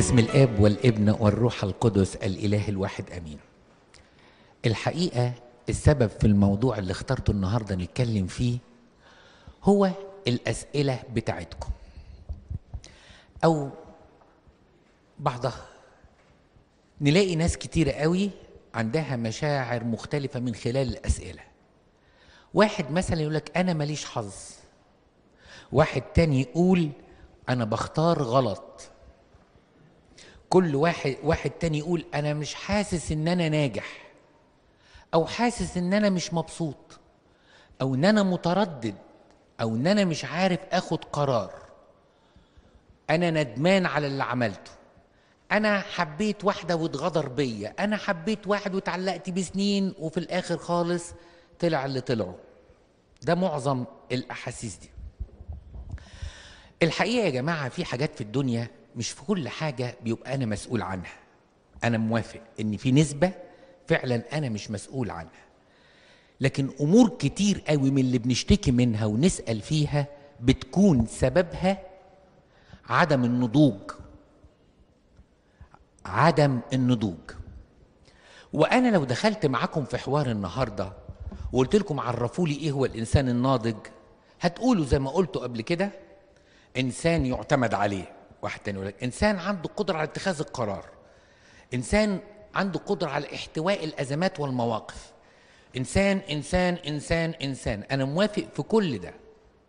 باسم الآب والابن والروح القدس الإله الواحد آمين. الحقيقة السبب في الموضوع اللي اخترته النهاردة نتكلم فيه هو الأسئلة بتاعتكم أو بعضها. نلاقي ناس كتيرة قوي عندها مشاعر مختلفة من خلال الأسئلة. واحد مثلا يقولك أنا ماليش حظ، واحد تاني يقول أنا بختار غلط، كل واحد تاني يقول أنا مش حاسس إن أنا ناجح، أو حاسس إن أنا مش مبسوط، أو إن أنا متردد، أو إن أنا مش عارف آخد قرار، أنا ندمان على اللي عملته، أنا حبيت واحدة واتغدر بيا، أنا حبيت واحد واتعلقت بسنين وفي الآخر خالص طلع اللي طلعوا. ده معظم الأحاسيس دي. الحقيقة يا جماعة في حاجات في الدنيا مش في كل حاجة بيبقى أنا مسؤول عنها. أنا موافق إن في نسبة فعلا أنا مش مسؤول عنها، لكن أمور كتير قوي من اللي بنشتكي منها ونسأل فيها بتكون سببها عدم النضوج. عدم النضوج. وأنا لو دخلت معاكم في حوار النهاردة وقلت لكم عرفوا لي إيه هو الإنسان الناضج، هتقولوا زي ما قلتوا قبل كده إنسان يعتمد عليه. واحد تاني يقول لك إنسان عنده قدرة على اتخاذ القرار، إنسان عنده قدرة على احتواء الأزمات والمواقف، إنسان إنسان إنسان إنسان. أنا موافق في كل ده،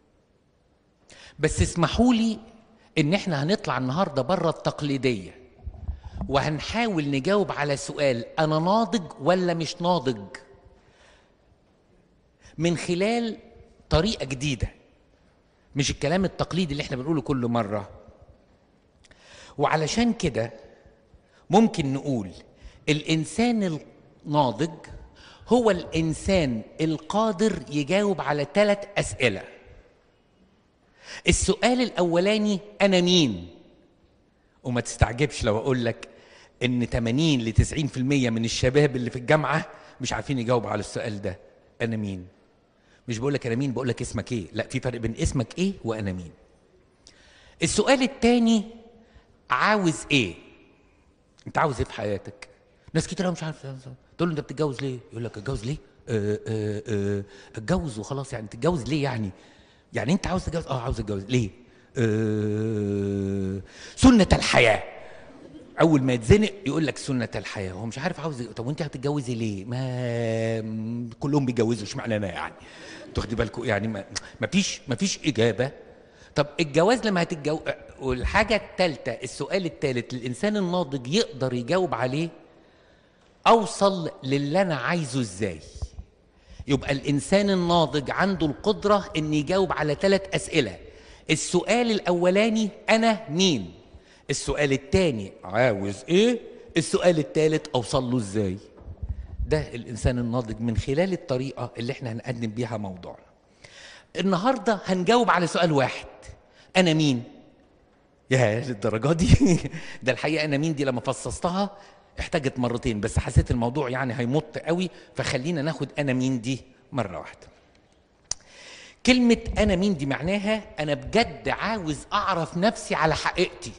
بس اسمحوا لي إن إحنا هنطلع النهاردة بره التقليدية وهنحاول نجاوب على سؤال أنا ناضج ولا مش ناضج من خلال طريقة جديدة، مش الكلام التقليدي اللي احنا بنقوله كل مرة. وعلشان كده ممكن نقول الإنسان الناضج هو الإنسان القادر يجاوب على 3 أسئلة. السؤال الأولاني أنا مين؟ وما تستعجبش لو أقول لك إن 80 ل 90% من الشباب اللي في الجامعة مش عارفين يجاوبوا على السؤال ده. أنا مين؟ مش بقول لك أنا مين، بقول لك اسمك إيه. لا، في فرق بين اسمك إيه وأنا مين. السؤال الثاني عاوز إيه؟ أنت عاوز إيه في حياتك؟ ناس كتير مش عارفة تقول له أنت بتتجوز ليه؟ يقول لك أتجوز ليه؟ أتجوز وخلاص. يعني تتجوز ليه يعني؟ يعني أنت عاوز تتجوز؟ عاوز أتجوز ليه؟ سنة الحياة. أول ما يتزنق يقول لك سنة الحياة. هو مش عارف عاوز. طب وأنت هتتجوزي ليه؟ ما كلهم بيتجوزوا، اشمعنى أنا يعني؟ تاخدي بالكم يعني ما فيش إجابة. طب الجواز لما هتتجوز. والحاجة الثالثة، السؤال الثالث الإنسان الناضج يقدر يجاوب عليه، أوصل للي أنا عايزه إزاي؟ يبقى الإنسان الناضج عنده القدرة إن يجاوب على 3 أسئلة. السؤال الأولاني أنا مين؟ السؤال الثاني عاوز إيه؟ السؤال الثالث أوصل له إزاي؟ ده الإنسان الناضج من خلال الطريقة اللي احنا هنقدم بيها موضوعنا. النهاردة هنجاوب على سؤال واحد، أنا مين؟ يا للدرجة دي؟ ده الحقيقة أنا مين دي لما فصصتها احتاجت مرتين، بس حسيت الموضوع يعني هيمط قوي، فخلينا ناخد أنا مين دي مرة واحدة. كلمة أنا مين دي معناها أنا بجد عاوز أعرف نفسي على حقيقتي.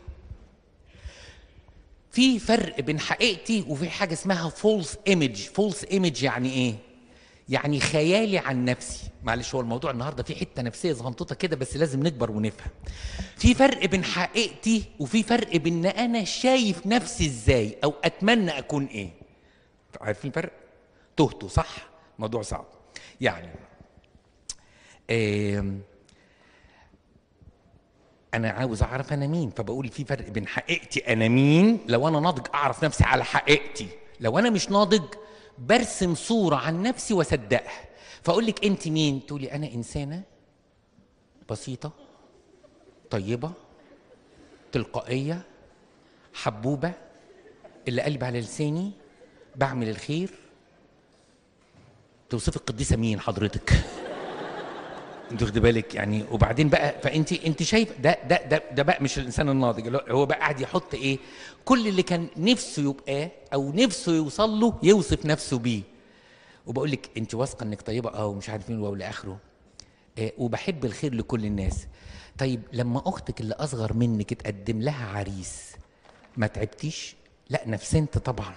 في فرق بين حقيقتي وفي حاجة اسمها فولس ايمج. فولس ايمج يعني إيه؟ يعني خيالي عن نفسي. معلش، هو الموضوع النهارده فيه حته نفسيه صغنطوطه كده، بس لازم نكبر ونفهم. في فرق بين حقيقتي وفي فرق بين انا شايف نفسي ازاي او اتمنى اكون ايه. عارفين الفرق؟ تهتوا صح؟ موضوع صعب. يعني انا عاوز اعرف انا مين، فبقول في فرق بين حقيقتي انا مين. لو انا ناضج اعرف نفسي على حقيقتي، لو انا مش ناضج برسم صورة عن نفسي وصدقها. فأقول لك أنت مين؟ تقولي أنا إنسانة بسيطة طيبة تلقائية حبوبة اللي قلبي على لساني بعمل الخير. توصفي القديسة مين حضرتك؟ انت واخد بالك يعني؟ وبعدين بقى فانت شايف ده بقى مش الانسان الناضج. هو بقى قاعد يحط ايه؟ كل اللي كان نفسه يبقى او نفسه يوصل له يوصف نفسه بيه. وبقول لك انت واثقه انك طيبه ومش عارف مين والى اخره، وبحب الخير لكل الناس. طيب لما اختك اللي اصغر منك اتقدم لها عريس ما تعبتيش؟ لا نفسنت طبعا.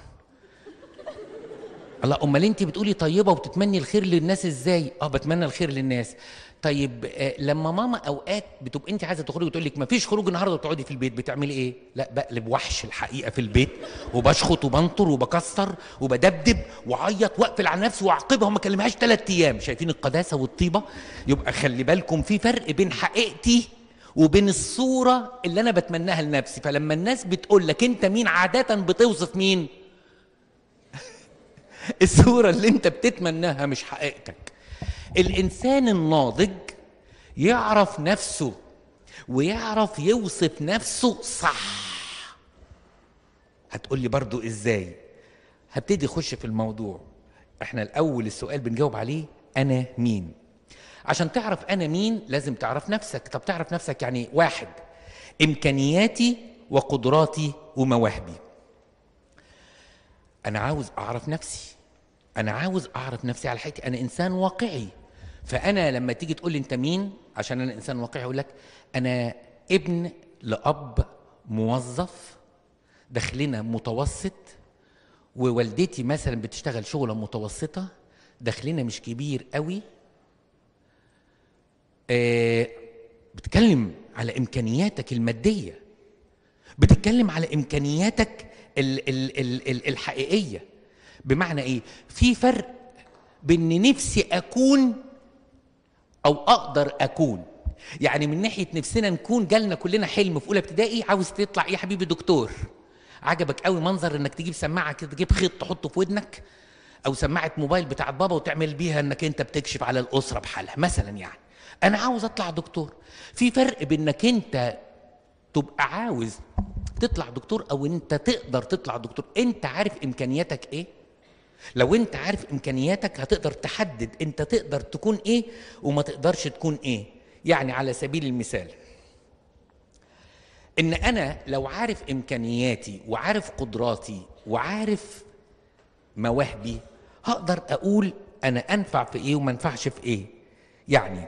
الله، امال انت بتقولي طيبه وبتتمني الخير للناس ازاي؟ بتمنى الخير للناس. طيب لما ماما اوقات بتبقى انت عايزه تخرجي وتقول لك مفيش خروج النهارده وتقعدي في البيت، بتعملي ايه؟ لا بقلب وحش الحقيقه في البيت، وبشخط وبنطر وبكسر وبدبدب واعيط واقفل على نفسي واعاقبها وما اكلمهاش 3 ايام. شايفين القداسه والطيبه؟ يبقى خلي بالكم في فرق بين حقيقتي وبين الصوره اللي انا بتمناها لنفسي. فلما الناس بتقول لك انت مين، عاده بتوصف مين؟ الصورة اللي انت بتتمناها مش حقيقتك. الانسان الناضج يعرف نفسه ويعرف يوصف نفسه صح. هتقولي برضو ازاي؟ هبتدي اخش في الموضوع. احنا الاول السؤال بنجاوب عليه انا مين. عشان تعرف انا مين لازم تعرف نفسك. طب تعرف نفسك يعني 1 امكانياتي وقدراتي ومواهبي. انا عاوز اعرف نفسي، انا عاوز اعرف نفسي على حقيقتي. انا انسان واقعي. فانا لما تيجي تقول لي انت مين، عشان انا انسان واقعي، اقول لك انا ابن لاب موظف دخلنا متوسط، ووالدتي مثلا بتشتغل شغله متوسطه، دخلنا مش كبير قوي. بتتكلم على امكانياتك الماديه، بتتكلم على امكانياتك الحقيقيه. بمعنى ايه؟ في فرق بين نفسي اكون او اقدر اكون. يعني من ناحيه نفسنا نكون، جالنا كلنا حلم في اولى ابتدائي، عاوز تطلع ايه يا حبيبي؟ دكتور. عجبك قوي منظر انك تجيب سماعه كده، تجيب خيط تحطه في ودنك، او سماعه موبايل بتاعت بابا وتعمل بيها انك انت بتكشف على الاسره بحالها مثلا. يعني انا عاوز اطلع دكتور. في فرق بين انك انت تبقى عاوز تطلع دكتور او انت تقدر تطلع دكتور. انت عارف امكانياتك ايه؟ لو انت عارف امكانياتك هتقدر تحدد انت تقدر تكون ايه وما تقدرش تكون ايه. يعني على سبيل المثال، ان انا لو عارف امكانياتي وعارف قدراتي وعارف مواهبي، هقدر اقول انا انفع في ايه وما انفعش في ايه. يعني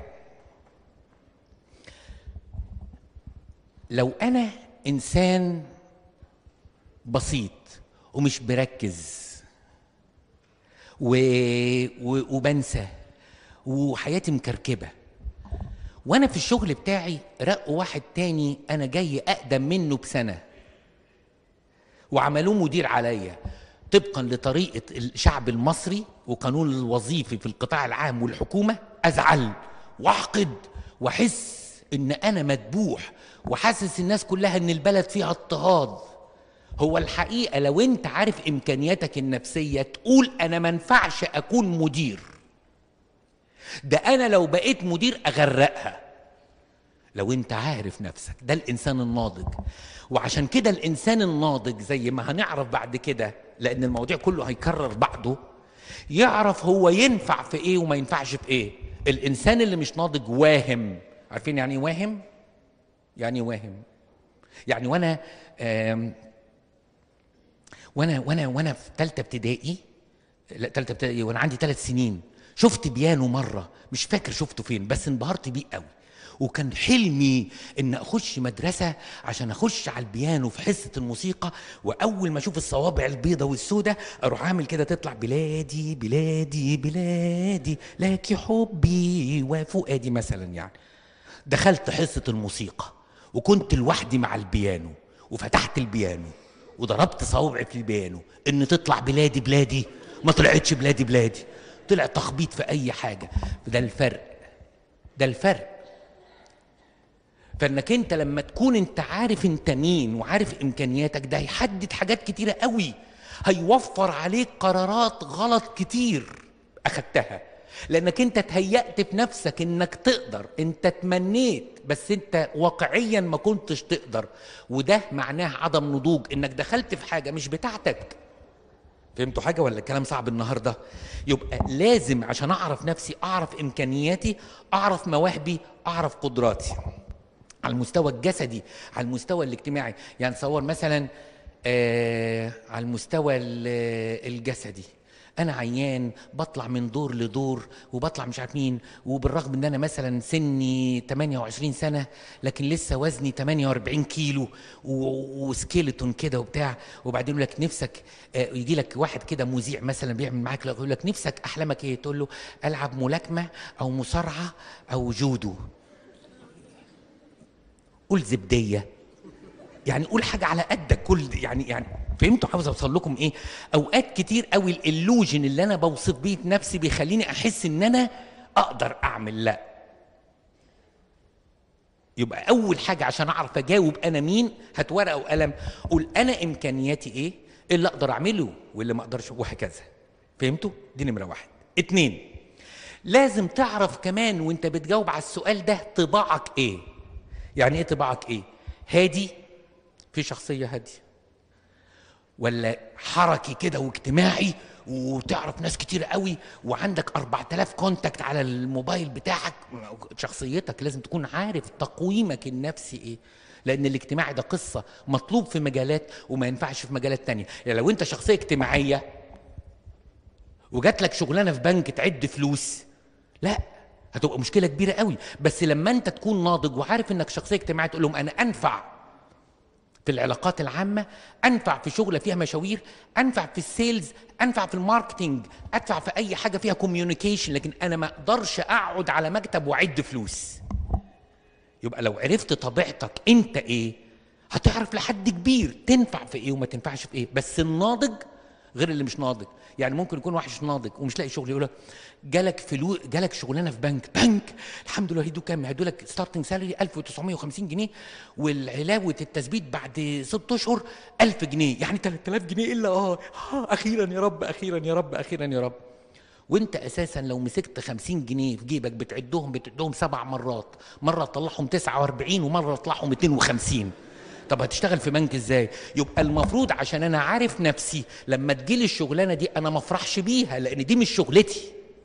لو انا انسان بسيط ومش بركز وبنسى وحياتي مكركبه، وانا في الشغل بتاعي رقوا واحد تاني انا جاي اقدم منه بسنه وعملوه مدير عليا طبقا لطريقه الشعب المصري وقانون الوظيفي في القطاع العام والحكومه، ازعل واحقد واحس ان انا مدبوح وحاسس الناس كلها ان البلد فيها اضطهاد. هو الحقيقه لو انت عارف امكانياتك النفسيه تقول انا ما ينفعش اكون مدير، ده انا لو بقيت مدير اغرقها. لو انت عارف نفسك، ده الانسان الناضج. وعشان كده الانسان الناضج زي ما هنعرف بعد كده، لان الموضوع كله هيكرر بعضه، يعرف هو ينفع في ايه وما ينفعش في ايه. الانسان اللي مش ناضج واهم. عارفين يعني ايه واهم؟ يعني واهم يعني وانا في ثالثه ابتدائي، لا ثالثه ابتدائي، وانا عندي 3 سنين شفت بيانو مره، مش فاكر شفته فين بس انبهرت بيه قوي. وكان حلمي ان اخش مدرسه عشان اخش على البيانو في حصه الموسيقى، واول ما اشوف الصوابع البيضه والسوداء اروح عامل كده تطلع بلادي بلادي بلادي لك حبي وفؤادي مثلا. يعني دخلت حصه الموسيقى وكنت لوحدي مع البيانو، وفتحت البيانو وضربت صوابعي في البيانو ان تطلع بلادي بلادي، ما طلعتش بلادي بلادي، طلع تخبيط في اي حاجه. ده الفرق، ده الفرق. فانك انت لما تكون انت عارف انت مين وعارف امكانياتك، ده هيحدد حاجات كتيره قوي، هيوفر عليك قرارات غلط كتير اخدتها، لانك انت تهيأت في نفسك انك تقدر، انت تمنيت بس انت واقعيا ما كنتش تقدر، وده معناه عدم نضوج، انك دخلت في حاجه مش بتاعتك. فهمتوا حاجه ولا الكلام صعب النهارده؟ يبقى لازم عشان اعرف نفسي اعرف امكانياتي، اعرف مواهبي، اعرف قدراتي على المستوى الجسدي، على المستوى الاجتماعي. يعني تصور مثلا على المستوى الجسدي، انا عيان بطلع من دور لدور وبطلع مش عارف مين، وبالرغم ان انا مثلا سني 28 سنه لكن لسه وزني 48 كيلو وسكيلتون كده وبتاع. وبعدين يقول لك نفسك، يجي لك واحد كده مذيع مثلا بيعمل معاك يقول لك نفسك احلامك ايه؟ تقول له العب ملاكمه او مصارعه او جودو. قول زبديه، يعني قول حاجه على قدك. كل يعني فهمتوا عاوز اوصل لكم ايه؟ اوقات كتير قوي الالوجن اللي انا بوصف بيه نفسي بيخليني احس ان انا اقدر اعمل. لا، يبقى اول حاجه عشان اعرف اجاوب انا مين، هات ورقه وقلم، قول انا امكانياتي ايه اللي اقدر اعمله واللي ما اقدرش، وهكذا. فهمتوا؟ دي نمره واحد. اتنين، لازم تعرف كمان وانت بتجاوب على السؤال ده طباعك ايه. يعني ايه طباعك ايه؟ هادي، في شخصيه هاديه، ولا حركي كده واجتماعي وتعرف ناس كتير قوي وعندك 4000 كونتاكت على الموبايل بتاعك؟ شخصيتك لازم تكون عارف تقويمك النفسي ايه، لان الاجتماعي ده قصه مطلوب في مجالات وما ينفعش في مجالات تانية. يعني لو انت شخصيه اجتماعيه وجات لك شغلانه في بنك تعد فلوس، لا، هتبقى مشكله كبيره قوي. بس لما انت تكون ناضج وعارف انك شخصيه اجتماعيه، تقول لهم انا انفع في العلاقات العامة، أنفع في شغلة فيها مشاوير، أنفع في السيلز، أنفع في الماركتينج، أدفع في أي حاجة فيها كوميونيكيشن، لكن أنا ما أقدرش أقعد على مكتب وأعد فلوس. يبقى لو عرفت طبيعتك أنت إيه، هتعرف لحد كبير تنفع في إيه وما تنفعش في إيه. بس الناضج غير اللي مش ناضج. يعني ممكن يكون واحد ناضج ومش لاقي شغل، يقول لك جالك شغلانه في بنك الحمد لله، هيدوك كام؟ هيدولك ستارتنج سالري 1950 جنيه والعلاوه التثبيت بعد 6 اشهر 1000 جنيه، يعني 3000 جنيه الا اخيرا يا رب، اخيرا يا رب، اخيرا يا رب. وانت اساسا لو مسكت 50 جنيه في جيبك بتعدهم 7 مرات، مره تطلعهم 49 ومره تطلعهم 250. طب هتشتغل في بنك ازاي؟ يبقى المفروض عشان انا عارف نفسي لما تجيلي الشغلانه دي انا ما افرحش بيها لان دي مش شغلتي.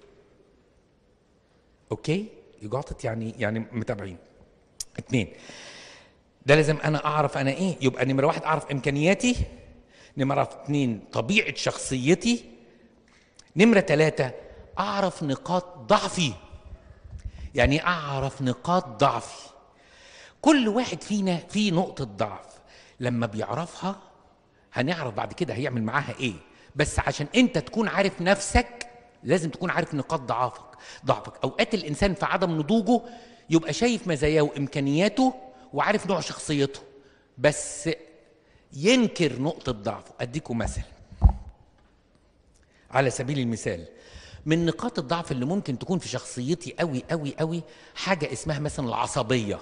اوكي؟ يجاطت يعني متابعين. 2، ده لازم انا اعرف انا ايه. يبقى نمره 1 اعرف امكانياتي، نمره 2 طبيعه شخصيتي، نمره 3 اعرف نقاط ضعفي. يعني اعرف نقاط ضعفي. كل واحد فينا فيه نقطة ضعف، لما بيعرفها هنعرف بعد كده هيعمل معاها ايه. بس عشان انت تكون عارف نفسك لازم تكون عارف نقاط ضعفك. اوقات الانسان في عدم نضوجه يبقى شايف مزاياه وامكانياته وعارف نوع شخصيته، بس ينكر نقطة ضعفه. اديكم مثل على سبيل المثال، من نقاط الضعف اللي ممكن تكون في شخصيتي قوي قوي قوي حاجة اسمها مثلا العصبية.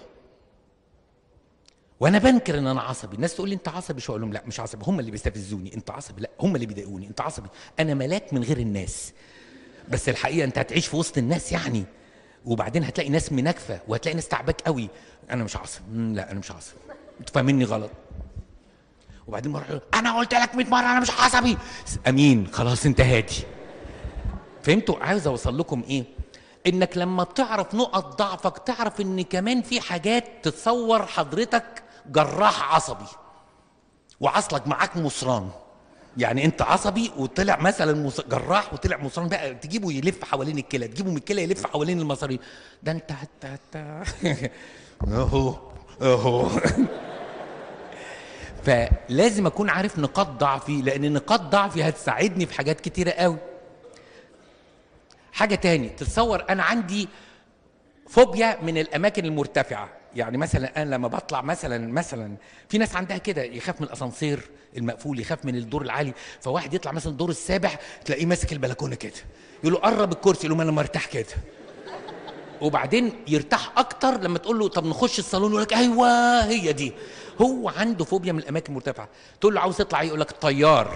وانا بنكر ان انا عصبي. الناس تقول لي انت عصبي، شو اقول لهم لا مش عصبي، هم اللي بيستفزوني. انت عصبي؟ لا، هم اللي بيضايقوني. انت عصبي؟ انا ملاك من غير الناس، بس الحقيقه انت هتعيش في وسط الناس يعني، وبعدين هتلاقي ناس منكفه وهتلاقي ناس تعباك قوي. انا مش عصبي. لا انا مش عصبي، انتوا فاهميني غلط. وبعدين مره انا قلت لك 100 مره انا مش عصبي. امين، خلاص انت هادي. فهمتوا عايز اوصل لكم ايه؟ انك لما بتعرف نقط ضعفك تعرف ان كمان في حاجات تتصور حضرتك جراح عصبي وعصلك معاك مصران. يعني انت عصبي وطلع مثلا جراح وطلع مصران، بقى تجيبه يلف حوالين الكلى، تجيبه من الكلى يلف حوالين المصارين. ده انت اهو فلازم اكون عارف نقاط ضعفي، لان نقاط ضعفي هتساعدني في حاجات كتيره قوي. حاجه تاني، تتصور انا عندي فوبيا من الاماكن المرتفعه. يعني مثلا انا لما بطلع مثلا في ناس عندها كده يخاف من الاسانسير المقفول، يخاف من الدور العالي. فواحد يطلع مثلا الدور السابع تلاقيه ماسك البلكونه كده، يقول له قرب الكرسي، يقول له ما انا مرتاح كده. وبعدين يرتاح اكتر لما تقول له طب نخش الصالون، يقول لك ايوه هي دي. هو عنده فوبيا من الاماكن المرتفعه. تقول له عاوز تطلع ايه؟ يقول لك طيار.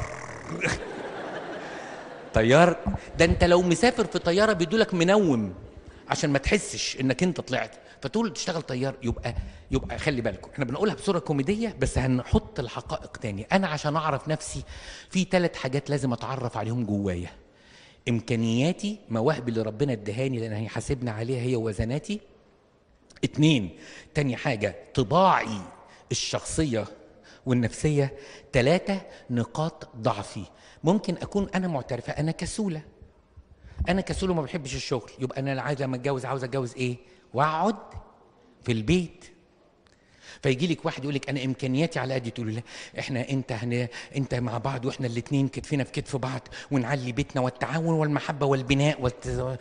طيار ده انت لو مسافر في طياره بيدولك منوم عشان ما تحسش انك انت طلعت، فتقول تشتغل طيار. يبقى خلي بالكم احنا بنقولها بصوره كوميديه بس هنحط الحقائق تاني. انا عشان اعرف نفسي في 3 حاجات لازم اتعرف عليهم جوايا: امكانياتي، مواهبي اللي ربنا ادهاني لان هيحاسبنا عليها هي وزناتي. 2، تاني حاجه طباعي الشخصيه والنفسية. 3 نقاط ضعفي. ممكن أكون أنا معترفة أنا كسولة، أنا كسولة وما بحبش الشغل، يبقى أنا عايز لما أتجوز عاوز أتجوز إيه؟ وأقعد في البيت. فيجي لك واحد يقول لك انا امكانياتي على قدي، تقول له احنا انت مع بعض واحنا الاثنين كتفنا في كتف بعض ونعلي بيتنا والتعاون والمحبه والبناء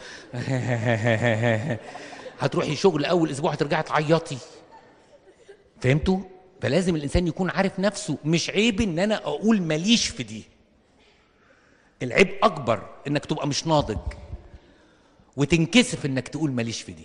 هتروحي شغل اول اسبوع هترجعي تعيطي. فهمتوا؟ فلازم الانسان يكون عارف نفسه. مش عيب ان انا اقول ماليش في دي، العيب اكبر انك تبقى مش ناضج وتنكسف انك تقول ماليش في دي.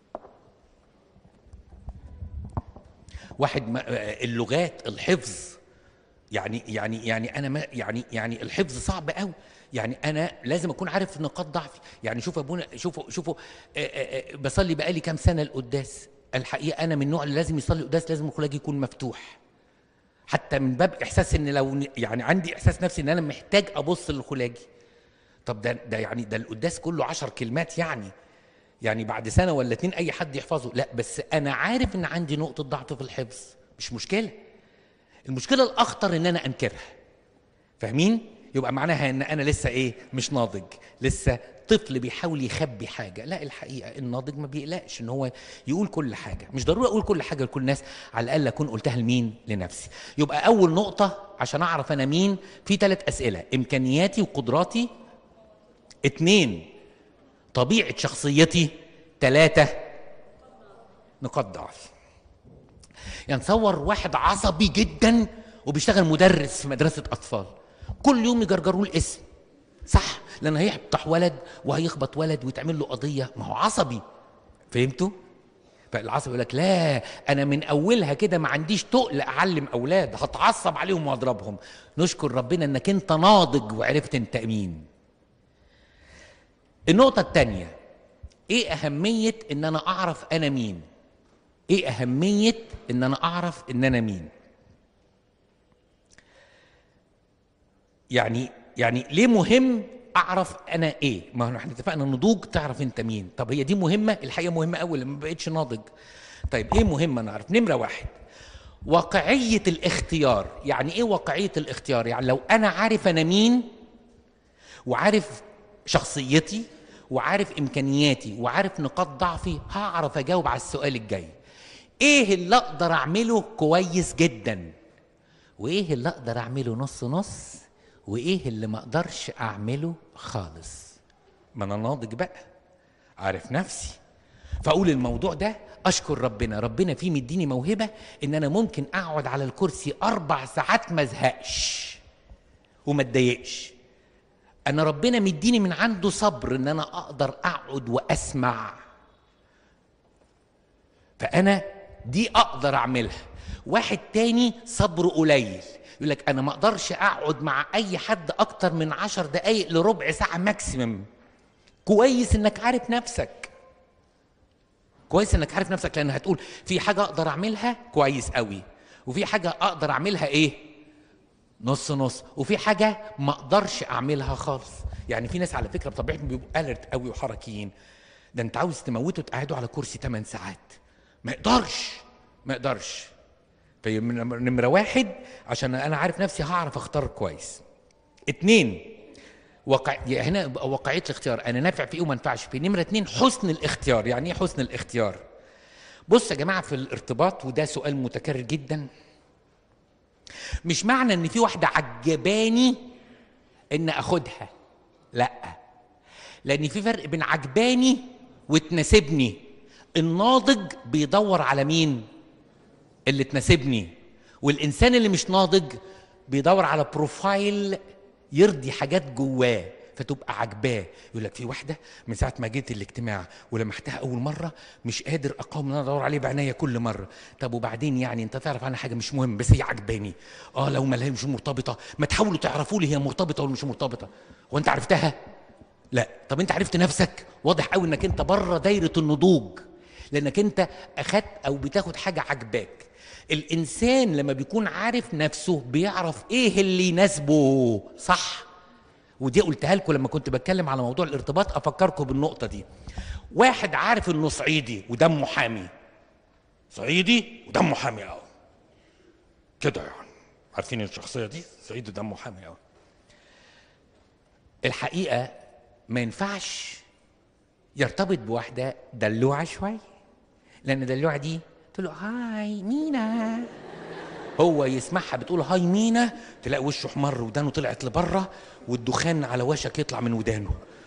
واحد اللغات الحفظ يعني انا ما يعني الحفظ صعب قوي. يعني انا لازم اكون عارف نقاط ضعفي. يعني شوف ابونا، شوفوا بصلي بقالي كام سنه القداس. الحقيقه انا من النوع اللي لازم يصلي القداس لازم الخلاجي يكون مفتوح، حتى من باب احساس ان لو يعني عندي احساس نفسي ان انا محتاج ابص للخلاجي. طب ده يعني ده القداس كله 10 كلمات، يعني بعد سنة ولا 2 أي حد يحفظه. لا، بس أنا عارف إن عندي نقطة ضعف في الحفظ، مش مشكلة. المشكلة الأخطر إن أنا أنكرها. فاهمين؟ يبقى معناها إن أنا لسه إيه؟ مش ناضج، لسه طفل بيحاول يخبي حاجة. لا، الحقيقة الناضج ما بيقلقش إن هو يقول كل حاجة. مش ضروري أقول كل حاجة لكل الناس، على الأقل أكون قلتها لمين؟ لنفسي. يبقى أول نقطة عشان أعرف أنا مين، في 3 أسئلة: إمكانياتي وقدراتي. 2 طبيعة شخصيتي. 3 نقاط ضعف. يعني تصور واحد عصبي جدا وبيشتغل مدرس في مدرسة أطفال، كل يوم يجرجروا الاسم، صح؟ لأن هيفتح ولد وهيخبط ولد ويتعمل له قضية، ما هو عصبي. فهمتوا؟ فالعصبي يقول لك لا، أنا من أولها كده ما عنديش تقل أعلم أولاد، هتعصب عليهم وأضربهم. نشكر ربنا إنك أنت ناضج وعرفت أنت مين. النقطة الثانية، ايه اهمية ان انا اعرف انا مين؟ ايه اهمية ان انا اعرف ان انا مين؟ يعني ليه مهم اعرف انا ايه؟ ما هو احنا اتفقنا النضوج تعرف انت مين. طب هي دي مهمة؟ الحقيقة مهمة اول لما ما بقتش ناضج. طيب ايه مهم انا اعرف؟ نمرة 1 واقعية الاختيار. يعني ايه واقعية الاختيار؟ يعني لو انا عارف انا مين وعارف شخصيتي وعارف امكانياتي وعارف نقاط ضعفي، هعرف اجاوب على السؤال الجاي: ايه اللي اقدر اعمله كويس جدا، وايه اللي اقدر اعمله نص نص، وايه اللي ما اقدرش اعمله خالص. ما انا ناضج بقى، عارف نفسي. فاقول الموضوع ده اشكر ربنا فيه مديني موهبه ان انا ممكن اقعد على الكرسي 4 ساعات ما ازهقش وما اتضايقش. أنا ربنا مديني من عنده صبر إن أنا أقدر أقعد وأسمع، فأنا دي أقدر أعملها. واحد تاني صبره قليل، يقول لك أنا ما أقدرش أقعد مع أي حد أكتر من 10 دقايق لربع ساعة ماكسيمم. كويس إنك عارف نفسك، كويس إنك عارف نفسك، لأن هتقول في حاجة أقدر أعملها كويس قوي، وفي حاجة أقدر أعملها إيه؟ نص نص، وفي حاجه ما اقدرش اعملها خالص. يعني في ناس على فكره بطبيعتهم بيبقوا الرت قوي وحركيين، ده انت عاوز تموته تقعده على كرسي 8 ساعات، ما يقدرش. نمره 1 عشان انا عارف نفسي هعرف اختار كويس. 2 هنا يبقى واقعيه الاختيار، انا نافع في ايه وما ينفعش فيه. نمره 2 حسن الاختيار. يعني ايه حسن الاختيار؟ بص يا جماعه، في الارتباط، وده سؤال متكرر جدا، مش معنى ان في واحدة عجباني ان اخدها، لا، لان في فرق بين عجباني وتناسبني. الناضج بيدور على مين؟ اللي تناسبني. والانسان اللي مش ناضج بيدور على بروفايل يرضي حاجات جواه فتبقى عجباه. يقول لك في واحده من ساعه ما جيت الاجتماع ولمحتها اول مره مش قادر اقاوم ان انا ادور عليه بعناية كل مره. طب وبعدين يعني انت تعرف عنها حاجه مش مهم، بس هي عجباني. لو ما هي مش مرتبطه، ما تحاولوا تعرفوا لي هي مرتبطه ولا مش مرتبطه. وانت عرفتها؟ لا. طب انت عرفت نفسك؟ واضح قوي انك انت بره دايره النضوج، لانك انت اخدت او بتاخد حاجه عجباك. الانسان لما بيكون عارف نفسه بيعرف ايه اللي يناسبه، صح؟ ودي قلتها لكم لما كنت بتكلم على موضوع الارتباط، افكركم بالنقطه دي. واحد عارف انه صعيدي ودمه حامي، صعيدي ودمه حامي قوي كده، يعني عارفين الشخصيه دي؟ سعيد ده محامي قوي. الحقيقه ما ينفعش يرتبط بواحده دلوعه شويه، لان دلوعه دي تقول له هاي مينا، هو يسمعها بتقول هاي مينا تلاقي وشه احمر ودانه طلعت لبره والدخان على وشك يطلع من ودانه.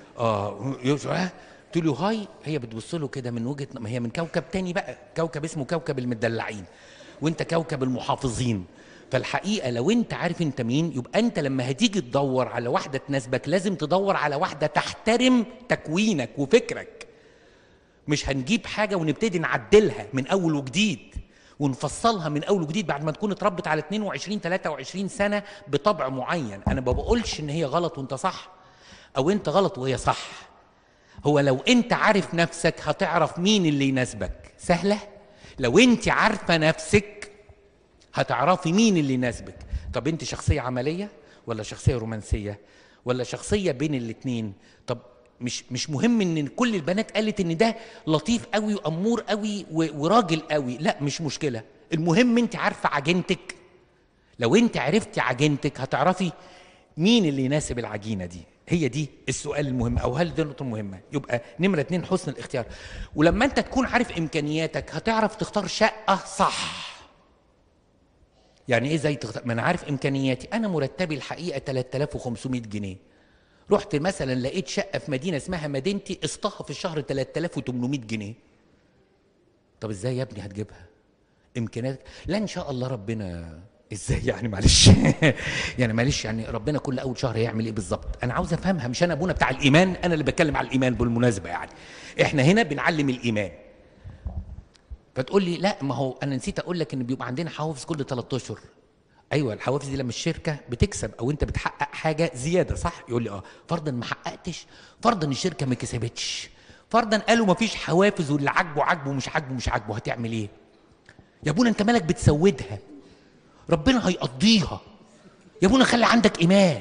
تقول له هاي، هي بتبص له كده من وجهه، ما هي من كوكب تاني بقى، كوكب اسمه كوكب المدلعين وانت كوكب المحافظين. فالحقيقه لو انت عارف انت مين، يبقى انت لما هتيجي تدور على واحده تناسبك لازم تدور على واحده تحترم تكوينك وفكرك. مش هنجيب حاجه ونبتدي نعدلها من اول وجديد ونفصلها من اول وجديد بعد ما تكون اتربت على 22 23 سنه بطبع معين. انا ما بقولش ان هي غلط وانت صح، او انت غلط وهي صح. هو لو انت عارف نفسك هتعرف مين اللي يناسبك. سهله. لو انت عارفه نفسك هتعرفي مين اللي يناسبك. طب انت شخصيه عمليه ولا شخصيه رومانسيه ولا شخصيه بين الاتنين؟ طب مش مهم ان كل البنات قالت ان ده لطيف قوي وامور قوي وراجل قوي، لا مش مشكله. المهم انت عارفه عجينتك. لو انت عرفتي عجينتك هتعرفي مين اللي يناسب العجينه دي. هي دي السؤال المهم، او هل دي النقطه المهمه؟ يبقى نمره 2 حسن الاختيار. ولما انت تكون عارف امكانياتك هتعرف تختار شقه صح. يعني ايه ازاي تختار؟ ما انا عارف امكانياتي. انا مرتبي الحقيقه 3500 جنيه. رحت مثلا لقيت شقه في مدينه اسمها مدينتي، قسطها في الشهر 3800 جنيه. طب ازاي يا ابني هتجيبها؟ امكانياتك؟ لا ان شاء الله ربنا. ازاي يعني؟ معلش يعني معلش، يعني ربنا كل اول شهر هيعمل ايه بالظبط؟ انا عاوز افهمها. مش انا ابونا بتاع الايمان، انا اللي بتكلم على الايمان بالمناسبه. يعني احنا هنا بنعلم الايمان. فتقول لي لا ما هو انا نسيت اقول لك ان بيبقى عندنا حوافز كل 3 اشهر. ايوه الحوافز دي لما الشركه بتكسب او انت بتحقق حاجه زياده، صح؟ يقول لي فرضا ما حققتش، فرضا الشركه ما كسبتش، فرضا قالوا ما فيش حوافز واللي عاجبه عاجبه مش عاجبه مش عاجبه، هتعمل ايه؟ يا ابونا انت مالك بتسودها؟ ربنا هيقضيها. يا ابونا خلي عندك ايمان.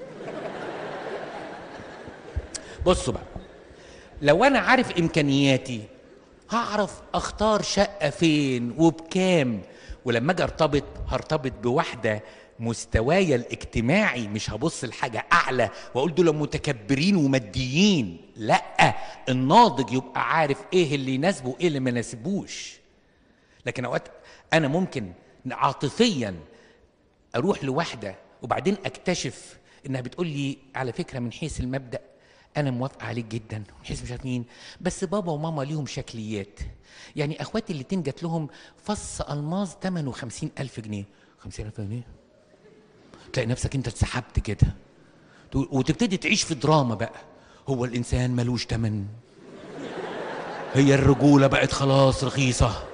بصوا بقى، لو انا عارف امكانياتي هعرف اختار شقه فين وبكام. ولما اجي ارتبط هرتبط بواحده مستوايا الاجتماعي، مش هبص لحاجه اعلى واقول دول متكبرين وماديين. لا، الناضج يبقى عارف ايه اللي يناسبه وايه اللي ما يناسبوش. لكن اوقات انا ممكن عاطفيا اروح لواحده وبعدين اكتشف انها بتقول لي على فكره من حيث المبدا انا موافقه عليك جدا، من حيث مش عارف مين، بس بابا وماما ليهم شكليات. يعني اخواتي الاتنين جات لهم فص الماظ ثمنه 50,000 جنيه. 50,000 جنيه؟ تلاقي نفسك انت اتسحبت كده وتبتدي تعيش في دراما بقى. هو الانسان ملوش تمن؟ هي الرجوله بقت خلاص رخيصه؟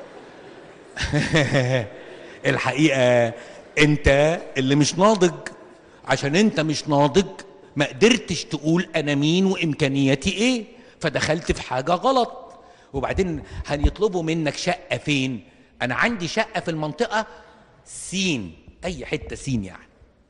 الحقيقه انت اللي مش ناضج. عشان انت مش ناضج ما قدرتش تقول انا مين وامكانياتي ايه، فدخلت في حاجه غلط. وبعدين هيطلبوا منك شقه فين؟ انا عندي شقه في المنطقه سين، اي حته سين يعني.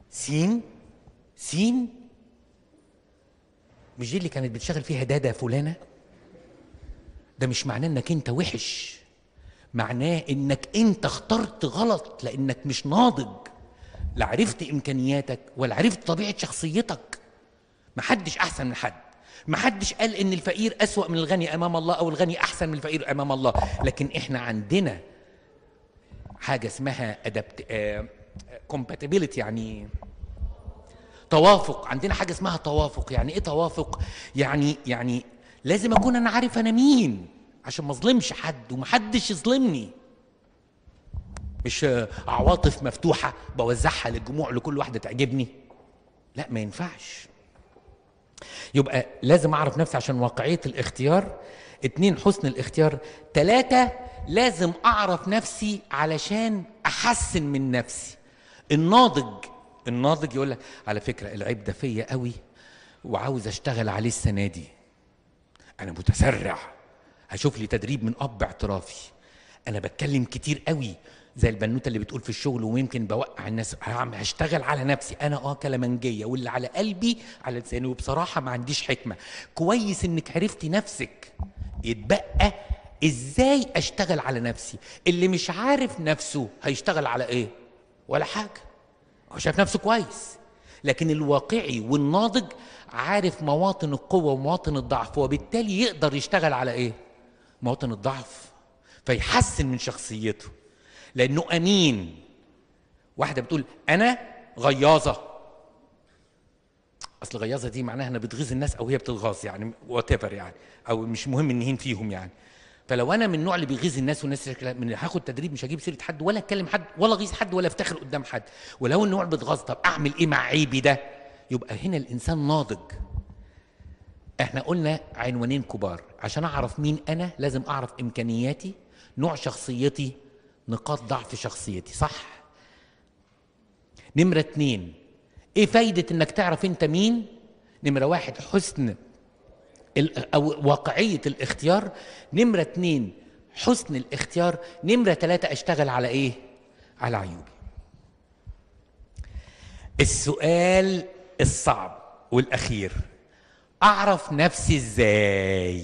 سين مش دي اللي كانت بتشتغل فيها دادا فلانه؟ ده مش معناه انك انت وحش، معناه انك انت اخترت غلط لانك مش ناضج. لا عرفت امكانياتك ولا عرفت طبيعه شخصيتك. محدش احسن من حد. محدش قال ان الفقير اسوأ من الغني امام الله او الغني احسن من الفقير امام الله. لكن احنا عندنا حاجه اسمها compatibility، يعني توافق. عندنا حاجه اسمها توافق. يعني ايه توافق؟ يعني لازم اكون انا عارف انا مين عشان ما اظلمش حد ومحدش يظلمني. مش عواطف مفتوحه بوزعها للجموع لكل واحده تعجبني. لا ما ينفعش. يبقى لازم اعرف نفسي عشان واقعيه الاختيار. 2 حسن الاختيار. 3 لازم اعرف نفسي علشان احسن من نفسي. الناضج يقول لك على فكره العيب ده فيا قوي وعاوز اشتغل عليه السنه دي. انا متسرع، هشوف لي تدريب من اب اعترافي. انا بتكلم كتير قوي زي البنوته اللي بتقول في الشغل ويمكن بوقع الناس. هشتغل على نفسي. انا كلامنجيه واللي على قلبي على لساني، وبصراحه ما عنديش حكمه. كويس انك عرفتي نفسك. يتبقى ازاي اشتغل على نفسي. اللي مش عارف نفسه هيشتغل على ايه؟ ولا حاجه. هو شايف نفسه كويس، لكن الواقعي والناضج عارف مواطن القوة ومواطن الضعف، وبالتالي يقدر يشتغل على ايه؟ مواطن الضعف، فيحسن من شخصيته لأنه أمين. واحدة بتقول أنا غياظة، أصل غياظة دي معناها أنا بتغيظ الناس أو هي بتتغاظ، يعني whatever يعني، أو مش مهم إن هين فيهم يعني. فلو أنا من النوع اللي بيغيظ الناس والناس من هاخد تدريب مش هجيب سيرة حد ولا أتكلم حد ولا أغيظ حد ولا أفتخر قدام حد. ولو النوع اللي بتغاظ، طب أعمل إيه مع عيبي ده؟ يبقى هنا الإنسان ناضج. احنا قلنا عنوانين كبار، عشان اعرف مين انا لازم اعرف امكانياتي، نوع شخصيتي، نقاط ضعف شخصيتي، صح؟ نمرة 2، ايه فايدة انك تعرف انت مين؟ نمرة 1 حسن او واقعية الاختيار، نمرة 2 حسن الاختيار، نمرة 3 اشتغل على ايه؟ على عيوبي. السؤال الصعب والاخير، اعرف نفسي ازاي؟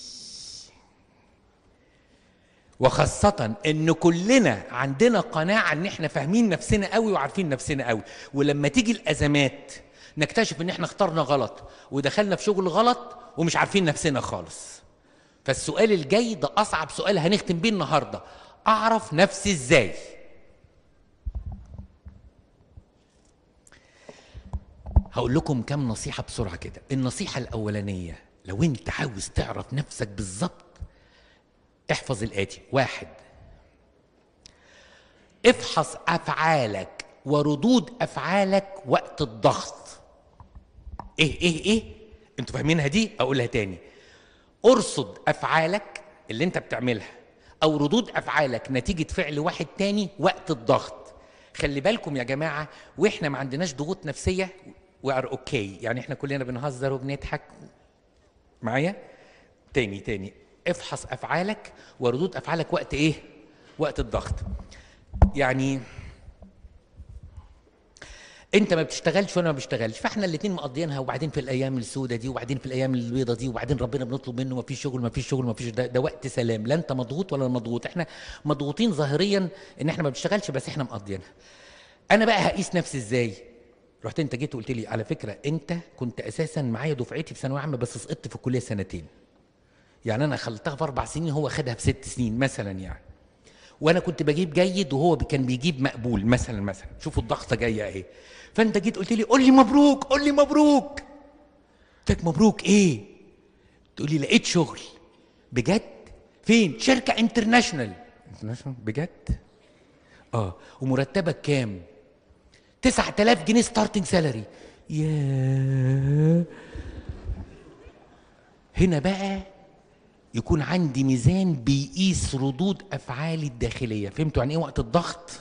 وخاصة ان كلنا عندنا قناعة ان احنا فاهمين نفسنا قوي وعارفين نفسنا قوي، ولما تيجي الازمات نكتشف ان احنا اخترنا غلط ودخلنا في شغل غلط ومش عارفين نفسنا خالص. فالسؤال الجاي ده اصعب سؤال هنختم بيه النهاردة، اعرف نفسي ازاي؟ هقول لكم كم نصيحة بسرعة كده. النصيحة الأولانية، لو أنت عاوز تعرف نفسك بالظبط احفظ الآتي: 1، افحص أفعالك وردود أفعالك وقت الضغط. إيه؟ أنتوا فاهمينها دي؟ أقولها تاني: ارصد أفعالك اللي أنت بتعملها أو ردود أفعالك نتيجة فعل واحد تاني وقت الضغط. خلي بالكم يا جماعة، وإحنا ما عندناش ضغوط نفسية وار اوكي، يعني احنا كلنا بنهزر وبنضحك. معايا؟ تاني، افحص افعالك وردود افعالك وقت ايه؟ وقت الضغط. يعني انت ما بتشتغلش وانا ما بشتغلش، فاحنا الاثنين مقضيينها، وبعدين في الايام السوداء دي وبعدين في الايام البيضاء دي وبعدين ربنا بنطلب منه ما فيش شغل ما فيش شغل ما فيش، ده وقت سلام. لا انت مضغوط ولا مضغوط، احنا مضغوطين ظاهريا ان احنا ما بنشتغلش بس احنا مقضيينها. انا بقى هقيس نفسي ازاي؟ رحت انت جيت وقلت لي على فكره انت كنت اساسا معايا دفعتي في ثانويه عامه بس سقطت في الكليه سنتين، يعني انا خلطتها في 4 سنين هو خدها في 6 سنين مثلا يعني، وانا كنت بجيب جيد وهو كان بيجيب مقبول مثلا. شوفوا الضغطه جايه اهي. فانت جيت قلت لي قول لي مبروك، قول لي مبروك. قلت لك مبروك ايه؟ تقول لي لقيت شغل. بجد؟ فين؟ شركه انترناشونال بجد؟ ومرتبك كام؟ 9000 جنيه ستارتنج سالري. ياه. هنا بقى يكون عندي ميزان بيقيس ردود افعالي الداخليه. فهمتوا يعني ايه وقت الضغط؟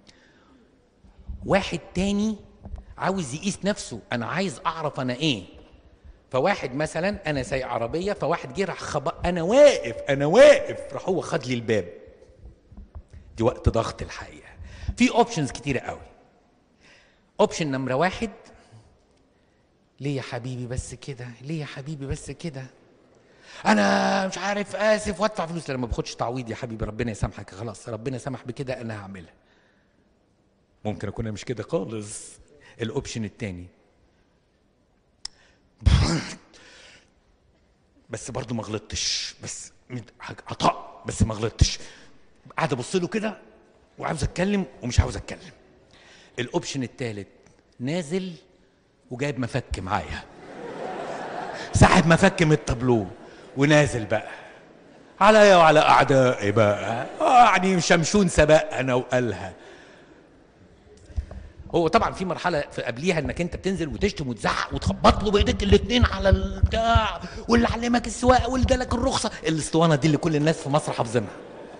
واحد تاني عاوز يقيس نفسه، انا عايز اعرف انا ايه. فواحد مثلا انا سايق عربيه، فواحد جه راح انا واقف راح هو خد لي الباب. دي وقت ضغط الحقيقه. في اوبشنز كتيره قوي. اوبشن نمرة 1، ليه يا حبيبي بس كده؟ ليه يا حبيبي بس كده؟ انا مش عارف، اسف، وادفع فلوس. لما باخدش تعويض يا حبيبي ربنا يسامحك، خلاص ربنا سمح بكده انا هعملها. ممكن اكون انا مش كده خالص. الاوبشن الثاني، بس برضه ما غلطتش، بس عطاء بس ما غلطتش، قاعد ابص له كده وعاوز اتكلم ومش عاوز اتكلم. الاوبشن الثالث، نازل وجايب مفك معايا، ساحب مفك من التابلوه ونازل بقى عليا وعلى اعدائي بقى، يعني شمشون سبقنا وقالها. هو طبعا في مرحله في قبليها انك انت بتنزل وتشتم وتزعق وتخبط له بايديك الاثنين على البتاع، واللي علمك السواقه واللي جالك الرخصه، الاسطوانه دي اللي كل الناس في مصر حافظينها.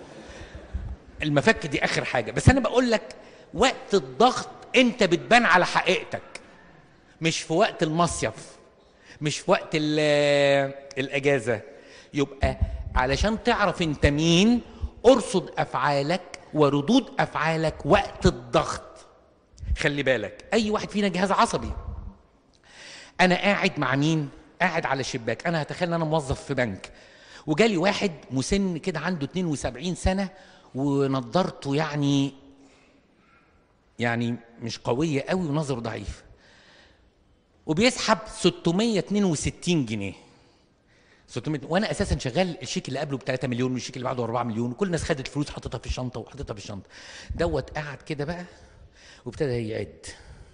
المفك دي اخر حاجه. بس انا بقول لك وقت الضغط انت بتبان على حقيقتك، مش في وقت المصيف، مش في وقت الاجازه. يبقى علشان تعرف انت مين، ارصد افعالك وردود افعالك وقت الضغط. خلي بالك اي واحد فينا جهاز عصبي. انا قاعد مع مين؟ قاعد على شباك. انا هتخيل ان انا موظف في بنك وجالي واحد مسن كده عنده 72 سنه ونضارته يعني يعني مش قويه قوي ونظره ضعيف، وبيسحب 662 جنيه. 600، وانا اساسا شغال الشيك اللي قبله ب 3 مليون والشيك اللي بعده 4 مليون، وكل الناس خدت الفلوس حطتها في الشنطه وحطتها في الشنطه. دوت قعد كده بقى وابتدى يعد،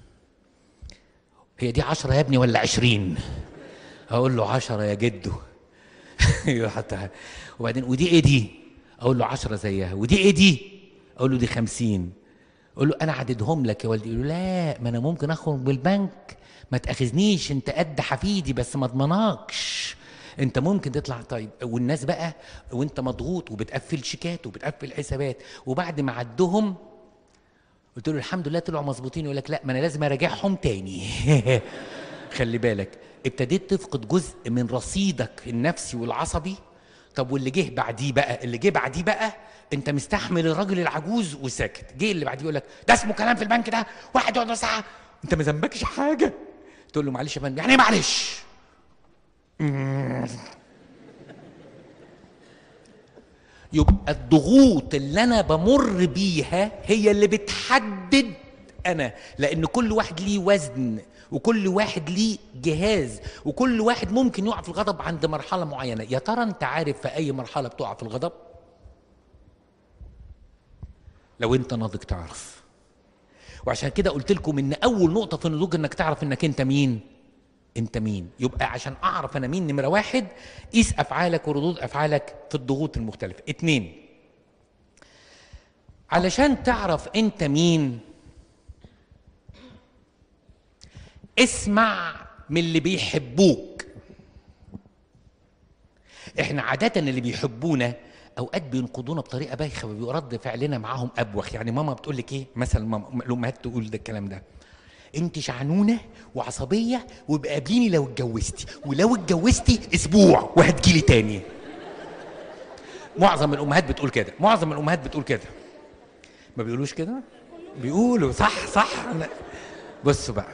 هي دي 10 يا ابني ولا 20؟ اقول له 10 يا جدو. حتى وبعدين ودي ايه دي؟ اقول له 10 زيها. ودي ايه دي؟ اقول له دي 50. اقول له انا عددهم لك يا والدي. يقول له لا، ما انا ممكن اخرج بالبنك، ما تاخذنيش، انت قد حفيدي بس ما اضمنكش، انت ممكن تطلع. طيب والناس بقى وانت مضغوط وبتقفل شيكات وبتقفل حسابات، وبعد ما عدهم قلت له الحمد لله طلعوا مظبوطين، يقول لك لا ما انا لازم اراجعهم تاني. خلي بالك، ابتديت تفقد جزء من رصيدك النفسي والعصبي. طب واللي جه بعديه بقى، اللي جه بعديه بقى انت مستحمل الراجل العجوز وساكت، جه اللي بعديه يقول لك ده اسمه كلام في البنك، ده واحد يقعد ساعه انت ما ذنبكش حاجه. تقول له معلش يا فندم. يعني ايه معلش؟ يبقى الضغوط اللي انا بمر بيها هي اللي بتحدد انا، لان كل واحد ليه وزن وكل واحد ليه جهاز، وكل واحد ممكن يقع في الغضب عند مرحله معينه. يا ترى انت عارف في اي مرحله بتقع في الغضب؟ لو انت ناضج تعرف. وعشان كده قلت لكم ان اول نقطه في النضوج انك تعرف انك انت مين. انت مين؟ يبقى عشان اعرف انا مين، نمره واحد قيس افعالك وردود افعالك في الضغوط المختلفه. 2، علشان تعرف انت مين اسمع من اللي بيحبوك. احنا عادة اللي بيحبونا اوقات بينقضونا بطريقة بايخة وبيبقى رد فعلنا معاهم ابوخ. يعني ماما بتقول لك ايه مثلا، ماما الامهات تقول ده الكلام ده، انت شعنونة وعصبية وابقى قابليني لو اتجوزتي، ولو اتجوزتي اسبوع وهتجيلي تاني. معظم الامهات بتقول كده، معظم الامهات بتقول كده. ما بيقولوش كده؟ بيقولوا صح صح. بصوا بقى،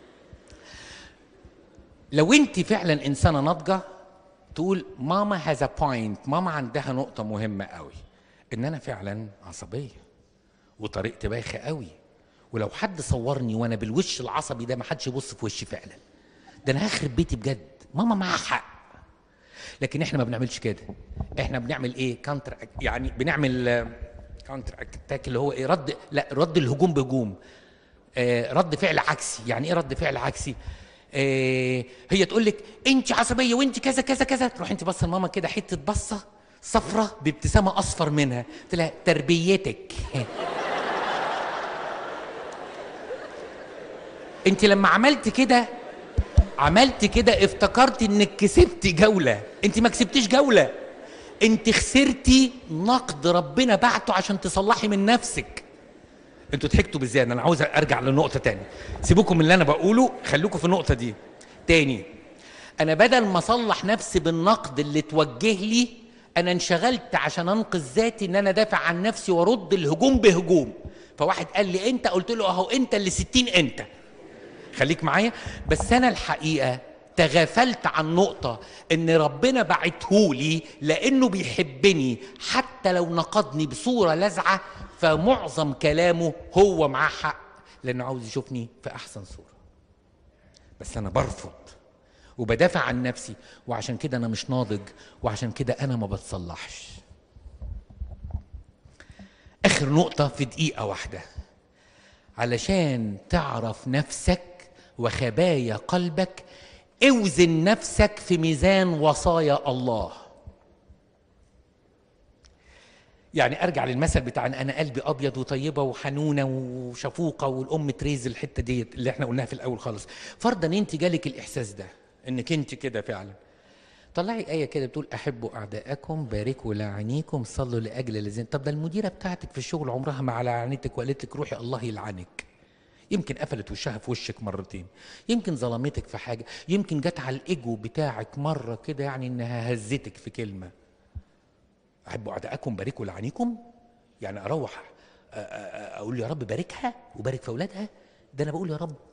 لو انت فعلا انسانه ناضجه تقول ماما هاز ا بوينت، ماما عندها نقطه مهمه قوي، ان انا فعلا عصبيه وطريقتي بايخه قوي، ولو حد صورني وانا بالوش العصبي ده ما حدش يبص في وشي فعلا، ده انا هخرب بيتي بجد. ماما معاها حق. لكن احنا ما بنعملش كده. احنا بنعمل ايه؟ كانتر، يعني بنعمل كانتر اتاك، اللي هو ايه؟ رد الهجوم بهجوم. رد فعل عكسي. يعني ايه رد فعل عكسي؟ هي تقول لك انت عصبيه وانت كذا كذا كذا، تروح انت بص لماما كده حته بصه صفرة بابتسامه اصفر منها، قلت لها تربيتك. انت لما عملت كده افتكرت انك كسبتي جوله. انت ما كسبتيش جوله، انت خسرتي نقد ربنا بعته عشان تصلحي من نفسك. انتوا ضحكتوا بزياده، انا عاوز ارجع للنقطه تاني. سيبوكم من اللي انا بقوله، خليكم في النقطه دي تاني. انا بدل ما اصلح نفسي بالنقد اللي توجه لي، انا انشغلت عشان انقذ ذاتي ان انا دافع عن نفسي وارد الهجوم بهجوم. فواحد قال لي انت، قلت له اهو انت اللي 60 انت. خليك معايا. بس انا الحقيقه تغافلت عن نقطة ان ربنا بعتهولي لانه بيحبني، حتى لو نقدني بصورة لاذعة فمعظم كلامه هو معاه حق، لانه عاوز يشوفني في احسن صورة. بس انا برفض وبدافع عن نفسي، وعشان كده انا مش ناضج، وعشان كده انا ما بتصلحش. اخر نقطة في دقيقة واحدة، علشان تعرف نفسك وخبايا قلبك اوزن نفسك في ميزان وصايا الله. يعني ارجع للمثل بتاع انا قلبي ابيض وطيبه وحنونه وشفوقه، والام تريز الحته ديت اللي احنا قلناها في الاول خالص. فرضا انت جالك الاحساس ده انك انت كده فعلا، طلعي ايه كده بتقول احبوا اعداءكم، باركوا لاعنيكم، صلوا لاجل الذين. طب ده المديره بتاعتك في الشغل عمرها ما لعنتك وقالت لك روحي الله يلعنك. يمكن قفلت وشها في وشك مرتين، يمكن ظلمتك في حاجه، يمكن جت على الايجو بتاعك مره كده، يعني انها هزتك في كلمه. احبوا اعداءكم باركوا لعنيكم، يعني اروح اقول يا رب باركها وبارك في اولادها؟ ده انا بقول يا رب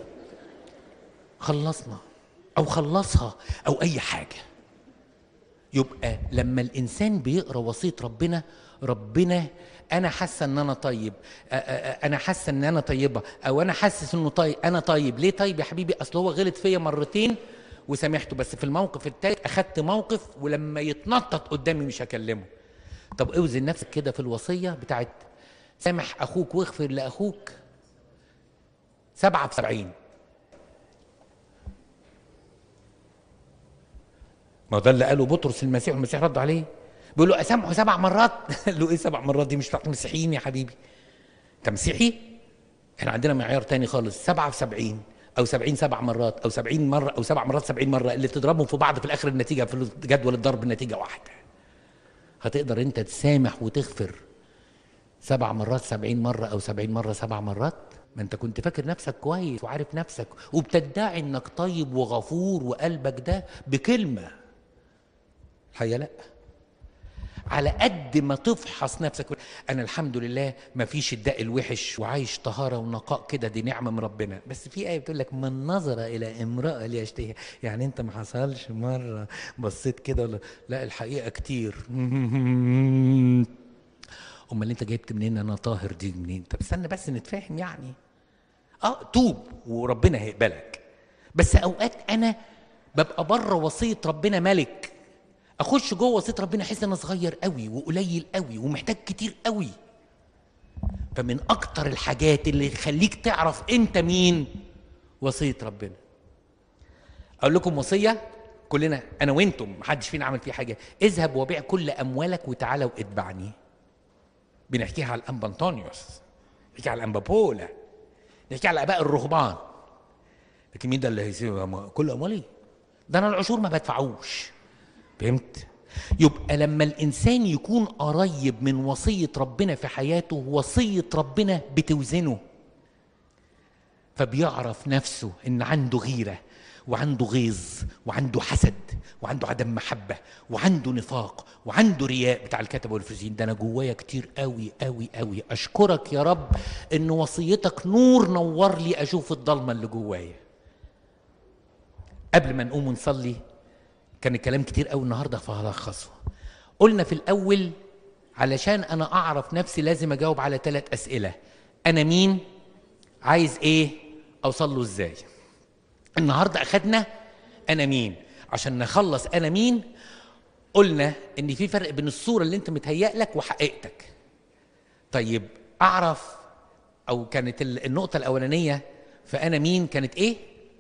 خلصنا او خلصها او اي حاجه. يبقى لما الانسان بيقرا وصيه ربنا، ربنا انا حاسه ان انا طيب، انا حاسه ان انا طيبه، او انا حاسس انه طيب، انا طيب. ليه طيب يا حبيبي؟ اصل هو غلط فيا مرتين وسامحته، بس في الموقف التالت اخدت موقف، ولما يتنطط قدامي مش هكلمه. طب اوزن نفسك كده في الوصيه بتاعت سامح اخوك واغفر لاخوك 7 في 70. ما هو ده اللي قاله بطرس المسيح، والمسيح رد عليه بيقول له اسامحه 7 مرات. قال له ايه 7 مرات دي؟ مش بتاعت مسيحيين يا حبيبي، انت مسيحي؟ احنا عندنا معيار تاني خالص، 7 في 70 او 70 7 مرات او 70 مره او 7 مرات 70 مره، اللي تضربهم في بعض في الاخر النتيجه في جدول الضرب النتيجه واحده. هتقدر انت تسامح وتغفر 7 مرات 70 مره او 70 مره 7 مرات؟ ما انت كنت فاكر نفسك كويس وعارف نفسك وبتدعي انك طيب وغفور وقلبك ده بكلمه. الحقيقه لا، على قد ما تفحص نفسك. انا الحمد لله ما فيش الداء الوحش وعايش طهاره ونقاء كده، دي نعمه من ربنا. بس في ايه بتقول لك من نظر الى امراه ليشتهيها، يعني انت ما حصلش مره بصيت كده ولا لا؟ الحقيقه كتير. امال انت جبت منين انا طاهر دي منين؟ طب استنى بس نتفاهم يعني. توب وربنا هيقبلك. بس اوقات انا ببقى بره وصيه ربنا ملك، اخش جوه وصيه ربنا احس ان انا صغير قوي وقليل قوي ومحتاج كتير قوي. فمن اكتر الحاجات اللي تخليك تعرف انت مين وصيه ربنا. اقول لكم وصيه كلنا انا وانتم محدش فينا عمل فيه حاجه: اذهب وبيع كل اموالك وتعالى واتبعني. بنحكيها على الانبا انطونيوس، نحكيها على الانبا بولا، نحكيها على اباء الرهبان. لكن مين ده اللي هيسيب كل اموالي؟ ده انا العشور ما بدفعوش. فهمت؟ يبقى لما الانسان يكون قريب من وصيه ربنا في حياته، وصيه ربنا بتوزنه، فبيعرف نفسه ان عنده غيره وعنده غيظ وعنده حسد وعنده عدم محبه وعنده نفاق وعنده رياء بتاع الكتبه والفريسيين. ده انا جوايا كتير قوي قوي قوي. اشكرك يا رب ان وصيتك نور نور لي اشوف الضلمه اللي جوايا. قبل ما نقوم ونصلي، كان الكلام كتير قوي النهارده فهلخصه. قلنا في الاول علشان انا اعرف نفسي لازم اجاوب على 3 اسئله: انا مين؟ عايز ايه؟ اوصل له ازاي؟ النهارده اخدنا انا مين. عشان نخلص انا مين قلنا ان في فرق بين الصوره اللي انت متهيأ لك وحقيقتك. طيب اعرف، او كانت النقطه الاولانيه فانا مين كانت ايه؟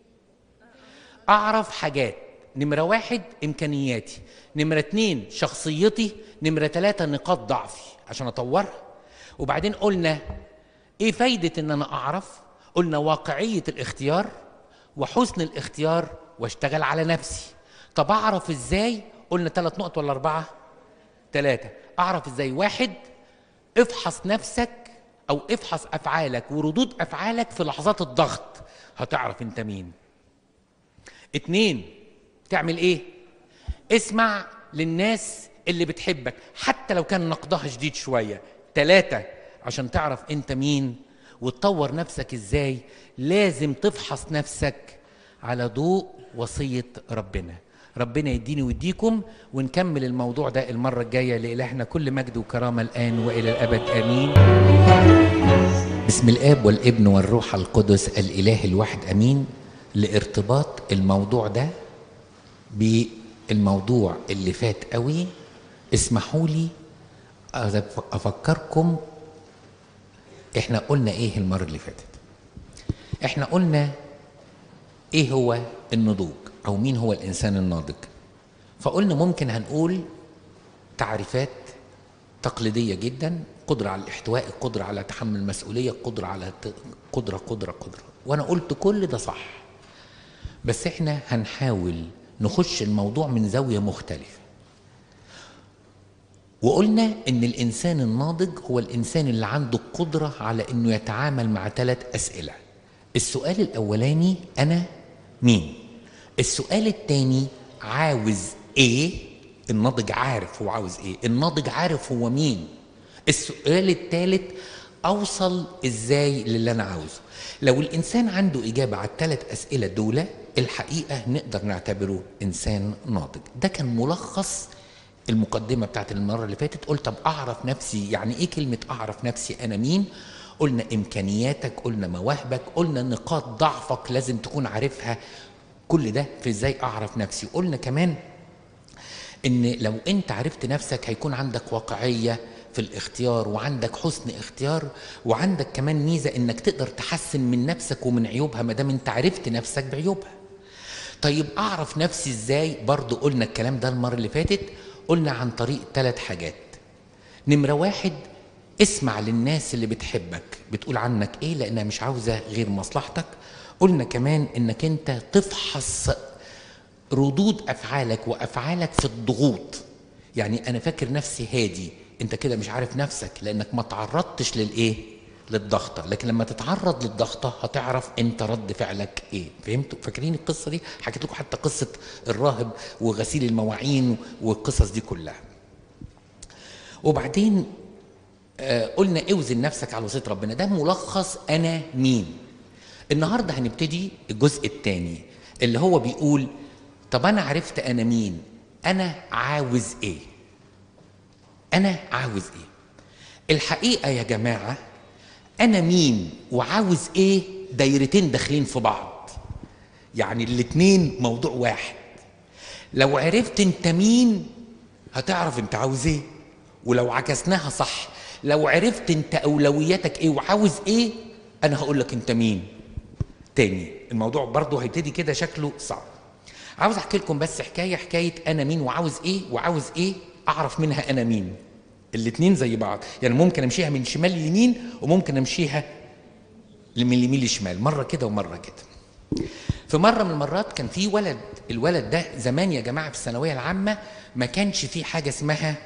اعرف حاجات. نمرة 1 إمكانياتي، نمرة 2 شخصيتي، نمرة 3 نقاط ضعفي عشان أطورها. وبعدين قلنا إيه فايدة إن أنا أعرف؟ قلنا واقعية الاختيار وحسن الاختيار واشتغل على نفسي. طب أعرف إزاي؟ قلنا 3 نقط ولا 4؟ 3. أعرف إزاي؟ 1 افحص نفسك أو افحص أفعالك وردود أفعالك في لحظات الضغط، هتعرف أنت مين. 2 تعمل ايه؟ اسمع للناس اللي بتحبك حتى لو كان نقدها شديد شوية. 3 عشان تعرف انت مين وتطور نفسك ازاي، لازم تفحص نفسك على ضوء وصية ربنا. ربنا يديني ويديكم، ونكمل الموضوع ده المرة الجاية. لإلهنا كل مجد وكرامة الآن وإلى الأبد آمين. بسم الآب والابن والروح القدس الإله الواحد آمين. لارتباط الموضوع ده بالموضوع اللي فات قوي، اسمحوا لي افكركم احنا قلنا ايه المره اللي فاتت. احنا قلنا ايه هو النضوج او مين هو الانسان الناضج. فقلنا ممكن هنقول تعريفات تقليديه جدا: قدره على الاحتواء، قدره على تحمل المسؤوليه، قدره على قدره. وانا قلت كل ده صح، بس احنا هنحاول نخش الموضوع من زاوية مختلفة. وقلنا ان الانسان الناضج هو الانسان اللي عنده القدرة على انه يتعامل مع 3 اسئلة. السؤال الاولاني انا مين؟ السؤال الثاني عاوز ايه؟ الناضج عارف هو عاوز ايه، الناضج عارف هو مين. السؤال الثالث اوصل ازاي للي انا عاوزه. لو الانسان عنده اجابة على ال3 اسئلة دول، الحقيقة نقدر نعتبره إنسان ناضج. ده كان ملخص المقدمة بتاعت المرة اللي فاتت قلت طب أعرف نفسي، يعني إيه كلمة أعرف نفسي أنا مين؟ قلنا إمكانياتك، قلنا مواهبك، قلنا نقاط ضعفك لازم تكون عارفها، كل ده في إزاي أعرف نفسي. قلنا كمان إن لو أنت عرفت نفسك هيكون عندك واقعية في الاختيار، وعندك حسن اختيار، وعندك كمان ميزة إنك تقدر تحسن من نفسك ومن عيوبها ما دام أنت عرفت نفسك بعيوبها. طيب أعرف نفسي إزاي؟ برضو قلنا الكلام ده المرة اللي فاتت، قلنا عن طريق 3 حاجات. نمرة 1، اسمع للناس اللي بتحبك بتقول عنك ايه لانها مش عاوزة غير مصلحتك. قلنا كمان انك انت تفحص ردود افعالك وافعالك في الضغوط. يعني انا فاكر نفسي هادي، انت كده مش عارف نفسك لانك ما تعرضتش للايه؟ للضغطه. لكن لما تتعرض للضغطه هتعرف انت رد فعلك ايه. فهمتوا؟ فاكرين القصه دي؟ حكيت لكم حتى قصه الراهب وغسيل المواعين والقصص دي كلها. وبعدين قلنا اوزن نفسك على وصيه ربنا. ده ملخص انا مين. النهارده هنبتدي الجزء الثاني اللي هو بيقول طب انا عرفت انا مين، انا عاوز ايه؟ انا عاوز ايه؟ الحقيقه يا جماعه انا مين وعاوز ايه دايرتين داخلين في بعض، يعني الاتنين موضوع واحد. لو عرفت انت مين هتعرف انت عاوز ايه، ولو عكسناها صح، لو عرفت انت اولوياتك ايه وعاوز ايه انا هقول لك انت مين. تاني الموضوع برضه هيبتدي كده شكله صعب. عاوز احكي لكم بس حكايه انا مين وعاوز ايه وعاوز ايه اعرف منها انا مين. الاتنين زي بعض، يعني ممكن امشيها من شمال ليمين وممكن امشيها من اليمين للشمال، مره كده ومره كده. في مره من المرات كان في ولد، الولد ده زمان يا جماعه في الثانويه العامه ما كانش في حاجه اسمها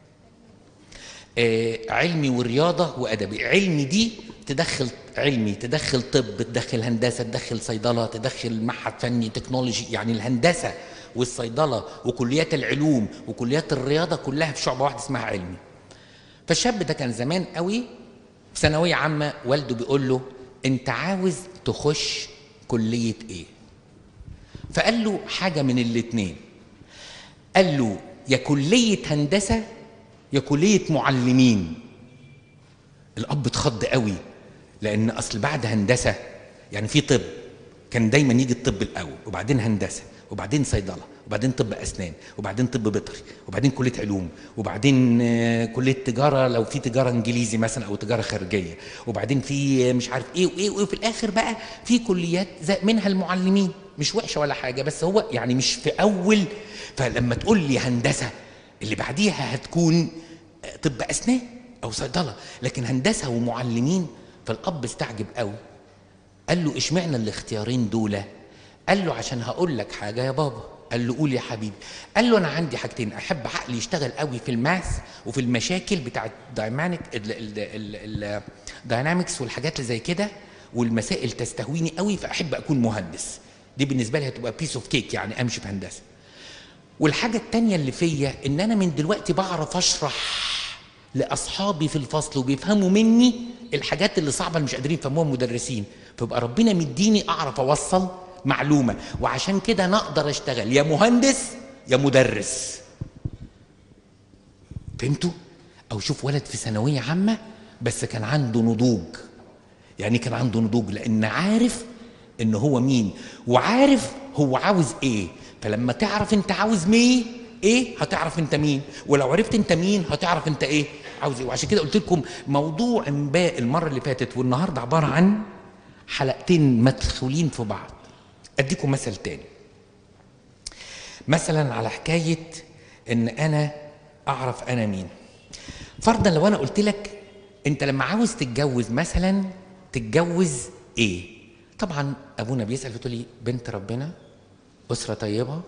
علمي ورياضه وادبي. علمي دي تدخل علمي، تدخل طب، تدخل هندسه، تدخل صيدله، تدخل معهد فني تكنولوجي، يعني الهندسه والصيدله وكليات العلوم وكليات الرياضه كلها في شعبه واحده اسمها علمي. فالشاب ده كان زمان قوي في ثانويه عامه والده بيقول له انت عاوز تخش كليه ايه؟ فقال له حاجه من الاتنين، قال له يا كليه هندسه يا كليه معلمين. الاب اتخض قوي لان اصل بعد هندسه يعني في طب، كان دايما يجي الطب الاول وبعدين هندسه وبعدين صيدله وبعدين طب اسنان وبعدين طب بيطري وبعدين كليه علوم وبعدين كليه تجاره لو في تجاره انجليزي مثلا او تجاره خارجيه وبعدين في مش عارف ايه وايه، وفي الاخر بقى في كليات منها المعلمين. مش وحشه ولا حاجه بس هو يعني مش في اول. فلما تقول لي هندسه اللي بعديها هتكون طب اسنان او صيدله، لكن هندسه ومعلمين. فالاب استعجب قوي، قال له اشمعنى الاختيارين دول؟ قال له عشان هقول لك حاجه يا بابا. قال له قول يا حبيبي. قال له انا عندي حاجتين، احب عقلي يشتغل قوي في الماث وفي المشاكل بتاعه الداينامكس والحاجات اللي زي كده، والمسائل تستهويني قوي فاحب اكون مهندس. دي بالنسبه لي هتبقى بيس اوف كيك، يعني امشي في هندسه. والحاجه الثانيه اللي فيا ان انا من دلوقتي بعرف اشرح لاصحابي في الفصل وبيفهموا مني الحاجات اللي صعبه اللي مش قادرين يفهموها المدرسين، فيبقى ربنا مديني اعرف اوصل معلومه، وعشان كده انا اقدر اشتغل يا مهندس يا مدرس. فهمتوا؟ او شوف ولد في ثانويه عامه بس كان عنده نضوج. يعني كان عنده نضوج لان عارف ان هو مين وعارف هو عاوز ايه. فلما تعرف انت عاوز مين ايه هتعرف انت مين، ولو عرفت انت مين هتعرف انت ايه عاوز ايه. وعشان كده قلت لكم موضوع انباء المره اللي فاتت والنهارده عباره عن حلقتين مدخولين في بعض. اديكم مثل تاني، مثلا على حكايه ان انا اعرف انا مين. فرضا لو انا قلت لك انت لما عاوز تتجوز مثلا تتجوز ايه؟ طبعا ابونا بيسال فتقول لي بنت ربنا، اسره طيبه،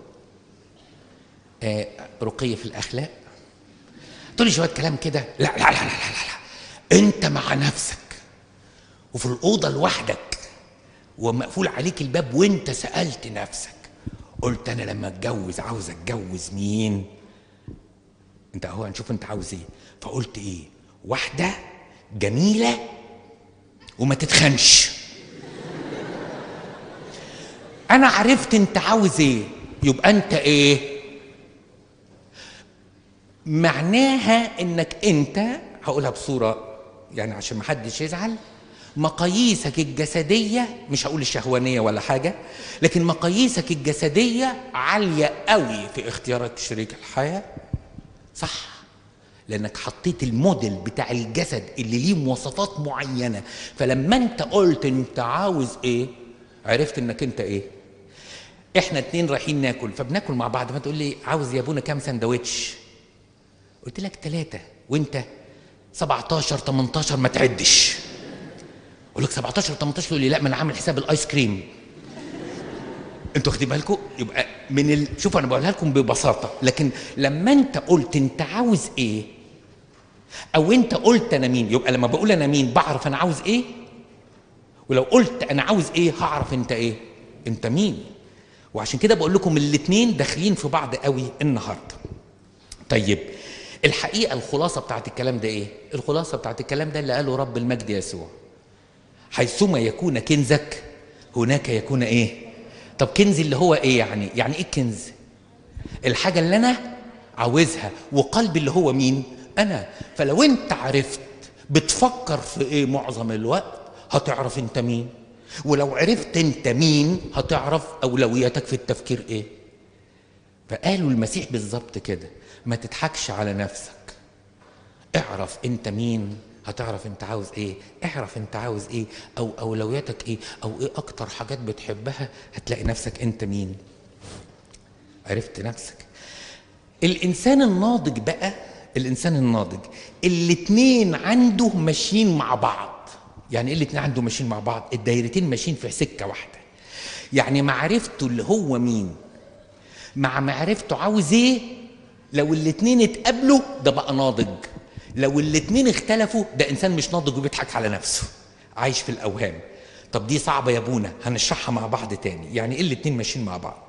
رقيه في الاخلاق، تقول لي شويه كلام كده. لا لا لا لا لا لا، انت مع نفسك وفي الاوضه لوحدك ومقفول عليك الباب وانت سالت نفسك قلت انا لما اتجوز عاوز اتجوز مين؟ انت اهو هنشوف انت عاوز ايه. فقلت ايه؟ واحده جميله وما تتخنش. انا عرفت انت عاوز ايه، يبقى انت ايه؟ معناها انك انت، هقولها بصوره يعني عشان ما حدش يزعل، مقاييسك الجسديه، مش هقول الشهوانيه ولا حاجه، لكن مقاييسك الجسديه عاليه قوي في اختيارك شريك الحياه. صح، لانك حطيت الموديل بتاع الجسد اللي ليه مواصفات معينه، فلما انت قلت انت عاوز ايه عرفت انك انت ايه. احنا اتنين رايحين ناكل، فبناكل مع بعض، فتقول لي عاوز يا ابونا كام سندوتش؟ قلت لك 3، وانت 17 18 ما تعدش. اقول لك 17 18، تقول لي لا ما انا عامل حساب الايس كريم. انتوا واخدين بالكم؟ يبقى شوفوا انا بقولها لكم ببساطه، لكن لما انت قلت انت عاوز ايه او انت قلت انا مين، يبقى لما بقول انا مين بعرف انا عاوز ايه، ولو قلت انا عاوز ايه هعرف انت ايه، انت مين. وعشان كده بقول لكم الاثنين داخلين في بعض قوي النهارده. طيب الحقيقه الخلاصه بتاعت الكلام ده ايه؟ الخلاصه بتاعت الكلام ده اللي قاله رب المجد يسوع: حيثما يكون كنزك هناك يكون ايه؟ طب كنز اللي هو ايه يعني؟ يعني ايه الكنز؟ الحاجه اللي انا عاوزها، وقلبي اللي هو مين؟ انا. فلو انت عرفت بتفكر في ايه معظم الوقت هتعرف انت مين، ولو عرفت انت مين هتعرف اولوياتك في التفكير ايه. فقالوا المسيح بالظبط كده: ما تضحكش على نفسك، اعرف انت مين هتعرف انت عاوز ايه. اعرف انت عاوز ايه او اولوياتك ايه او ايه اكتر حاجات بتحبها، هتلاقي نفسك انت مين. عرفت نفسك. الانسان الناضج بقى، الانسان الناضج الاتنين عنده ماشيين مع بعض. يعني ايه الاتنين عنده ماشيين مع بعض؟ الدايرتين ماشيين في سكه واحده. يعني معرفته اللي هو مين مع معرفته عاوز ايه، لو الاتنين اتقابلوا ده بقى ناضج. لو الاتنين اختلفوا ده انسان مش ناضج وبيضحك على نفسه، عايش في الاوهام. طب دي صعبه يا ابونا، هنشرحها مع بعض تاني. يعني ايه الاتنين ماشيين مع بعض؟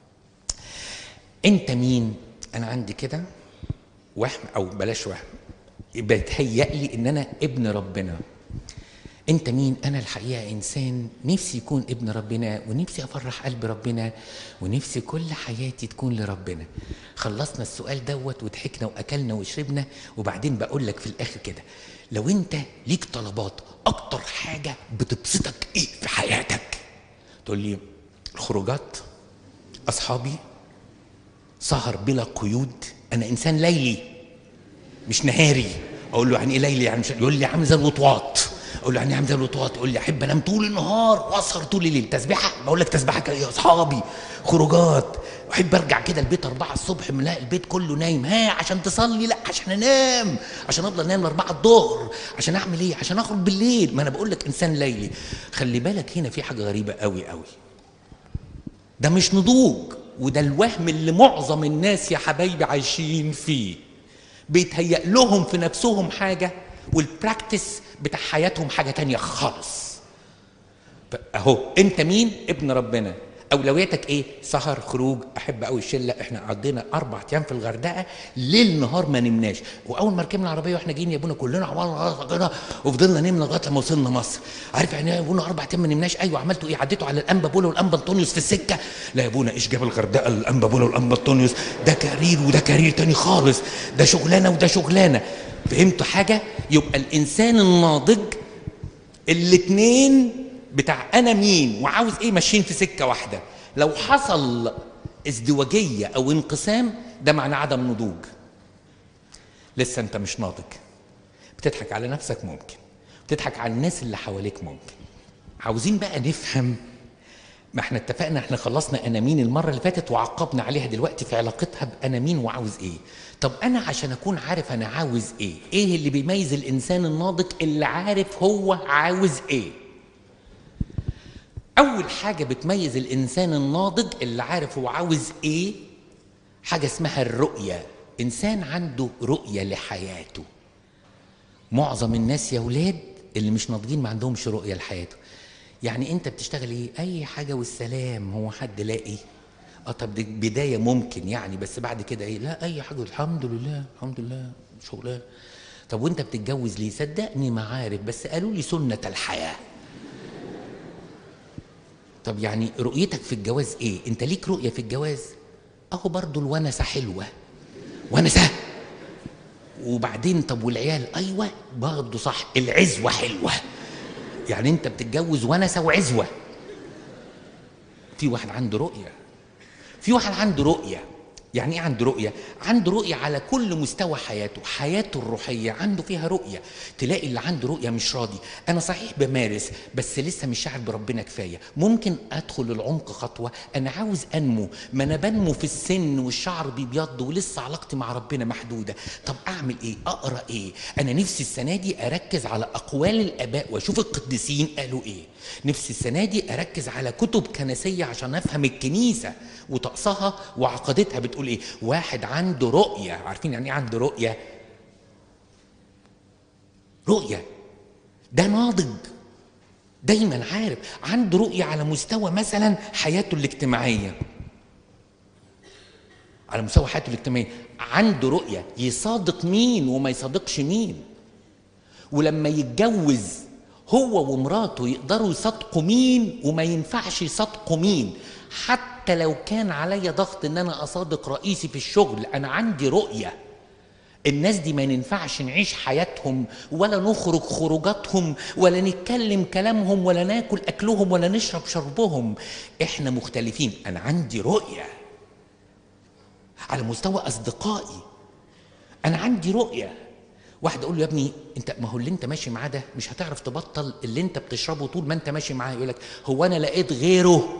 انت مين؟ انا عندي كده وهم، او بلاش وهم، بيتهيأ لي ان انا ابن ربنا. انت مين؟ انا الحقيقه انسان نفسي يكون ابن ربنا، ونفسي افرح قلب ربنا، ونفسي كل حياتي تكون لربنا. خلصنا السؤال دوت وضحكنا واكلنا وشربنا، وبعدين بقول لك في الاخر كده: لو انت ليك طلبات، اكتر حاجه بتبسطك ايه في حياتك؟ تقول لي الخروجات، اصحابي، سهر بلا قيود. انا انسان ليلي مش نهاري. اقول له يعني ايه ليلي؟ يعني مش، يقول لي عامل زي الوطواط. اقول له يعني عامل زي الوطواط؟ يقول لي احب انام طول النهار واسهر طول الليل. تسبيحه؟ بقول لك تسبيحه يا اصحابي. خروجات، احب ارجع كده البيت 4 الصبح ملاقي البيت كله نايم. ها عشان تصلي؟ لا عشان انام، عشان افضل نايم 4 الظهر. عشان اعمل ايه؟ عشان اخرج بالليل. ما انا بقول لك انسان ليلي. خلي بالك هنا في حاجه غريبه قوي قوي، ده مش نضوج، وده الوهم اللي معظم الناس يا حبايبي عايشين فيه. بيتهيأ لهم في نفسهم حاجة، والبراكتس بتاع حياتهم حاجة تانية خالص. اهو انت مين؟ ابن ربنا. اولوياتك ايه؟ سهر، خروج، احب قوي الشله. احنا قضينا 4 ايام في الغردقه ليل نهار ما نمناش، واول ما ركبنا العربيه واحنا جايين يا ابونا كلنا عملنا وفضلنا نمنا لغايه لما وصلنا مصر. عارف يعني ايه يا ابونا 4 ايام ما نمناش؟ ايوه. عملتوا ايه؟ عديتوا على الانبا بولا والانبا انطونيوس في السكه؟ لا يا ابونا، ايش جاب الغردقه الانبا بولا والانبا انطونيوس؟ ده كارير وده كارير تاني خالص، ده شغلانه وده شغلانه. فهمتوا حاجه؟ يبقى الانسان الناضج الاتنين بتاع انا مين وعاوز ايه ماشيين في سكه واحده. لو حصل ازدواجيه او انقسام ده معناه عدم نضوج. لسه انت مش ناضج، بتضحك على نفسك ممكن، بتضحك على الناس اللي حواليك ممكن. عاوزين بقى نفهم، ما احنا اتفقنا، احنا خلصنا انا مين المره اللي فاتت وعقبنا عليها دلوقتي في علاقتها بانا مين وعاوز ايه. طب انا عشان اكون عارف انا عاوز ايه، ايه اللي بيميز الانسان الناضج اللي عارف هو عاوز ايه؟ اول حاجه بتميز الانسان الناضج اللي عارف هو عاوز ايه حاجه اسمها الرؤيه. انسان عنده رؤيه لحياته. معظم الناس يا ولاد اللي مش ناضجين ما عندهمش رؤيه لحياته. يعني انت بتشتغل ايه؟ اي حاجه والسلام. هو حد لاقي؟ طب دي بدايه ممكن يعني، بس بعد كده ايه؟ لا اي حاجه الحمد لله الحمد لله شغلانه. طب وانت بتتجوز ليه؟ صدقني ما عارف، بس قالوا لي سنه الحياه. طب يعني رؤيتك في الجواز ايه؟ انت ليك رؤيه في الجواز؟ اهو برضو الونسه حلوه. ونسه وبعدين طب والعيال؟ ايوه برضه صح، العزوه حلوه، يعني انت بتتجوز ونسه وعزوه. في واحد عنده رؤيه، في واحد عنده رؤيه. يعني ايه عنده رؤيه؟ عنده رؤيه على كل مستوى حياته، حياته الروحيه عنده فيها رؤيه. تلاقي اللي عنده رؤيه مش راضي، انا صحيح بمارس بس لسه مش شاعر بربنا كفايه، ممكن ادخل العمق خطوه، انا عاوز انمو، ما انا بنمو في السن والشعر بيبيض ولسه علاقتي مع ربنا محدوده. طب اعمل ايه؟ اقرا ايه؟ انا نفسي السنه دي اركز على اقوال الاباء واشوف القديسين قالوا ايه. نفسي السنه دي اركز على كتب كنسيه عشان افهم الكنيسه وطقسها وعقيدتها بتقول ايه. واحد عنده رؤيه، عارفين يعني ايه عنده رؤيه؟ رؤيه ده ناضج، دايما عارف، عنده رؤيه على مستوى مثلا حياته الاجتماعيه، على مستوى حياته الاجتماعيه عنده رؤيه يصادق مين وما يصادقش مين، ولما يتجوز هو ومراته يقدروا يصدقوا مين وما ينفعش يصدقوا مين. حتى لو كان عليا ضغط ان انا اصادق رئيسي في الشغل، انا عندي رؤية. الناس دي ما ينفعش نعيش حياتهم ولا نخرج خروجاتهم ولا نتكلم كلامهم ولا ناكل اكلهم ولا نشرب شربهم، احنا مختلفين. انا عندي رؤية على مستوى اصدقائي، انا عندي رؤية. واحد اقول له يا ابني انت، ما هو اللي انت ماشي معاه ده مش هتعرف تبطل اللي انت بتشربه طول ما انت ماشي معاه. يقول لك هو انا لقيت غيره،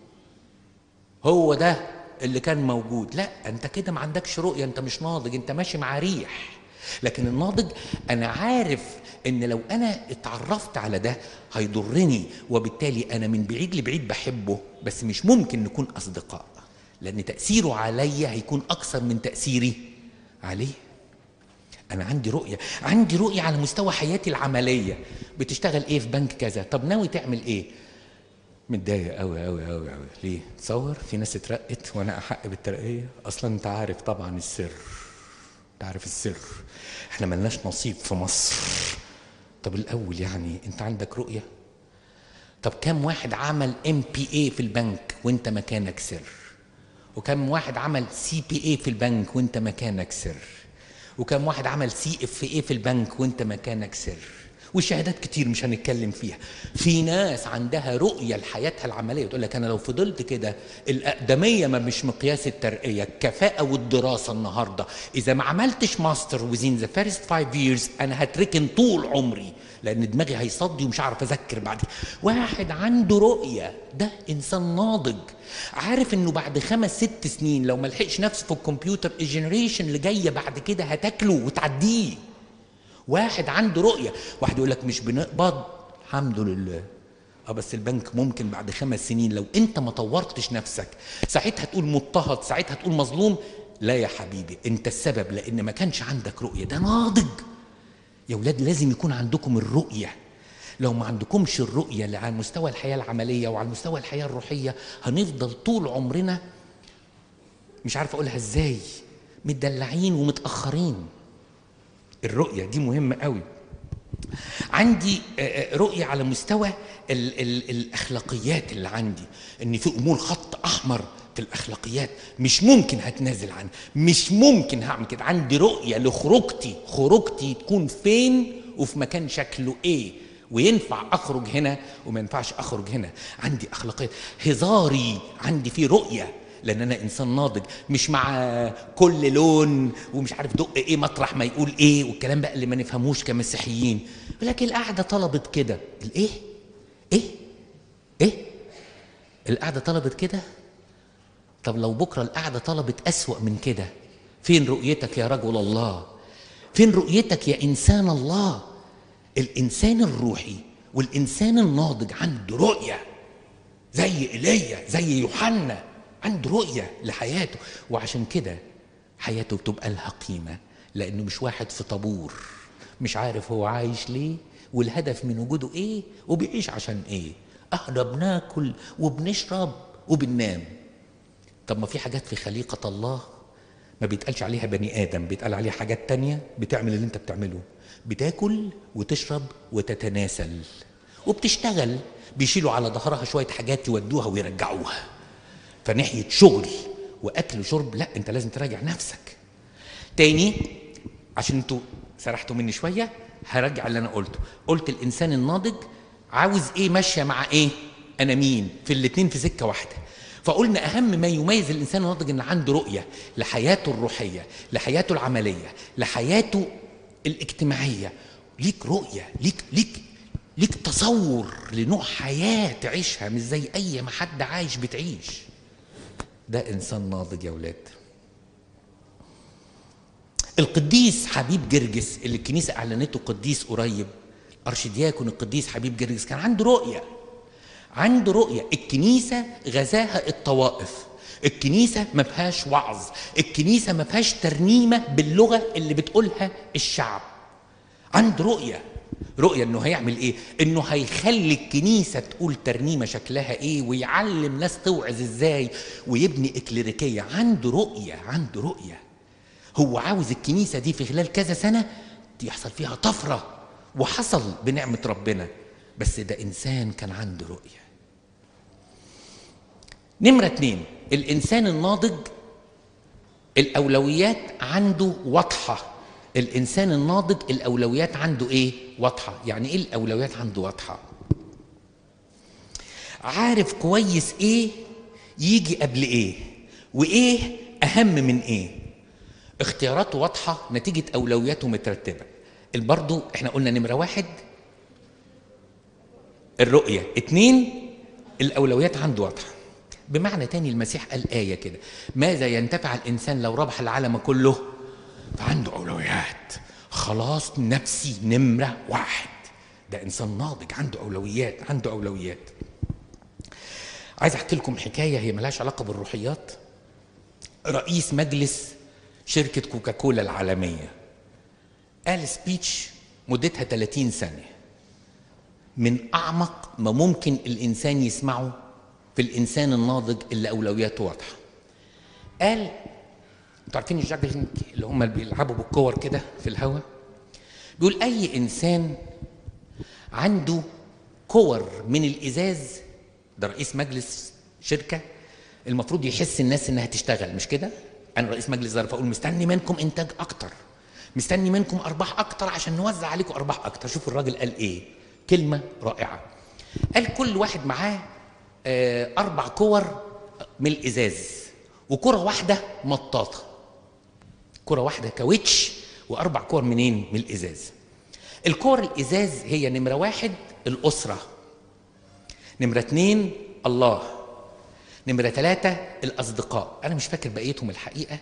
هو ده اللي كان موجود. لا، انت كده ما عندكش رؤيه، انت مش ناضج، انت ماشي مع ريح. لكن الناضج انا عارف ان لو انا اتعرفت على ده هيضرني، وبالتالي انا من بعيد لبعيد بحبه، بس مش ممكن نكون اصدقاء لان تاثيره عليا هيكون اكثر من تاثيري عليه. أنا عندي رؤية، عندي رؤية على مستوى حياتي العملية. بتشتغل إيه في بنك كذا؟ طب ناوي تعمل إيه؟ متضايق أوي أوي أوي أوي. ليه؟ تصور في ناس اترقت وأنا أحق بالترقية؟ أصلا أنت عارف طبعا السر، أنت عارف السر، إحنا ملناش نصيب في مصر. طب الأول يعني أنت عندك رؤية؟ طب كم واحد عمل MPA في البنك وأنت مكانك سر؟ وكم واحد عمل CPA في البنك وأنت مكانك سر؟ وكم واحد عمل CFA في البنك وانت مكانك سر؟ وشهادات كتير مش هنتكلم فيها. في ناس عندها رؤية لحياتها العملية تقول لك انا لو فضلت كده، الأقدمية ما مش مقياس الترقية، الكفاءة والدراسة النهاردة، إذا ما عملتش ماستر within the first 5 years أنا هتركن طول عمري لأن دماغي هيصدي ومش هعرف أذاكر بعد. واحد عنده رؤية ده إنسان ناضج، عارف إنه بعد 5-6 سنين لو ما لحقش نفسه في الكمبيوتر الجنريشن اللي جاية بعد كده هتاكله وتعديه. واحد عنده رؤية. واحد يقول لك مش بنقبض، الحمد لله، بس البنك ممكن بعد 5 سنين لو انت ما طورتش نفسك ساعتها تقول مضطهد، ساعتها تقول مظلوم. لا يا حبيبي، انت السبب لان ما كانش عندك رؤية. ده ناضج. يا ولاد لازم يكون عندكم الرؤية. لو ما عندكمش الرؤية اللي على مستوى الحياة العملية وعلى مستوى الحياة الروحية هنفضل طول عمرنا مش عارف اقولها ازاي، متدلعين ومتأخرين. الرؤية دي مهمة قوي. عندي رؤية على مستوى الأخلاقيات اللي عندي، إن في أمور خط أحمر في الأخلاقيات مش ممكن هتنازل عنها، مش ممكن هعمل كده. عندي رؤية خروجتي تكون فين وفي مكان شكله إيه، وينفع أخرج هنا وما ينفعش أخرج هنا. عندي أخلاقيات. هزاري عندي فيه رؤية لأن أنا إنسان ناضج، مش مع كل لون ومش عارف دق إيه مطرح ما يقول إيه والكلام بقى اللي ما نفهموش كمسيحيين. ولكن القعدة طلبت كده. الإيه؟ إيه؟ القعدة طلبت كده؟ طب لو بكرة القعدة طلبت أسوأ من كده، فين رؤيتك يا رجل الله؟ فين رؤيتك يا إنسان الله؟ الإنسان الروحي والإنسان الناضج عنده رؤية، زي إيليا، زي يوحنا، عنده رؤية لحياته. وعشان كده حياته بتبقى لها قيمة، لأنه مش واحد في طابور مش عارف هو عايش ليه والهدف من وجوده إيه وبيعيش عشان إيه. إحنا بناكل وبنشرب وبننام. طب ما في حاجات في خليقة الله ما بيتقالش عليها بني آدم، بيتقال عليها حاجات تانية بتعمل اللي أنت بتعمله. بتاكل وتشرب وتتناسل وبتشتغل، بيشيلوا على ظهرها شوية حاجات يودوها ويرجعوها. فناحية شغل وأكل وشرب لا، أنت لازم تراجع نفسك. تاني، عشان انتوا سرحتوا مني شويه هرجع اللي انا قلته. قلت الانسان الناضج عاوز ايه ماشيه مع ايه؟ انا مين؟ في الاتنين في سكه واحده. فقلنا اهم ما يميز الانسان الناضج ان عنده رؤيه لحياته الروحيه، لحياته العمليه، لحياته الاجتماعيه. ليك رؤيه، ليك تصور لنوع حياه تعيشها، مش زي اي ما حد عايش بتعيش. ده انسان ناضج يا ولاد. القديس حبيب جرجس اللي الكنيسه اعلنته قديس قريب، ارشدياكون القديس حبيب جرجس، كان عنده رؤيه. عنده رؤيه. الكنيسه غزاها الطوائف، الكنيسه ما فيهاش وعظ، الكنيسه ما فيهاش ترنيمه باللغه اللي بتقولها الشعب. عنده رؤيه. رؤيه انه هيعمل ايه؟ انه هيخلي الكنيسه تقول ترنيمه شكلها ايه، ويعلم ناس توعظ ازاي، ويبني اكليريكيه. عنده رؤيه، عنده رؤيه. هو عاوز الكنيسه دي في خلال كذا سنه يحصل فيها طفره، وحصل بنعمه ربنا. بس ده انسان كان عنده رؤيه. نمره 2، الانسان الناضج الاولويات عنده واضحه. الانسان الناضج الاولويات عنده ايه؟ واضحه. يعني ايه الاولويات عنده واضحه؟ عارف كويس ايه يجي قبل ايه، وايه اهم من ايه. اختياراته واضحه نتيجه اولوياته مترتبه. برضو احنا قلنا نمره 1 الرؤيه، 2 الاولويات عنده واضحه. بمعنى تاني المسيح قال آية كده: ماذا ينتفع الإنسان لو ربح العالم كله؟ فعنده أولويات. خلاص نفسي نمرة 1. ده إنسان ناضج عنده أولويات، عنده أولويات. عايز أحكي لكم حكاية هي ملهاش علاقة بالروحيات. رئيس مجلس شركة كوكاكولا العالمية قال سبيتش مدتها 30 ثانية، من أعمق ما ممكن الإنسان يسمعه في الإنسان الناضج اللي أولوياته واضحة. قال، انتوا عارفين الجاجلينج اللي هم اللي بيلعبوا بالكور كده في الهواء؟ بيقول أي إنسان عنده كور من الإزاز، ده رئيس مجلس شركة المفروض يحس الناس إنها تشتغل، مش كده؟ أنا رئيس مجلس ظرف أقول مستني منكم إنتاج أكتر، مستني منكم أرباح أكتر عشان نوزع عليكم أرباح أكتر. شوفوا الراجل قال إيه، كلمة رائعة. قال كل واحد معاه 4 كور من الإزاز، وكرة واحدة مطاطة، كرة واحدة كاوتش، و4 كور منين؟ من الإزاز. الكور الإزاز هي نمرة 1 الأسرة، نمرة 2 الله، نمرة 3 الأصدقاء. أنا مش فاكر بقيتهم الحقيقة.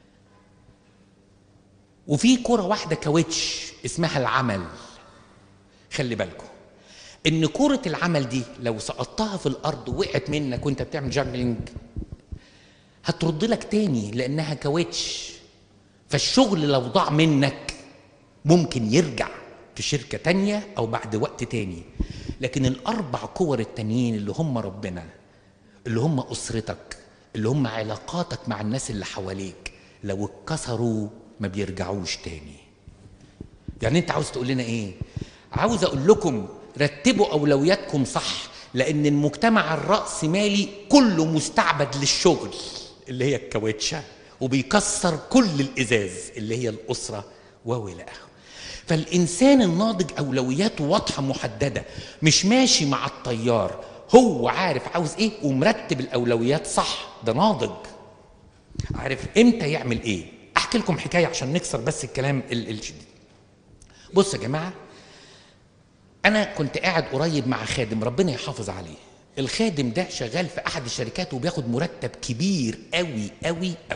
وفي كرة واحدة كاوتش اسمها العمل. خلي بالكم إن كرة العمل دي لو سقطتها في الأرض ووقعت منك وأنت بتعمل جاجلينج هترد لك تاني لأنها كاوتش. فالشغل لو ضاع منك ممكن يرجع في شركة تانية أو بعد وقت تاني. لكن ال4 كور التانيين اللي هم ربنا، اللي هم أسرتك، اللي هم علاقاتك مع الناس اللي حواليك، لو اتكسروا ما بيرجعوش تاني. يعني أنت عاوز تقول لنا إيه؟ عاوز أقول لكم رتبوا أولوياتكم صح، لأن المجتمع الرأسمالي كله مستعبد للشغل اللي هي الكاوتشة، وبيكسر كل الإزاز اللي هي الأسرة وإلى آخره. فالإنسان الناضج أولوياته واضحة محددة، مش ماشي مع التيار، هو عارف عاوز إيه ومرتب الأولويات صح. ده ناضج، عارف إمتى يعمل إيه. أحكي لكم حكاية عشان نكسر بس الكلام الشديد. بص يا جماعة، أنا كنت قاعد قريب مع خادم ربنا يحافظ عليه. الخادم ده شغال في أحد الشركات وبياخد مرتب كبير قوي قوي قوي.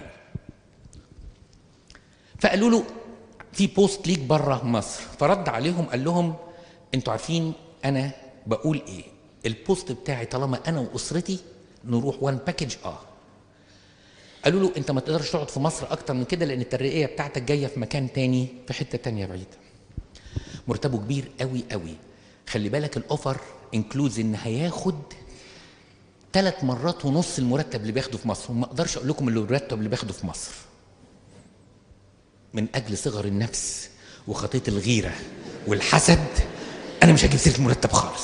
فقالوا له في بوست ليك بره مصر، فرد عليهم قال لهم انتوا عارفين انا بقول ايه؟ البوست بتاعي طالما انا واسرتي نروح وان باكج. قالوا له انت ما تقدرش تقعد في مصر اكتر من كده لان الترقيه بتاعتك جايه في مكان تاني في حته تانيه بعيده. مرتبه كبير قوي قوي. خلي بالك الاوفر انكلودز ان هياخد 3.5 مرات المرتب اللي بياخده في مصر. وما اقدرش اقول لكم المرتب اللي بياخده في مصر من اجل صغر النفس وخطيه الغيره والحسد انا مش هجيب سيره المرتب خالص.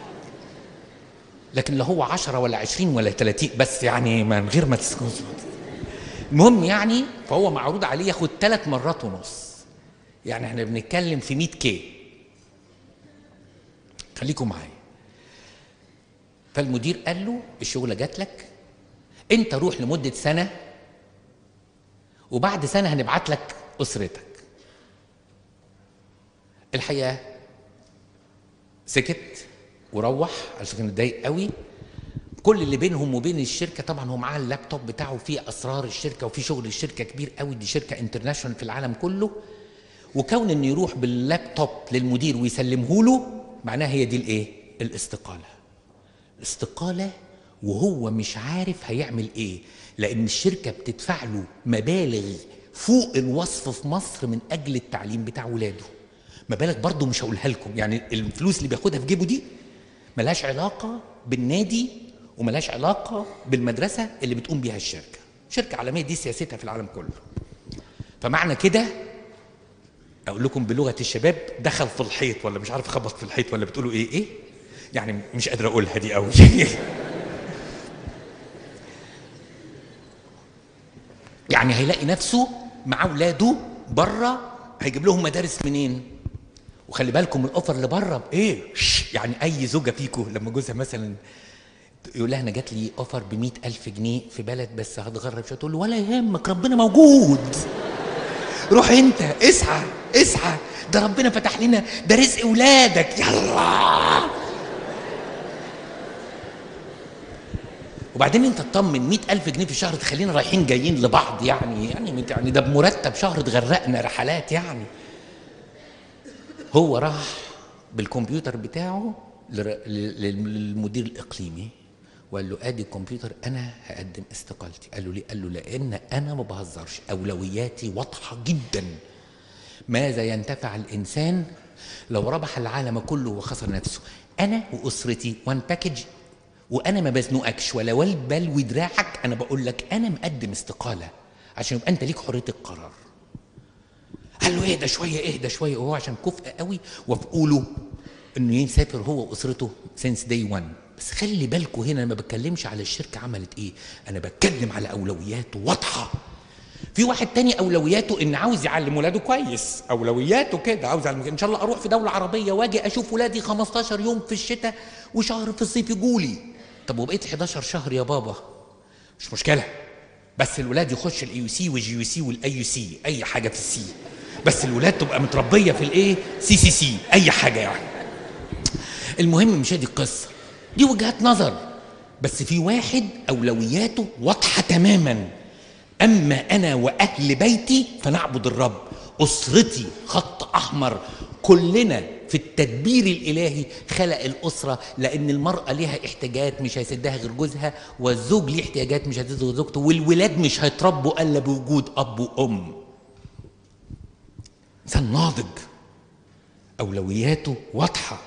لكن لا هو 10 ولا 20 ولا 30 بس، يعني من غير ما تسكت. المهم يعني فهو معروض عليه ياخد 3.5 مرات. يعني احنا بنتكلم في 100K. خليكم معايا. فالمدير قال له الشغله جات لك، انت روح لمده سنه، وبعد سنه هنبعت لك اسرتك. الحقيقه سكت وروح عشان كان اتضايق قوي. كل اللي بينهم وبين الشركه طبعا هو معاه اللابتوب بتاعه فيه اسرار الشركه وفيه شغل الشركه كبير قوي، دي شركه انترناشونال في العالم كله. وكون انه يروح باللابتوب للمدير ويسلمه له معناها هي دي الايه؟ الاستقاله. الاستقاله وهو مش عارف هيعمل ايه، لان الشركه بتدفع له مبالغ فوق الوصف في مصر من اجل التعليم بتاع ولاده. مبالغ برضه مش هقولها لكم، يعني الفلوس اللي بياخدها في جيبه دي ملهاش علاقه بالنادي وملهاش علاقه بالمدرسه اللي بتقوم بيها الشركه. شركه عالميه دي سياستها في العالم كله. فمعنى كده اقول لكم بلغه الشباب، دخل في الحيط ولا مش عارف خبط في الحيط ولا بتقولوا ايه يعني مش قادر اقولها دي قوي. يعني هيلاقي نفسه مع اولاده بره، هيجيب لهم مدارس منين؟ وخلي بالكم الاوفر اللي بره بايه؟ يعني اي زوجه فيكم لما جوزها مثلا يقول لها انا جات لي اوفر ب100,000 جنيه في بلد بس هتغرب شويه، تقول له ولا يهمك ربنا موجود، روح انت اسعى اسعى، ده ربنا فتح لنا، ده رزق ولادك، يلا. وبعدين انت تطمن 100,000 جنيه في الشهر تخلينا رايحين جايين لبعض، يعني ده بمرتب شهر تغرقنا رحلات يعني. هو راح بالكمبيوتر بتاعه للمدير الاقليمي وقال له ادي الكمبيوتر انا هقدم استقالتي. قال له ليه؟ قال له لان انا ما بهزرش، اولوياتي واضحه جدا. ماذا ينتفع الانسان لو ربح العالم كله وخسر نفسه؟ انا واسرتي وان باكج، وانا ما بزنقكش ولا بلوي دراعك، انا بقول لك انا مقدم استقاله عشان يبقى انت ليك حريه القرار. قال له اهدى شويه اهدى شويه، وهو عشان كفء قوي وافقوا له انه يسافر هو واسرته سينس داي 1. بس خلي بالكوا هنا انا ما بتكلمش على الشركه عملت ايه، انا بتكلم على اولوياته واضحه. في واحد تاني اولوياته ان عاوز يعلم ولاده كويس، اولوياته كده عاوز يعلم ان شاء الله اروح في دوله عربيه واجي اشوف ولادي 15 يوم في الشتاء وشهر في الصيف يجولي. طب وبقيت 11 شهر يا بابا مش مشكله، بس الولاد يخش الاي يو سي والجي يو سي والاي يو سي، اي حاجه في السي، بس الولاد تبقى متربيه في الايه سي سي سي، اي حاجه يعني. المهم مش هذه القصه، دي وجهات نظر. بس في واحد اولوياته واضحه تماما، اما انا واهل بيتي فنعبد الرب، اسرتي خط احمر. كلنا في التدبير الالهي خلق الاسره، لان المراه ليها احتياجات مش هيسدها غير جوزها، والزوج ليه احتياجات مش هتسدها غير زوجته، والولاد مش هيتربوا الا بوجود اب وام. انسان ناضج اولوياته واضحه.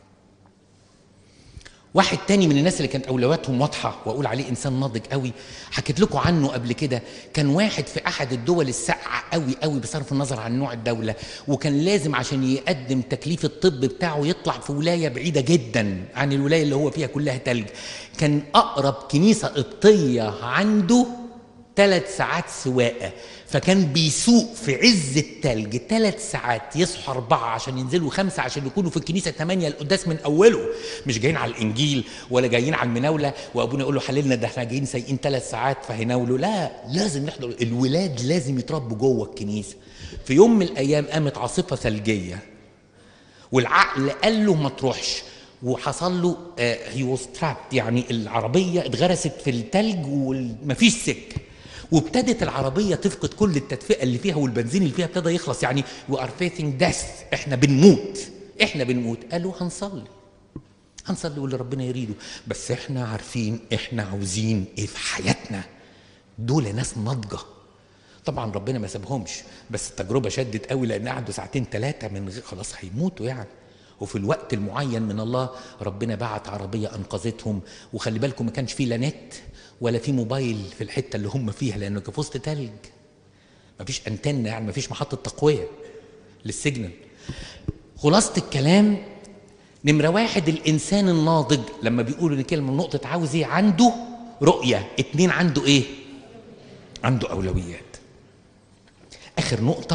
واحد تاني من الناس اللي كانت اولوياتهم واضحه واقول عليه انسان ناضج قوي، حكيت لكم عنه قبل كده. كان واحد في احد الدول الساقعه قوي قوي بصرف النظر عن نوع الدوله، وكان لازم عشان يقدم تكليف الطب بتاعه يطلع في ولايه بعيده جدا عن الولايه اللي هو فيها كلها تلج. كان اقرب كنيسه قبطيه عنده 3 ساعات سواقه، فكان بيسوق في عز التلج 3 ساعات، يصحوا 4 عشان ينزلوا 5 عشان يكونوا في الكنيسه 8 القداس من اوله، مش جايين على الانجيل ولا جايين على المناوله وابونا يقول له حللنا ده احنا جايين سايقين 3 ساعات فهيناولوا، لا لازم نحضر. الولاد لازم يتربوا جوه الكنيسه. في يوم من الايام قامت عاصفه ثلجيه والعقل قال له ما تروحش، وحصل له هي واز ترابد، يعني العربيه اتغرست في الثلج ومفيش سكه، وابتدت العربيه تفقد كل التدفئه اللي فيها والبنزين اللي فيها ابتدى يخلص، يعني وي ار فيسنج ديث، احنا بنموت. قالوا هنصلي واللي ربنا يريده، بس احنا عارفين احنا عاوزين ايه في حياتنا. دول ناس ناضجه. طبعا ربنا ما سابهمش، بس التجربه شدت قوي لان قعدوا 2 3 من غير خلاص هيموتوا يعني. وفي الوقت المعين من الله ربنا بعت عربيه انقذتهم. وخلي بالكم ما كانش فيه لا نت ولا في موبايل في الحته اللي هم فيها، لانه في وسط تلج، مفيش انتنه، يعني مفيش محطه تقويه للسيجنال. خلاصه الكلام، نمره 1 الانسان الناضج لما بيقولوا الكلمه نقطه عاوز ايه، عنده رؤيه. 2 عنده ايه؟ عنده اولويات. اخر نقطه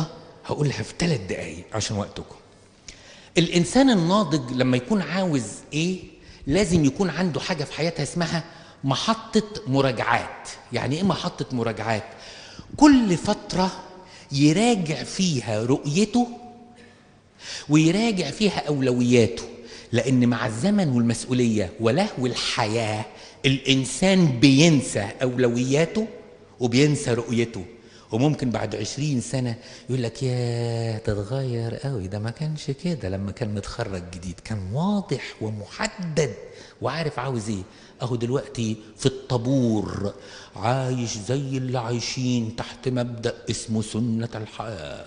هقولها في 3 دقايق عشان وقتكم. الانسان الناضج لما يكون عاوز ايه لازم يكون عنده حاجه في حياتها اسمها محطه مراجعات. يعني ايه محطه مراجعات؟ كل فتره يراجع فيها رؤيته ويراجع فيها اولوياته، لان مع الزمن والمسؤوليه ولهو الحياه الانسان بينسى اولوياته وبينسى رؤيته، وممكن بعد 20 سنة يقول لك يا تتغير قوي، ده ما كانش كده لما كان متخرج جديد، كان واضح ومحدد وعارف عاوز ايه. اهو دلوقتي في الطابور عايش زي اللي عايشين تحت مبدأ اسمه سنة الحياة،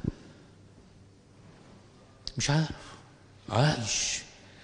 مش عارف عايش.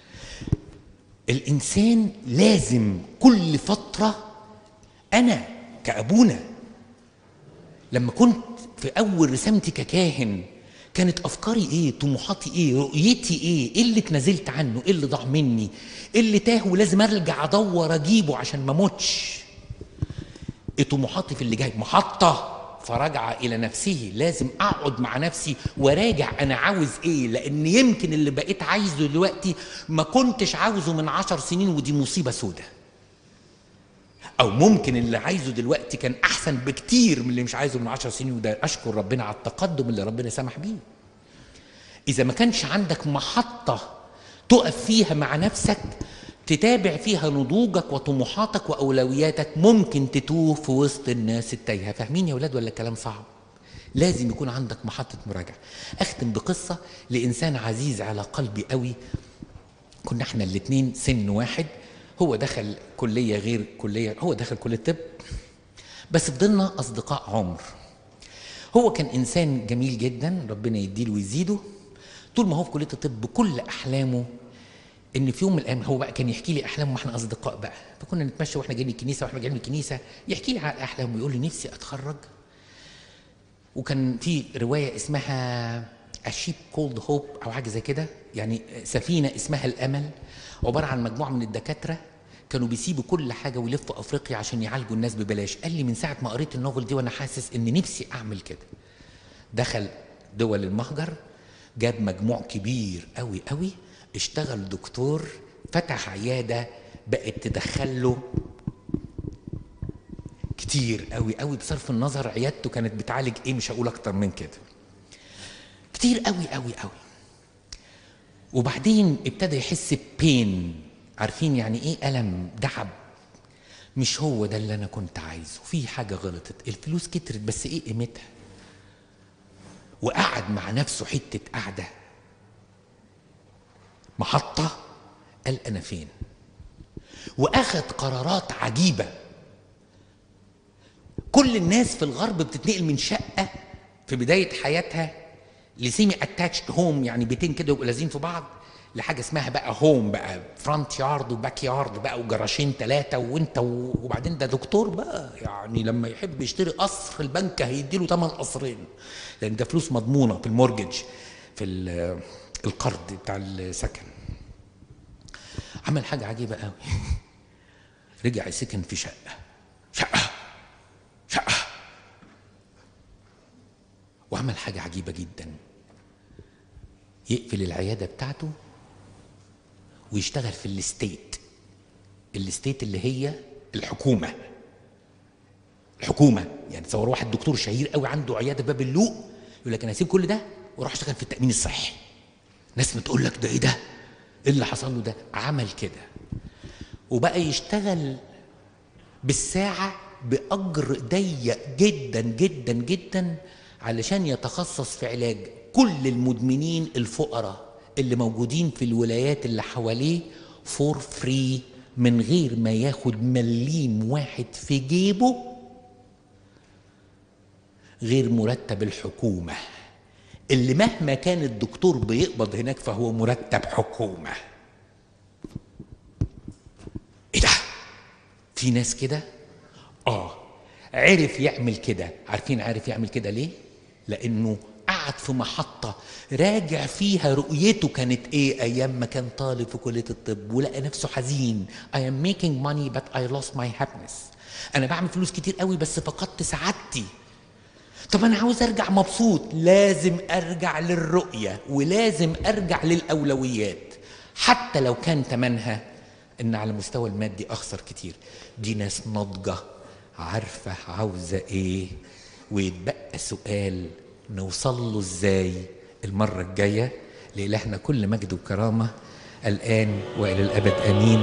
الإنسان لازم كل فترة، أنا كأبونا لما كنت في أول رسامتي ككاهن كانت أفكاري إيه؟ طموحاتي إيه؟ رؤيتي إيه؟ إيه اللي اتنازلت عنه؟ إيه اللي ضاع مني؟ إيه اللي تاه ولازم أرجع أدور أجيبه عشان ما أموتش؟ إيه طموحاتي في اللي جاي؟ محطة فراجع إلى نفسه، لازم أقعد مع نفسي وراجع أنا عاوز إيه، لأن يمكن اللي بقيت عايزه دلوقتي ما كنتش عاوزه من 10 سنين، ودي مصيبة سودة. أو ممكن اللي عايزه دلوقتي كان أحسن بكتير من اللي مش عايزه من 10 سنين، وده أشكر ربنا على التقدم اللي ربنا سمح بيه. إذا ما كانش عندك محطة تقف فيها مع نفسك تتابع فيها نضوجك وطموحاتك وأولوياتك، ممكن تتوه في وسط الناس التايهة. فاهمين يا ولاد ولا الكلام صعب؟ لازم يكون عندك محطة مراجعة. أختم بقصة لإنسان عزيز على قلبي قوي. كنا احنا الاتنين سن واحد، هو دخل كلية غير كلية، هو دخل كلية طب، بس فضلنا أصدقاء عمر. هو كان إنسان جميل جدا، ربنا يديله ويزيده. طول ما هو في كلية الطب كل أحلامه إن في يوم من الأيام، هو بقى كان يحكي لي أحلامه واحنا أصدقاء بقى، فكنا نتمشى واحنا جايين الكنيسة، واحنا جايين الكنيسة يحكي لي على أحلامه ويقول لي نفسي أتخرج. وكان في رواية اسمها A Ship Called Hope أو حاجة زي كده، يعني سفينة اسمها الأمل، عبارة عن مجموعة من الدكاترة كانوا بيسيبوا كل حاجة ويلفوا أفريقيا عشان يعالجوا الناس ببلاش. قال لي من ساعة ما قريت النوفل دي وأنا حاسس إن نفسي أعمل كده. دخل دول المهجر، جاب مجموع كبير قوي قوي، اشتغل دكتور، فتح عيادة بقت تدخله كتير قوي قوي، بصرف النظر عيادته كانت بتعالج ايه، مش هقول اكتر من كده، كتير قوي قوي قوي. وبعدين ابتدى يحس ببين، عارفين يعني ايه ألم، دعب، مش هو ده اللي انا كنت عايزه، في حاجة غلطت، الفلوس كترت بس ايه قيمتها. وقعد مع نفسه حتة قعدة محطة، قال انا فين، واخد قرارات عجيبة. كل الناس في الغرب بتتنقل من شقة في بداية حياتها لسيمي اتاتشد هوم، يعني بيتين كده يبقوا لازين في بعض، لحاجه اسمها بقى هوم، بقى فرونت يارد وباك يارد بقى وجراشين 3 وانت وبعدين ده دكتور بقى، يعني لما يحب يشتري قصر البنك هيديله 8 قصرين، لان ده فلوس مضمونه في المورجج، في القرض بتاع السكن. عمل حاجه عجيبه قوي رجع يسكن في شقه وعمل حاجه عجيبه جدا، يقفل العياده بتاعته ويشتغل في الاستيت اللي هي الحكومه. يعني تصور واحد دكتور شهير قوي عنده عياده باب اللوق، يقول لك انا هسيب كل ده واروح اشتغل في التامين الصحي. ناس بتقول لك ده ايه ده؟ ايه اللي حصل له ده؟ عمل كده وبقى يشتغل بالساعه باجر ضيق جدا جدا جدا علشان يتخصص في علاج كل المدمنين الفقراء اللي موجودين في الولايات اللي حواليه فور فري، من غير ما ياخد مليم واحد في جيبه غير مرتب الحكومة، اللي مهما كان الدكتور بيقبض هناك فهو مرتب حكومة. ايه ده؟ في ناس كده؟ عرف يعمل كده. عارفين عارف يعمل كده ليه؟ لانه قعد في محطة راجع فيها رؤيته كانت ايه ايام ما كان طالب في كلية الطب، ولقى نفسه حزين. I am making money but I lost my happiness. انا بعمل فلوس كتير قوي بس فقدت سعادتي. طب انا عاوز ارجع مبسوط، لازم ارجع للرؤية ولازم ارجع للاولويات، حتى لو كان ثمنها ان على المستوى المادي اخسر كتير. دي ناس ناضجة عارفة عاوزة ايه. ويتبقى سؤال نوصل له ازاي المرة الجاية. لإلهنا كل مجد وكرامة الآن وإلى الأبد آمين.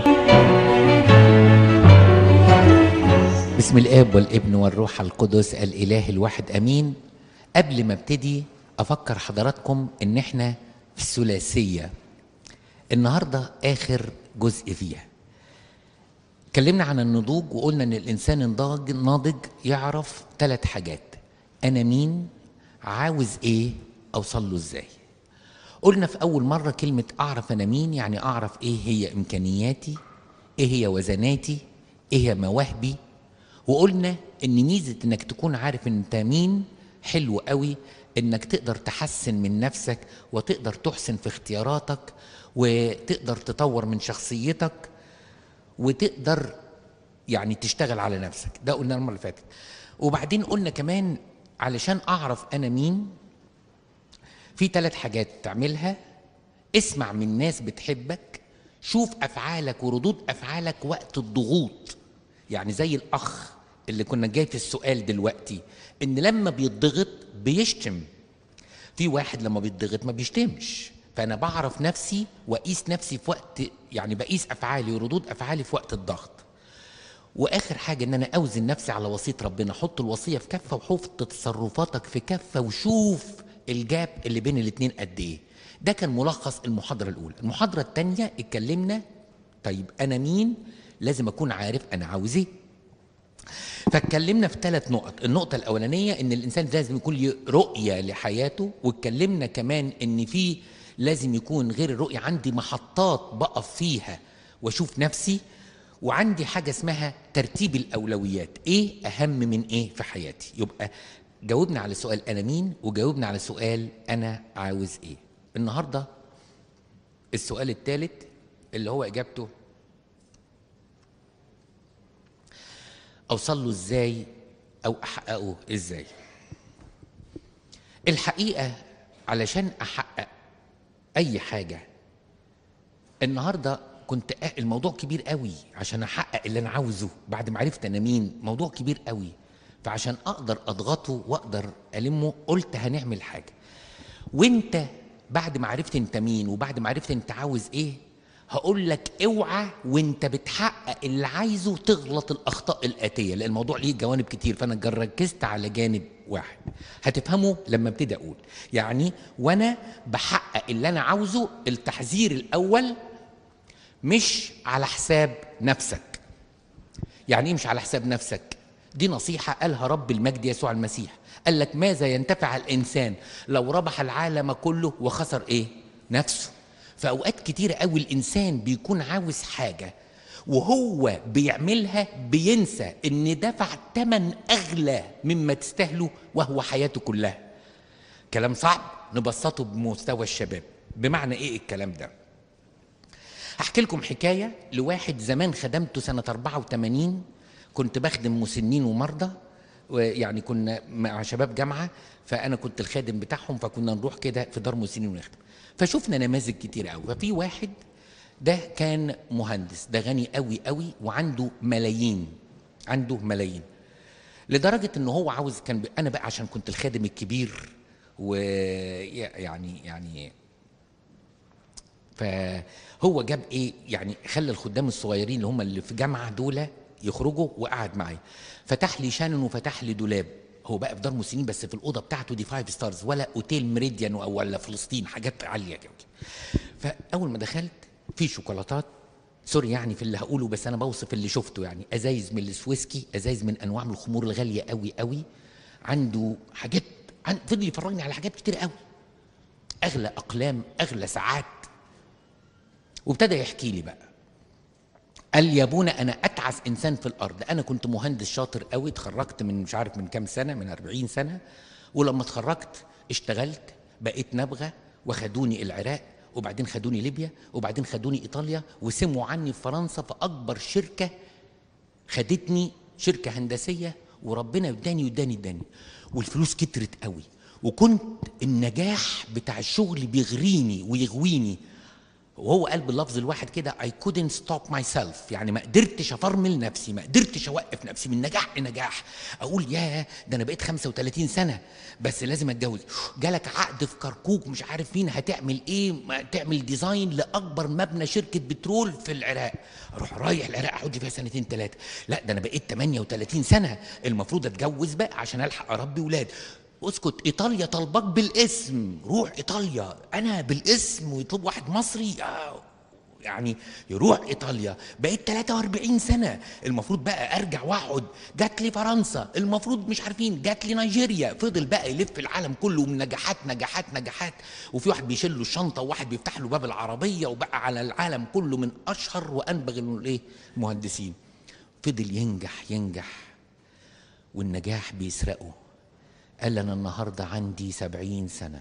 بسم الآب والابن والروح القدس الإله الواحد آمين. قبل ما ابتدي أفكر حضراتكم إن إحنا في الثلاثية النهاردة آخر جزء فيها. اتكلمنا عن النضوج وقلنا إن الإنسان الناضج يعرف 3 حاجات: أنا مين، عاوز إيه، أوصل له إزاي. قلنا في أول مرة كلمة أعرف أنا مين يعني أعرف إيه هي إمكانياتي، إيه هي وزناتي، إيه هي مواهبي. وقلنا إن ميزة إنك تكون عارف أنت مين حلو قوي، إنك تقدر تحسن من نفسك وتقدر تحسن في اختياراتك وتقدر تطور من شخصيتك وتقدر يعني تشتغل على نفسك. ده قلنا المرة اللي فاتت. وبعدين قلنا كمان علشان أعرف أنا مين في 3 حاجات تعملها: اسمع من ناس بتحبك، شوف أفعالك وردود أفعالك وقت الضغوط. يعني زي الأخ اللي كنا جاي في السؤال دلوقتي، إن لما بيتضغط بيشتم. في واحد لما بيتضغط ما بيشتمش. فأنا بعرف نفسي وأقيس نفسي في وقت، يعني بقيس أفعالي وردود أفعالي في وقت الضغط. واخر حاجه ان انا اوزن نفسي على وصيه ربنا، حط الوصيه في كفه وحط تصرفاتك في كفه وشوف الجاب اللي بين الاتنين قد ايه. ده كان ملخص المحاضره الاولى. المحاضره الثانيه اتكلمنا طيب انا مين، لازم اكون عارف انا عاوز ايه. فاتكلمنا في 3 نقط. النقطه الاولانيه ان الانسان لازم يكون له رؤيه لحياته، واتكلمنا كمان ان في لازم يكون غير الرؤيه عندي محطات بقف فيها واشوف نفسي، وعندي حاجة اسمها ترتيب الأولويات، إيه أهم من إيه في حياتي. يبقى جاوبنا على سؤال أنا مين وجاوبنا على سؤال أنا عاوز إيه. النهاردة السؤال الثالث اللي هو إجابته أوصل له إزاي أو أحققه إزاي. الحقيقة علشان أحقق أي حاجة النهاردة كنت الموضوع كبير قوي عشان احقق اللي انا عاوزه بعد ما عرفت انا مين. موضوع كبير قوي، فعشان اقدر اضغطه واقدر المه قلت هنعمل حاجه. وانت بعد ما عرفت انت مين وبعد ما عرفت انت عاوز ايه، هقول لك اوعى وانت بتحقق اللي عايزه تغلط الاخطاء الاتيه، لان الموضوع ليه جوانب كتير فانا ركزت على جانب واحد هتفهمه لما ابتدي اقول. يعني وانا بحقق اللي انا عاوزه، التحذير الاول مش على حساب نفسك. يعني ايه مش على حساب نفسك؟ دي نصيحة قالها رب المجد يسوع المسيح. قال لك ماذا ينتفع الإنسان لو ربح العالم كله وخسر إيه؟ نفسه. فأوقات كتيرة قوي الإنسان بيكون عاوز حاجة وهو بيعملها بينسى إن دفع ثمن أغلى مما تستاهله وهو حياته كلها. كلام صعب نبسطه بمستوى الشباب. بمعنى إيه الكلام ده؟ هحكي لكم حكاية لواحد زمان خدمته سنة 84. كنت بخدم مسنين ومرضى، يعني كنا مع شباب جامعة، فأنا كنت الخادم بتاعهم، فكنا نروح كده في دار مسنين ونخدم. فشوفنا نماذج كتير قوي. ففي واحد ده كان مهندس، ده غني قوي قوي وعنده ملايين، عنده ملايين، لدرجة إنه هو عاوز أنا بقى عشان كنت الخادم الكبير ويعني فهو جاب ايه، يعني خلى الخدام الصغيرين اللي هم اللي في جامعه دول يخرجوا وقعد معايا. فتح لي شانون وفتح لي دولاب. هو بقى في دار مسنين بس في الاوضه بتاعته دي 5 ستارز ولا اوتيل ميريديان ولا فلسطين، حاجات عاليه كده. فاول ما دخلت في شوكولاتات، سوري يعني في اللي هقوله بس انا بوصف اللي شفته، يعني ازايز من السويسكي، ازايز من انواع من الخمور الغاليه قوي قوي، عنده حاجات، فضل يفرجني على حاجات كتير قوي، اغلى اقلام، اغلى ساعات. وابتدى يحكي لي بقى. قال لي يا ابونا انا اتعس انسان في الارض. انا كنت مهندس شاطر قوي، اتخرجت من مش عارف من كام سنه، من 40 سنه، ولما اتخرجت اشتغلت بقيت نبغه، وخدوني العراق وبعدين خدوني ليبيا وبعدين خدوني ايطاليا، وسمعوا عني في فرنسا في اكبر شركه خدتني، شركه هندسيه، وربنا اداني والفلوس كترت قوي، وكنت النجاح بتاع الشغل بيغريني ويغويني. وهو قال باللفظ الواحد كده I couldn't stop myself، يعني ما قدرتش افرمل نفسي، ما قدرتش اوقف نفسي من نجاح لنجاح. اقول ياه ده انا بقيت 35 سنه بس لازم اتجوز، جالك عقد في كركوك مش عارف مين هتعمل ايه، تعمل ديزاين لاكبر مبنى شركه بترول في العراق، اروح رايح العراق اقعد فيها سنتين ثلاثه، لا ده انا بقيت 38 سنه المفروض اتجوز بقى عشان الحق اربي ولاد. اسكت، ايطاليا طلبك بالاسم، روح ايطاليا، انا بالاسم ويطلب واحد مصري يعني يروح ايطاليا. بقيت 43 سنه المفروض بقى ارجع واقعد، جات لي فرنسا المفروض مش عارفين، جات لي نيجيريا، فضل بقى يلف العالم كله من نجاحات نجاحات نجاحات، وفي واحد بيشيل له الشنطه وواحد بيفتح له باب العربيه، وبقى على العالم كله من اشهر وانبغ المهندسين. فضل ينجح والنجاح بيسرقه. قال أنا النهاردة عندي 70 سنة،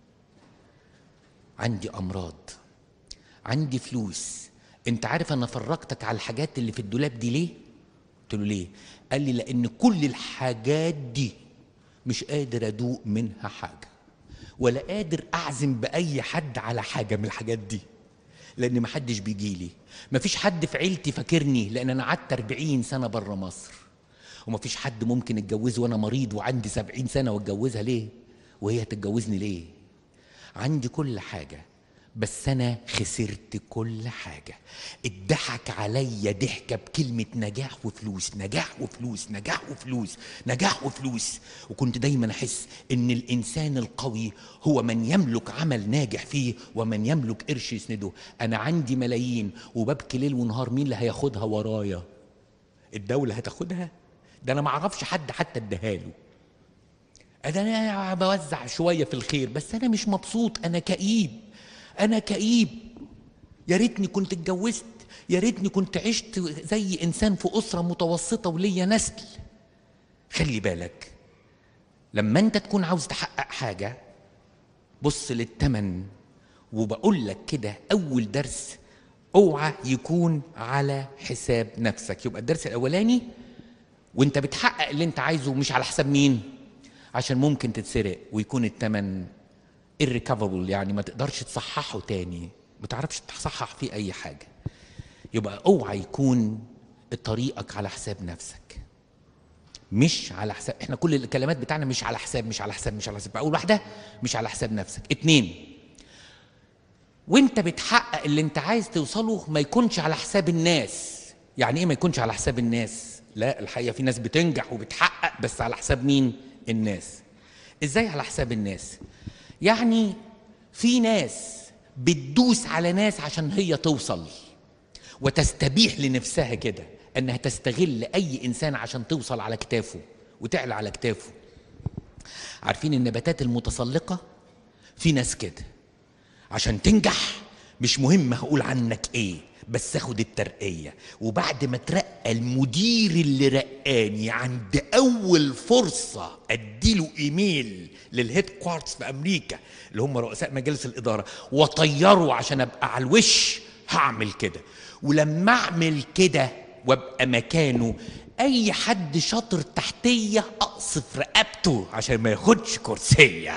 عندي أمراض، عندي فلوس، أنت عارف أنا فرجتك على الحاجات اللي في الدولاب دي ليه؟ قلت له ليه؟ قال لي لأن كل الحاجات دي مش قادر أدوق منها حاجة، ولا قادر أعزم بأي حد على حاجة من الحاجات دي، لأن محدش بيجيلي، مفيش حد في عيلتي فاكرني لأن أنا قعدت 40 سنة بره مصر، ومفيش حد ممكن اتجوزه وانا مريض وعندي 70 سنه واتجوزها ليه؟ وهي هتتجوزني ليه؟ عندي كل حاجه بس انا خسرت كل حاجه. اتضحك عليا ضحكه بكلمه نجاح وفلوس، نجاح وفلوس، نجاح وفلوس، نجاح وفلوس. وكنت دايما احس ان الانسان القوي هو من يملك عمل ناجح فيه ومن يملك قرش يسنده. انا عندي ملايين وببكي ليل ونهار، مين اللي هياخدها ورايا؟ الدوله هتاخدها؟ ده انا ما اعرفش حد حتى اداهاله. انا بوزع شويه في الخير بس انا مش مبسوط، انا كئيب، انا كئيب. يا ريتني كنت اتجوزت، يا ريتني كنت عشت زي انسان في اسره متوسطه وليا نسل. خلي بالك لما انت تكون عاوز تحقق حاجه بص للتمن. وبقول لك كده اول درس، اوعى يكون على حساب نفسك. يبقى الدرس الاولاني وانت بتحقق اللي انت عايزه مش على حساب مين؟ عشان ممكن تتسرق ويكون التمن irrecoverable، يعني ما تقدرش تصححه تاني، ما تعرفش تصحح فيه اي حاجه. يبقى اوعى يكون طريقك على حساب نفسك، مش على حساب. احنا كل الكلمات بتاعنا مش على حساب مش على حساب مش على حساب. اول واحده مش على حساب نفسك. 2 وانت بتحقق اللي انت عايز توصله ما يكونش على حساب الناس. يعني ايه ما يكونش على حساب الناس؟ لا الحقيقه في ناس بتنجح وبتحقق بس على حساب مين؟ الناس. ازاي على حساب الناس؟ يعني في ناس بتدوس على ناس عشان هي توصل، وتستبيح لنفسها كده انها تستغل اي انسان عشان توصل على كتافه وتعلى على كتافه. عارفين النباتات المتسلقه؟ في ناس كده عشان تنجح مش مهم هقول عنك ايه بس اخد الترقيه، وبعد ما اترقى المدير اللي رقاني عند اول فرصه اديله ايميل للهيد كوارتز في امريكا اللي هم رؤساء مجالس الاداره واطيره عشان ابقى على الوش، هعمل كده. ولما اعمل كده وابقى مكانه اي حد شاطر تحتيه اقصف رقبته عشان ما ياخدش كرسيه.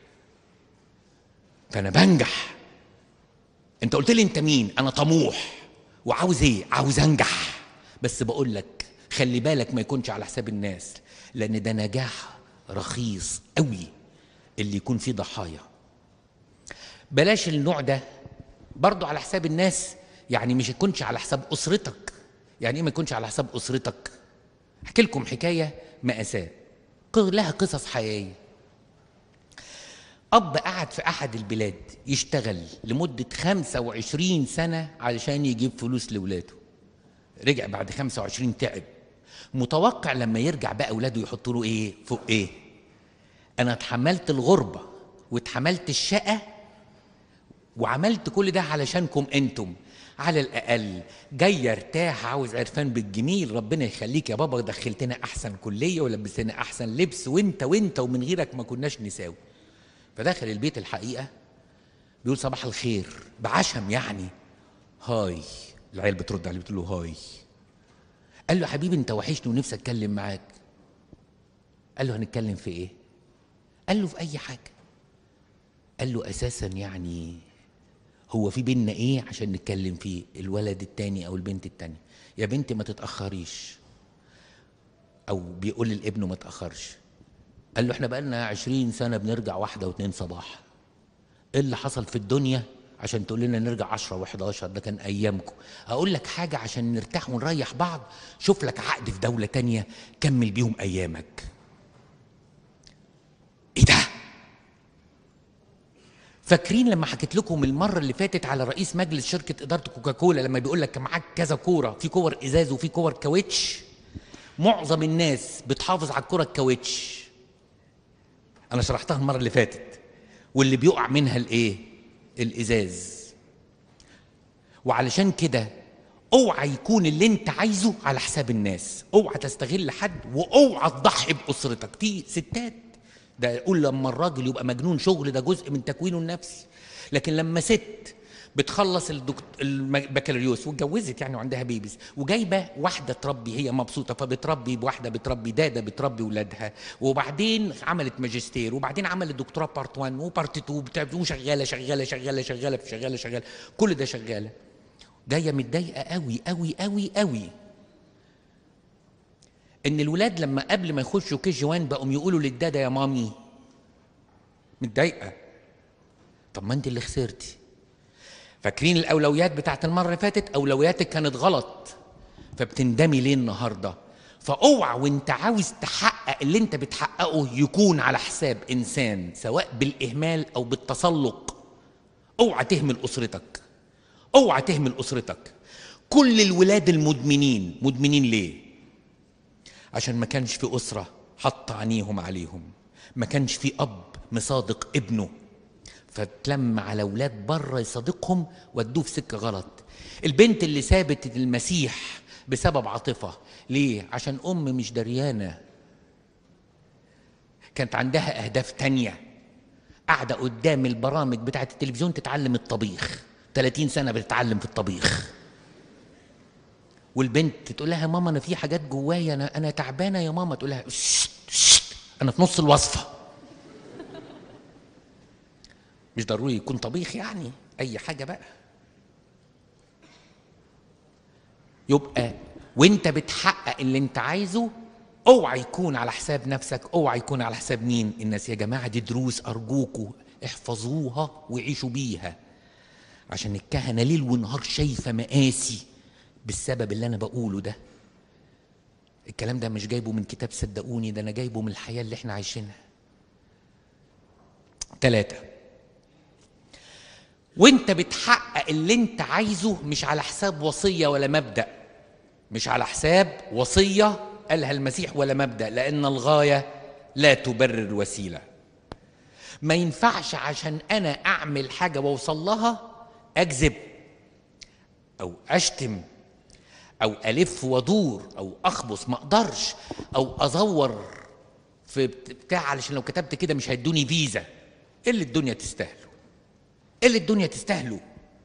فانا بنجح. انت قلت لي انت مين؟ انا طموح وعاوز ايه؟ عاوز انجح. بس بقول لك خلي بالك ما يكونش على حساب الناس، لان ده نجاح رخيص قوي اللي يكون فيه ضحايا. بلاش النوع ده برضو على حساب الناس، يعني مش يكونش على حساب اسرتك. يعني ايه ما يكونش على حساب اسرتك؟ احكي لكم حكايه مأساة لها قصص حقيقيه. أب قعد في أحد البلاد يشتغل لمدة 25 سنة علشان يجيب فلوس لولاده. رجع بعد 25 تعب، متوقع لما يرجع بقى أولاده يحطوا له إيه فوق إيه؟ أنا اتحملت الغربة واتحملت الشقة وعملت كل ده علشانكم أنتم، على الأقل جاي ارتاح، عاوز عرفان بالجميل، ربنا يخليك يا بابا دخلتنا أحسن كلية ولبستنا أحسن لبس، وأنت ومن غيرك ما كناش نساوي. فداخل البيت الحقيقة بيقول صباح الخير بعشم، يعني هاي. العيال بترد عليه بتقول له هاي. قال له حبيبي انت وحشني ونفسي اتكلم معاك. قال له هنتكلم في ايه؟ قال له في اي حاجه. قال له اساسا يعني هو في بينا ايه عشان نتكلم فيه؟ الولد التاني او البنت التانية. يا بنتي ما تتاخريش، او بيقول لابنه ما تاخرش. قال له احنا بقالنا 20 سنه بنرجع 1 و2 صباح. ايه اللي حصل في الدنيا عشان تقول لنا نرجع 10 و11؟ ده كان ايامكم. اقول لك حاجه عشان نرتاح ونريح بعض، شوف لك عقد في دوله تانية كمل بيهم ايامك. ايه ده؟ فاكرين لما حكيت لكم المره اللي فاتت على رئيس مجلس شركه اداره كوكاكولا لما بيقول لك معاك كذا كوره، في كور ازاز وفي كور كاوتش؟ معظم الناس بتحافظ على الكره الكاوتش، انا شرحتها المره اللي فاتت، واللي بيقع منها الايه؟ الازاز. وعلشان كده اوعى يكون اللي انت عايزه على حساب الناس، اوعى تستغل حد، واوعى تضحي باسرتك. في ستات ده يقول لما الراجل يبقى مجنون شغل ده جزء من تكوينه النفسي، لكن لما ست بتخلص البكالوريوس واتجوزت يعني وعندها بيبيز وجايبه واحده تربي، هي مبسوطه فبتربي بواحده، بتربي داده بتربي ولادها، وبعدين عملت ماجستير، وبعدين عملت دكتوراه بارت 1 وبارت 2 وشغاله شغاله شغاله شغاله شغاله شغاله، كل ده شغاله، جايه متضايقه قوي قوي قوي قوي ان الولاد لما قبل ما يخشوا كي جي 1 بقوا يقولوا للداده يا مامي. متضايقه. طب ما انت اللي خسرتي. فاكرين الاولويات بتاعت المره اللي فاتت؟ اولوياتك كانت غلط، فبتندمي ليه النهارده؟ فاوعى وانت عاوز تحقق اللي انت بتحققه يكون على حساب انسان، سواء بالاهمال او بالتسلق. اوعى تهمل اسرتك، اوعى تهمل اسرتك. كل الولاد المدمنين مدمنين ليه؟ عشان ما كانش في اسره حط عينيهم عليهم، ما كانش في اب مصادق ابنه، فتلم على اولاد بره يصادقهم ودوه في سكه غلط. البنت اللي سابت المسيح بسبب عاطفه، ليه؟ عشان مش دريانه، كانت عندها اهداف تانية، قاعده قدام البرامج بتاعت التلفزيون تتعلم الطبيخ، 30 سنه بتتعلم في الطبيخ. والبنت تقول لها ماما انا في حاجات جوايا، انا تعبانه يا ماما، تقول لها انا في نص الوصفه. مش ضروري يكون طبيخ يعني، اي حاجه بقى. يبقى وانت بتحقق اللي انت عايزه اوعى يكون على حساب نفسك، اوعى يكون على حساب مين؟ الناس. يا جماعه دي دروس ارجوكوا احفظوها وعيشوا بيها، عشان الكهنه ليل ونهار شايفه مآسي بالسبب اللي انا بقوله ده. الكلام ده مش جايبه من كتاب صدقوني، ده انا جايبه من الحياه اللي احنا عايشينها. 3، وانت بتحقق اللي انت عايزه مش على حساب وصيه ولا مبدأ، مش على حساب وصيه قالها المسيح ولا مبدأ، لان الغايه لا تبرر الوسيله. ما ينفعش عشان انا اعمل حاجه واوصل لها اكذب او اشتم او الف وادور او اخبص، ما اقدرش، او ازور في بتاع علشان لو كتبت كده مش هيدوني فيزا. ايه اللي الدنيا تستاهله؟ ايه اللي الدنيا تستاهله؟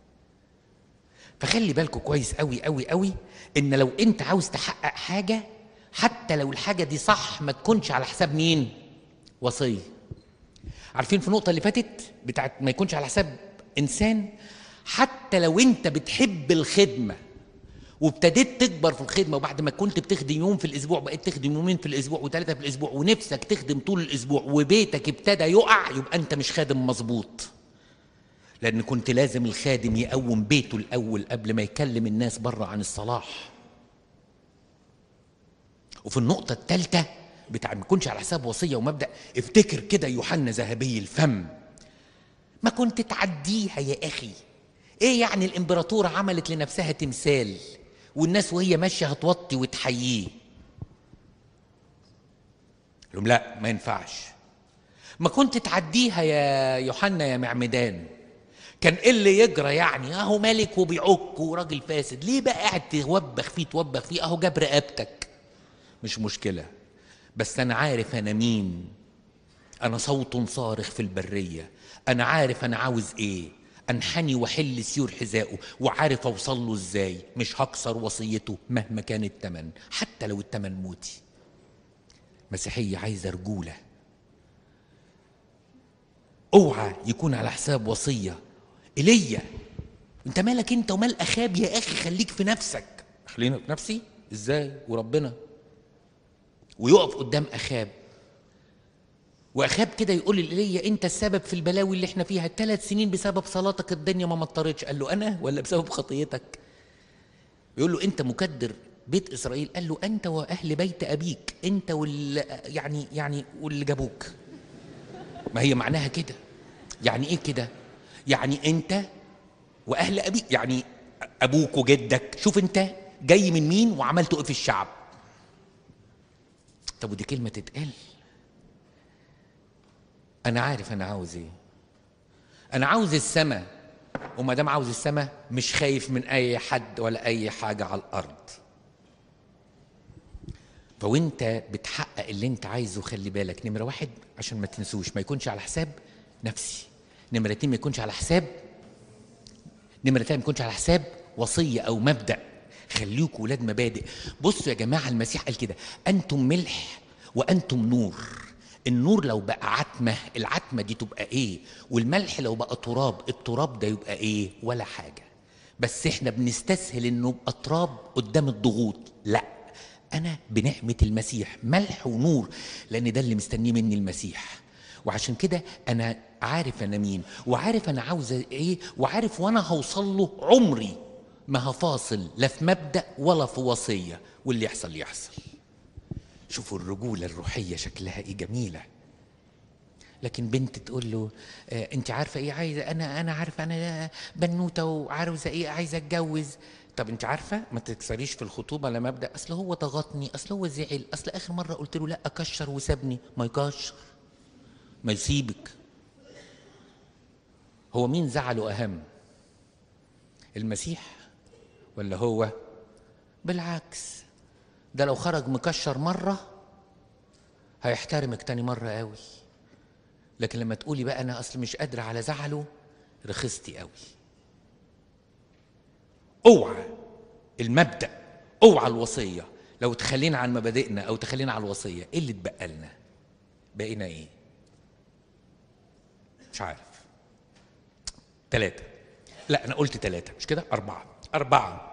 فخلي بالكوا كويس قوي قوي قوي ان لو انت عاوز تحقق حاجه، حتى لو الحاجه دي صح، ما تكونش على حساب مين؟ وصيه. عارفين في النقطه اللي فاتت بتاعت ما يكونش على حساب انسان، حتى لو انت بتحب الخدمه وابتديت تكبر في الخدمه، وبعد ما كنت بتخدم يوم في الاسبوع بقيت تخدم يومين في الاسبوع وثلاثه في الاسبوع، ونفسك تخدم طول الاسبوع، وبيتك ابتدى يقع، يبقى انت مش خادم مظبوط، لان كنت لازم الخادم يقوم بيته الاول قبل ما يكلم الناس بره عن الصلاح. وفي النقطه الثالثه بتاع ما يكونش على حساب وصيه ومبدا، افتكر كده يوحنا ذهبي الفم، ما كنت تعديها يا اخي. ايه يعني الامبراطوره عملت لنفسها تمثال والناس وهي ماشيه هتوطي وتحييه؟ لهم لا ما ينفعش. ما كنت تعديها يا يوحنا يا معمدان؟ كان ايه اللي يجرى يعني؟ اهو ملك وبيعك وراجل فاسد، ليه بقى قاعد توبخ فيه توبخ فيه؟ اهو جاب رقبتك، مش مشكله، بس انا عارف انا مين، انا صوت صارخ في البريه، انا عارف انا عاوز ايه، انحني واحل سيور حذائه، وعارف اوصل له ازاي، مش هكسر وصيته مهما كان الثمن، حتى لو الثمن موتي. مسيحية عايزة رجولة. اوعى يكون على حساب وصية. ايليا، انت مالك انت ومال اخاب يا اخي؟ خليك في نفسك. خلينا في نفسي ازاي وربنا؟ ويقف قدام اخاب، واخاب كده يقول لإيليا انت السبب في البلاوي اللي احنا فيها، 3 سنين بسبب صلاتك الدنيا ما مطرتش. قال له انا ولا بسبب خطيتك؟ يقول له انت مكدر بيت اسرائيل. قال له انت واهل بيت ابيك، انت يعني واللي جابوك. ما هي معناها كده. يعني ايه كده؟ يعني انت واهل ابيك، يعني ابوك وجدك. شوف انت جاي من مين وعملت ايه في الشعب. طب ودي كلمه تتقال؟ انا عارف انا عاوز ايه. انا عاوز السماء، وما دام عاوز السماء مش خايف من اي حد ولا اي حاجه على الارض. فوانت بتحقق اللي انت عايزه خلي بالك، نمره 1 عشان ما تنسوش ما يكونش على حساب نفسي، نمره 2 ما يكونش على حساب، نمره 3 ما يكونش على حساب وصيه او مبدا. خليكوا ولاد مبادئ. بصوا يا جماعه، المسيح قال كده: انتم ملح وانتم نور. النور لو بقى عتمه، العتمه دي تبقى ايه؟ والملح لو بقى تراب، التراب ده يبقى ايه؟ ولا حاجه. بس احنا بنستسهل انه يبقى تراب قدام الضغوط. لا، انا بنعمه المسيح ملح ونور، لان ده اللي مستنيه مني المسيح. وعشان كده انا عارف انا مين، وعارف انا عاوز ايه، وعارف وانا هوصل له عمري ما هفاصل لا في مبدأ ولا في وصية، واللي يحصل يحصل. شوفوا الرجولة الروحية شكلها ايه، جميلة. لكن بنت تقول له انت عارفة ايه عايزة؟ انا عارفة انا بنوتة وعاوزة ايه، عايزة اتجوز. طب انت عارفة ما تكسريش في الخطوبة لا مبدأ، اصل هو ضغطني، اصل هو زعل، اصل اخر مرة قلت له لا اكشر وسابني. ما يكشر، ما يسيبك. هو مين زعله اهم، المسيح ولا هو؟ بالعكس، ده لو خرج مكشر مرة هيحترمك تاني مرة قوي. لكن لما تقولي بقى انا اصل مش قادرة على زعله، رخصتي قوي. اوعى المبدأ، اوعى الوصية. لو تخلينا عن مبادئنا او تخلينا على الوصية، ايه اللي اتبقى لنا؟ بقينا ايه؟ مش عارف. 3. لا انا قلت 3 مش كده، 4.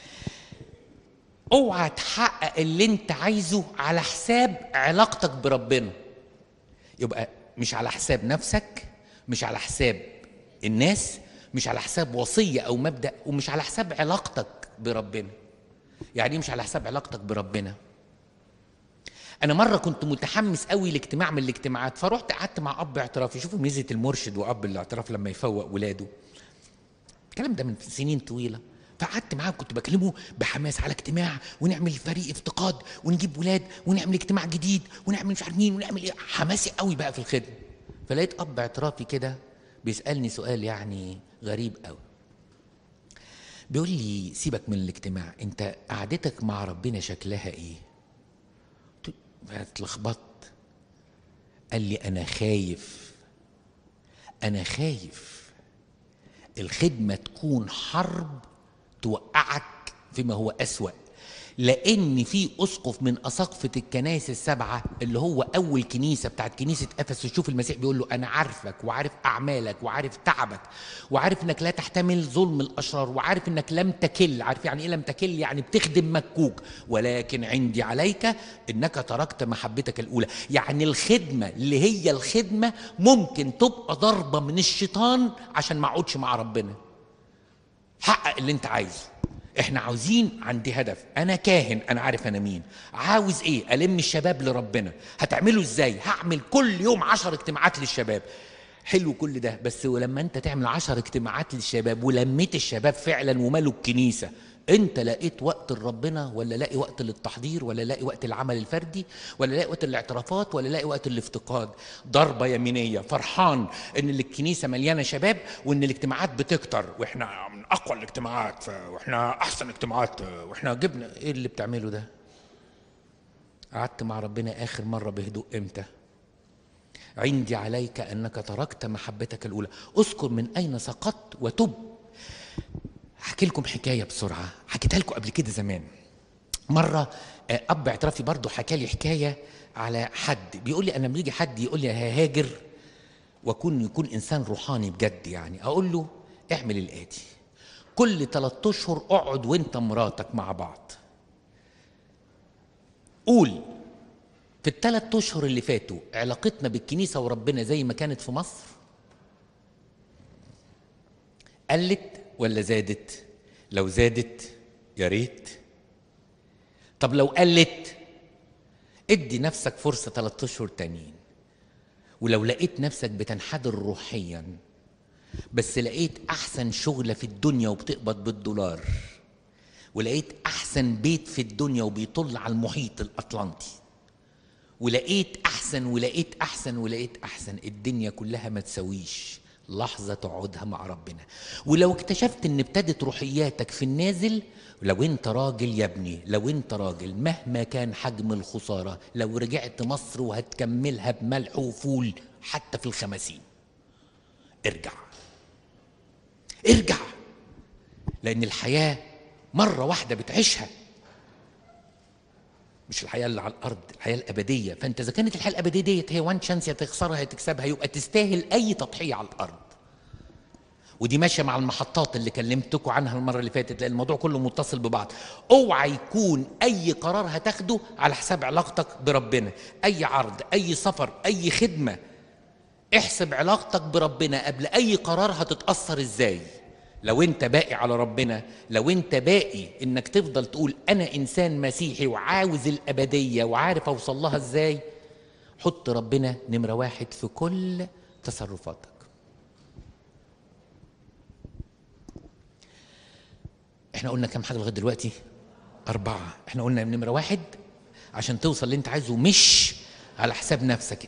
اوعى تحقق اللي انت عايزه على حساب علاقتك بربنا. يبقى مش على حساب نفسك، مش على حساب الناس، مش على حساب وصية او مبدأ، ومش على حساب علاقتك بربنا. يعني مش على حساب علاقتك بربنا. انا مرة كنت متحمس قوي لاجتماع من الاجتماعات، فروحت قعدت مع اب اعترافي. شوفوا ميزة المرشد واب الاعتراف لما يفوق ولاده. الكلام ده من سنين طويلة. فقعدت معاه كنت بكلمه بحماس على اجتماع، ونعمل فريق افتقاد، ونجيب ولاد، ونعمل اجتماع جديد، ونعمل مش عارف مين، ونعمل ايه. حماسي قوي بقى في الخدمه. فلقيت اب اعترافي كده بيسالني سؤال يعني غريب قوي. بيقول لي سيبك من الاجتماع، انت قعدتك مع ربنا شكلها ايه؟ اتلخبطت. قال لي انا خايف الخدمه تكون حرب توقعك فيما هو أسوأ. لأن في أسقف من أساقفة الكنائس ال7 اللي هو أول كنيسة بتاعت كنيسة أفسس، شوف المسيح بيقول له أنا عارفك وعارف أعمالك وعارف تعبك وعارف إنك لا تحتمل ظلم الأشرار وعارف إنك لم تكل. عارف يعني إيه لم تكل؟ يعني بتخدم مكوك، ولكن عندي عليك إنك تركت محبتك الأولى. يعني الخدمة اللي هي الخدمة ممكن تبقى ضربة من الشيطان عشان ما أقعدش مع ربنا. حقق اللي أنت عايزه. احنا عاوزين، عندي هدف، انا كاهن، انا عارف انا مين، عاوز ايه؟ الم الشباب لربنا. هتعمله ازاي؟ هعمل كل يوم 10 اجتماعات للشباب. حلو كل ده، بس ولما انت تعمل 10 اجتماعات للشباب ولميت الشباب فعلا ومالوا الكنيسة، انت لقيت وقت لربنا ولا لاقي وقت للتحضير ولا لاقي وقت العمل الفردي ولا لاقي وقت الاعترافات ولا لاقي وقت الافتقاد؟ ضربة يمينية. فرحان ان الكنيسة مليانة شباب وان الاجتماعات بتكتر، واحنا من اقوى الاجتماعات واحنا احسن اجتماعات واحنا جبنا. ايه اللي بتعمله ده؟ قعدت مع ربنا اخر مرة بهدوء امتى؟ عندي عليك انك تركت محبتك الاولى. اذكر من اين سقطت وتب. احكي لكم حكايه بسرعه، حكيتها لكم قبل كده زمان. مره اب اعترافي برضه حكى لي حكايه على حد بيقول لي انا لما يجي حد يقول لي ههاجر يكون انسان روحاني بجد، يعني اقول له اعمل الاتي: كل 3 اشهر اقعد وانت مراتك مع بعض، قول في ال3 اشهر اللي فاتوا علاقتنا بالكنيسه وربنا زي ما كانت في مصر؟ قلت ولا زادت؟ لو زادت يا ريت. طب لو قلت ادي نفسك فرصه 3 اشهر تانيين. ولو لقيت نفسك بتنحدر روحيا بس لقيت احسن شغله في الدنيا وبتقبض بالدولار، ولقيت احسن بيت في الدنيا وبيطل على المحيط الاطلنطي، ولقيت احسن ولقيت احسن ولقيت احسن، الدنيا كلها ما تسويش لحظه تقعدها مع ربنا. ولو اكتشفت ان ابتدت روحياتك في النازل، لو انت راجل يا ابني، لو انت راجل مهما كان حجم الخساره، لو رجعت مصر وهتكملها بملح وفول حتى في ال50، ارجع ارجع، لان الحياه مره واحده بتعيشها، مش الحياه اللي على الارض، الحياه الابديه. فانت اذا كانت الحياه الابديه ديت هي وان شانس، يا تخسرها يا تكسبها، يبقى تستاهل اي تضحيه على الارض. ودي ماشيه مع المحطات اللي كلمتكم عنها المره اللي فاتت، لان الموضوع كله متصل ببعض. اوعى يكون اي قرار هتاخده على حساب علاقتك بربنا، اي عرض، اي سفر، اي خدمه، احسب علاقتك بربنا قبل اي قرار هتتاثر ازاي. لو انت باقي على ربنا، لو انت باقي انك تفضل تقول انا انسان مسيحي وعاوز الابديه وعارف اوصل لها ازاي، حط ربنا نمره 1 في كل تصرفاتك. احنا قلنا كم حاجه لغايه دلوقتي؟ 4. احنا قلنا نمره 1 عشان توصل اللي انت عايزه مش على حساب نفسك،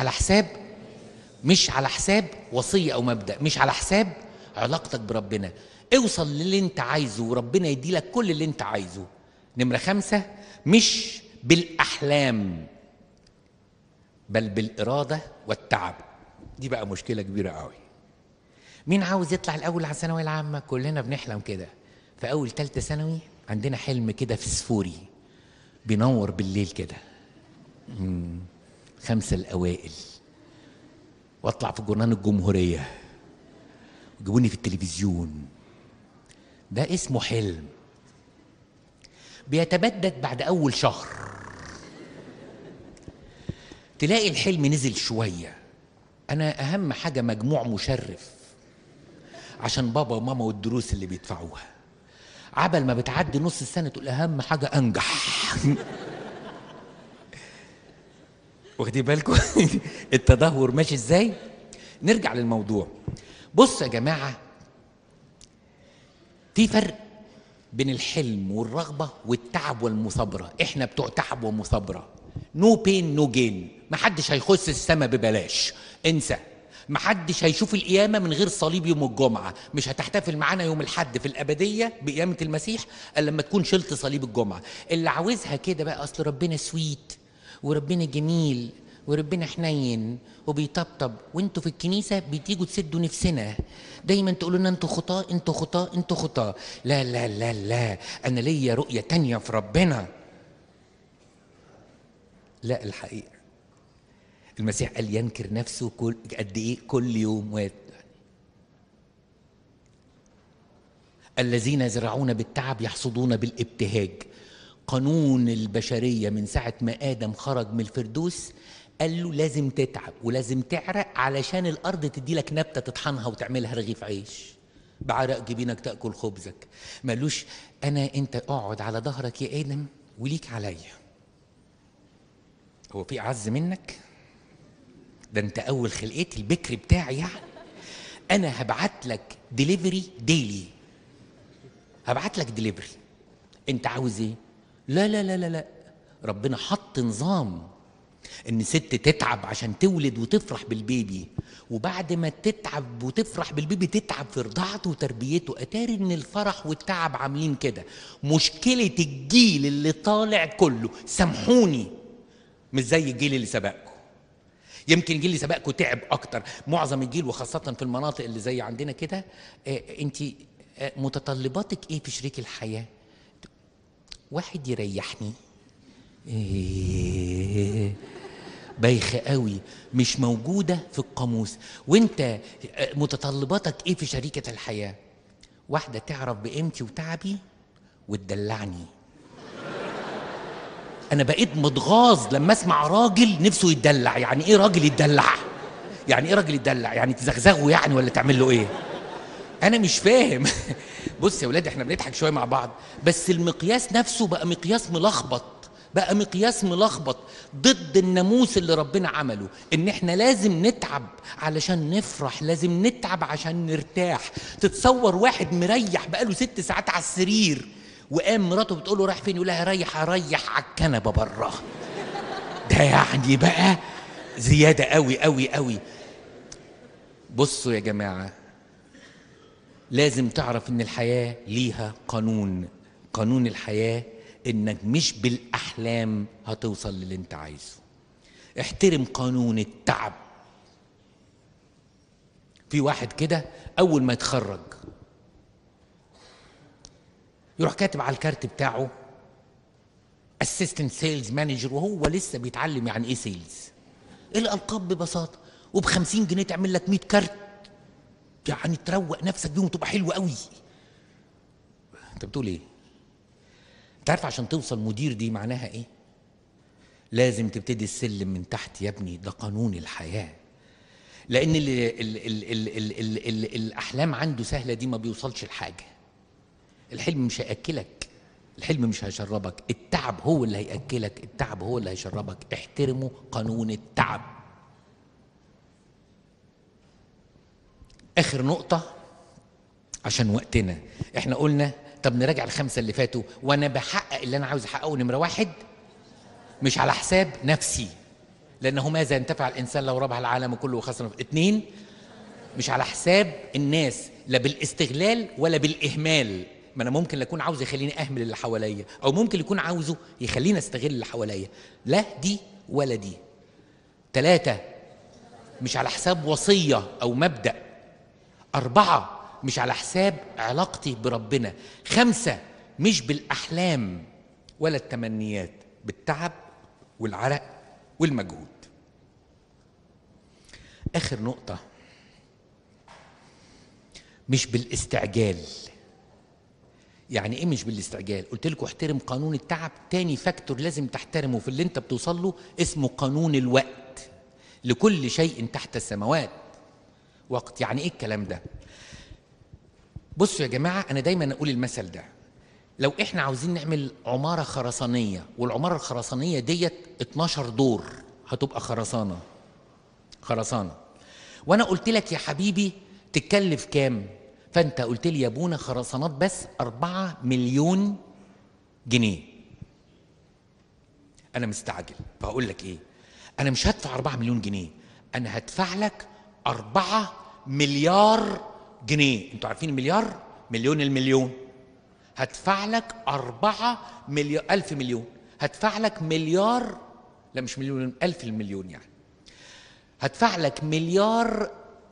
مش على حساب وصيه او مبدا، مش على حساب علاقتك بربنا. اوصل للي انت عايزه وربنا يدي لك كل اللي انت عايزه. نمره 5 مش بالاحلام بل بالاراده والتعب. دي بقى مشكله كبيره قوي. مين عاوز يطلع الاول على الثانويه العامه؟ كلنا بنحلم كده. في اول 3 ثانوي عندنا حلم كده فسفوري بينور بالليل كده، 5 الأوائل، واطلع في جورنال الجمهورية ويجيبوني في التلفزيون. ده اسمه حلم بيتبدد بعد أول شهر، تلاقي الحلم نزل شوية. أنا أهم حاجة مجموع مشرف عشان بابا وماما والدروس اللي بيدفعوها. عبل ما بتعدي نص السنة تقول أهم حاجة أنجح. واخدين بالكم التدهور ماشي ازاي؟ نرجع للموضوع. بص يا جماعه، في فرق بين الحلم والرغبه والتعب والمثابره. احنا بتوع تعب ومثابره. نو بين نو جين. محدش هيخش السما ببلاش، انسى. محدش هيشوف القيامه من غير صليب يوم الجمعه. مش هتحتفل معانا يوم الحد في الابديه بقيامه المسيح الا لما تكون شلت صليب الجمعه. اللي عاوزها كده بقى اصل ربنا سويت وربنا جميل وربنا حنين وبيطبطب، وانتوا في الكنيسه بتيجوا تسدوا نفسنا، دايما تقولوا لنا انتوا خطاه انتوا خطاه انتوا خطاه. لا لا لا لا، انا ليا رؤيه تانيه في ربنا. لا، الحقيقه المسيح قال ينكر نفسه قد ايه؟ كل يوم. الذين يزرعون بالتعب يحصدون بالابتهاج. قانون البشريه من ساعه ما ادم خرج من الفردوس قال له لازم تتعب ولازم تعرق علشان الارض تدي لك نبته تطحنها وتعملها رغيف عيش. بعرق جبينك تاكل خبزك. مالوش انت اقعد على ظهرك يا ادم وليك عليا. هو في اعز منك؟ ده انت اول خلقتي، البكر بتاعي يعني. انا هبعت لك ديليفري ديلي، هبعت لك ديليفري. انت عاوز ايه؟ لا لا لا لا لا، ربنا حط نظام ان ست تتعب عشان تولد وتفرح بالبيبي، وبعد ما تتعب وتفرح بالبيبي تتعب في رضاعته وتربيته. اتاري ان الفرح والتعب عاملين كده. مشكله الجيل اللي طالع كله، سامحوني، مش زي الجيل اللي سبقكم. يمكن الجيل اللي سبقكم تعب اكتر. معظم الجيل وخاصه في المناطق اللي زي عندنا كده، انت متطلباتك ايه في شريك الحياه؟ واحد يريحني. بايخه قوي، مش موجوده في القاموس. وانت متطلباتك ايه في شريكه الحياه؟ واحده تعرف بقيمتي وتعبي وتدلعني. انا بقيت متغاظ لما اسمع راجل نفسه يتدلع. يعني ايه راجل يتدلع؟ يعني ايه راجل يتدلع؟ يعني تزغزغه يعني ولا تعمل له ايه؟ انا مش فاهم. بص يا ولاد، احنا بنضحك شويه مع بعض، بس المقياس نفسه بقى مقياس ملخبط، بقى مقياس ملخبط ضد الناموس اللي ربنا عمله، ان احنا لازم نتعب علشان نفرح، لازم نتعب عشان نرتاح. تتصور واحد مريح بقاله 6 ساعات على السرير، وقام مراته بتقول له رايح فين؟ يقول لها اريح على الكنبه بره. ده يعني بقى زياده قوي قوي قوي. بصوا يا جماعه، لازم تعرف ان الحياه ليها قانون. قانون الحياه انك مش بالاحلام هتوصل للي انت عايزه. احترم قانون التعب. في واحد كده اول ما يتخرج يروح كاتب على الكارت بتاعه اسيستنت سيلز مانجر، وهو لسه بيتعلم يعني ايه سيلز. الالقاب ببساطه، وب50 جنيه تعمل لك 100 كارت، يعني تروق نفسك بيهم وتبقى حلو قوي. انت بتقول ايه؟ انت عارف عشان توصل مدير دي معناها ايه؟ لازم تبتدي السلم من تحت يا ابني، ده قانون الحياه. لان الاحلام عنده سهله دي ما بيوصلش لحاجه. الحلم مش هياكلك، الحلم مش هيشربك، التعب هو اللي هياكلك، التعب هو اللي هيشربك. احترموا قانون التعب. اخر نقطه عشان وقتنا، احنا قلنا طب نراجع ال5 اللي فاتوا، وانا بحقق اللي انا عاوز احققه. نمره 1، مش على حساب نفسي، لانه ماذا ينتفع الانسان لو ربح العالم كله وخسر. 2، مش على حساب الناس، لا بالاستغلال ولا بالاهمال. ما انا ممكن اكون عاوز يخليني اهمل اللي حواليا، او ممكن يكون عاوزه يخليني استغل اللي حواليا. لا دي ولا دي. 3، مش على حساب وصيه او مبدا. 4، مش على حساب علاقتي بربنا. 5، مش بالاحلام ولا التمنيات، بالتعب والعرق والمجهود. اخر نقطه، مش بالاستعجال. يعني ايه مش بالاستعجال؟ قلت لكم احترم قانون التعب. تاني فاكتور لازم تحترمه في اللي انت بتوصل له اسمه قانون الوقت. لكل شيء تحت السماوات وقت. يعني ايه الكلام ده؟ بصوا يا جماعه، انا دايما اقول المثل ده. لو احنا عاوزين نعمل عماره خرسانيه، والعماره الخرسانيه ديت 12 دور، هتبقى خرسانه، وانا قلت لك يا حبيبي تتكلف كام؟ فانت قلت لي يا ابونا خرسانات بس 4 مليون جنيه. انا مستعجل، فهقول لك ايه؟ انا مش هدفع 4 مليون جنيه، انا هدفع لك 4 مليار جنيه. انتوا عارفين المليار؟ مليون المليون. هدفع لك 4 مليار، 1000 مليون. هدفع لك مليار، لا مش مليون، 1000 المليون يعني. هدفع لك مليار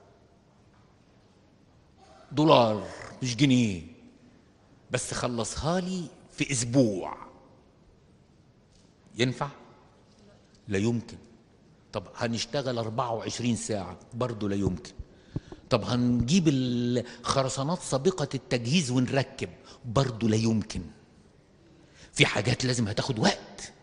دولار مش جنيه، بس خلصها لي في اسبوع. ينفع؟ لا يمكن. طب هنشتغل 24 ساعة؟ برضو لا يمكن. طب هنجيب الخرسانات سابقة التجهيز ونركب؟ برضو لا يمكن. في حاجات لازم هتاخد وقت.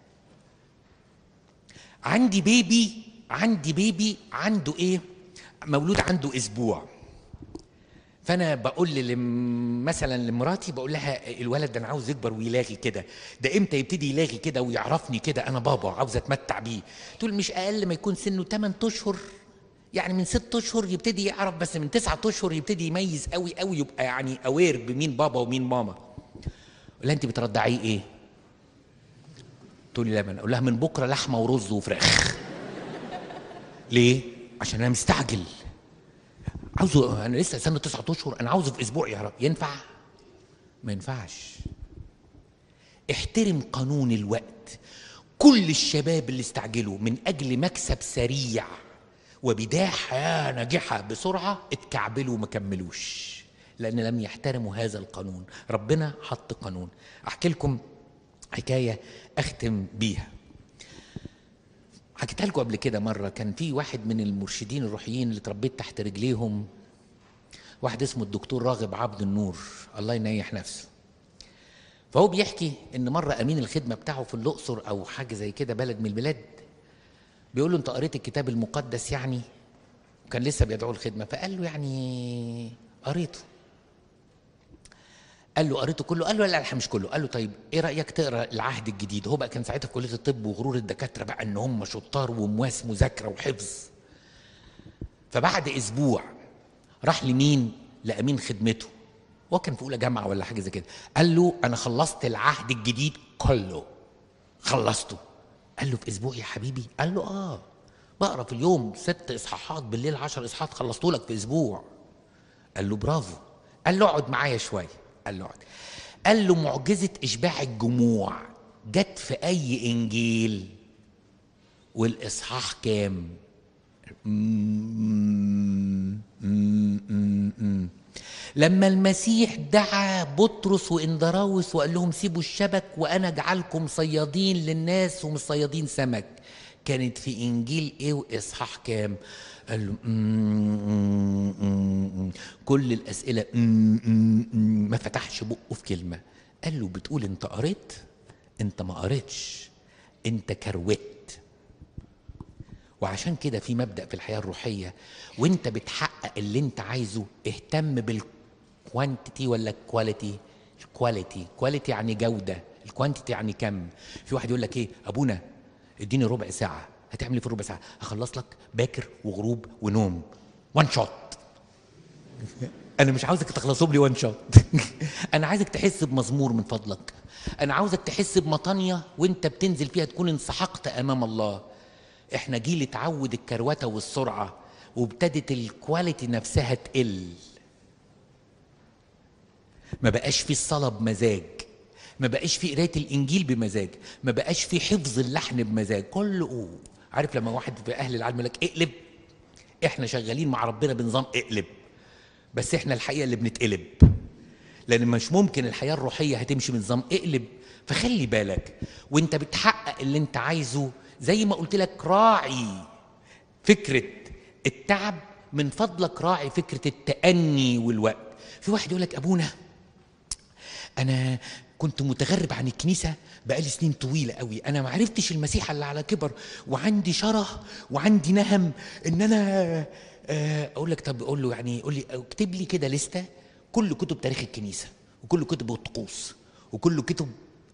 عندي بيبي عنده ايه؟ مولود عنده اسبوع. فانا بقول مثلا لمراتي، بقول لها الولد ده انا عاوز يكبر ويلاغي كده. ده امتى يبتدي يلاغي كده ويعرفني كده انا بابا عاوز اتمتع بيه؟ تقول مش اقل ما يكون سنه 8 اشهر، يعني من 6 اشهر يبتدي يعرف، بس من 9 اشهر يبتدي يميز قوي قوي، يبقى يعني اوير بمين بابا ومين ماما. اقول لها انت بترضعيه ايه؟ تقول لي لبن. اقول لها من بكره لحمه ورز وفراخ. ليه؟ عشان انا مستعجل، عاوزه. انا لسه سنه 9 اشهر، انا عاوزه في اسبوع يعرف. ينفع؟ ما ينفعش. احترم قانون الوقت. كل الشباب اللي استعجلوا من اجل مكسب سريع وبداية حياة ناجحة بسرعة اتكعبلوا وما كملوش، لان لم يحترموا هذا القانون. ربنا حط قانون. احكي لكم حكايه اختم بيها. حكيتها لكم قبل كده مره. كان في واحد من المرشدين الروحيين اللي اتربيت تحت رجليهم، واحد اسمه الدكتور راغب عبد النور، الله ينيح نفسه. فهو بيحكي ان مره امين الخدمه بتاعه في الاقصر او حاجه زي كده، بلد من البلاد، بيقول له انت قريت الكتاب المقدس يعني؟ وكان لسه بيدعو الخدمه، فقال له يعني قريته. قال له قريته كله؟ قال له لا مش كله. قال له طيب ايه رايك تقرا العهد الجديد؟ هو بقى كان ساعتها في كليه الطب، وغرور الدكاتره بقى ان هم شطار ومواس مذاكره وحفظ. فبعد اسبوع راح لمين؟ لامين خدمته، هو كان في اولى جامعه ولا حاجه زي كده. قال له انا خلصت العهد الجديد كله، خلصته. قال له في اسبوع يا حبيبي؟ قال له اه، بقرا في اليوم 6 اصحاحات، بالليل 10 اصحاحات، خلصته لك في اسبوع. قال له برافو. قال له اقعد معايا شويه. قال له اقعد. قال له معجزه اشباع الجموع جت في اي انجيل؟ والاصحاح كام؟ لما المسيح دعا بطرس واندراوس وقال لهم سيبوا الشبك وانا اجعلكم صيادين للناس ومش صيادين سمك، كانت في انجيل ايه واصحاح كام؟ قال له كل الاسئله ما فتحش بقه في كلمه. قال له بتقول انت قريت؟ انت ما قريتش، انت كروت. وعشان كده في مبدأ في الحياة الروحية، وانت بتحقق اللي انت عايزه اهتم بالكوانتيتي ولا الكواليتي؟ الكواليتي. كواليتي يعني جودة، الكوانتيتي يعني كم. في واحد يقول لك ايه ابونا اديني ربع ساعة، هتعمل ايه في الربع ساعة؟ هخلص لك باكر وغروب ونوم، وان شوت. انا مش عاوزك تخلصهم لي وان شوت. انا عايزك تحس بمزمور من فضلك، انا عاوزك تحس بمطانية وانت بتنزل فيها تكون انسحقت امام الله. احنا جيل اتعود الكروته والسرعه، وابتدت الكواليتي نفسها تقل. ما بقاش في الصلاه بمزاج، ما بقاش في قرايه الانجيل بمزاج، ما بقاش في حفظ اللحن بمزاج، كله عارف لما واحد في اهل العلم لك اقلب. احنا شغالين مع ربنا بنظام اقلب، بس احنا الحقيقه اللي بنتقلب، لان مش ممكن الحياه الروحيه هتمشي بنظام اقلب. فخلي بالك وانت بتحقق اللي انت عايزه، زي ما قلت لك راعي فكرة التعب، من فضلك راعي فكرة التأني والوقت. في واحد يقول لك ابونا انا كنت متغرب عن الكنيسة بقالي سنين طويلة قوي، انا ما عرفتش المسيح الا على كبر، وعندي شره وعندي نهم ان انا اقول لك طب قول له يعني قول لي اكتب لي كده لستة كل كتب تاريخ الكنيسة وكل كتب الطقوس وكل كتب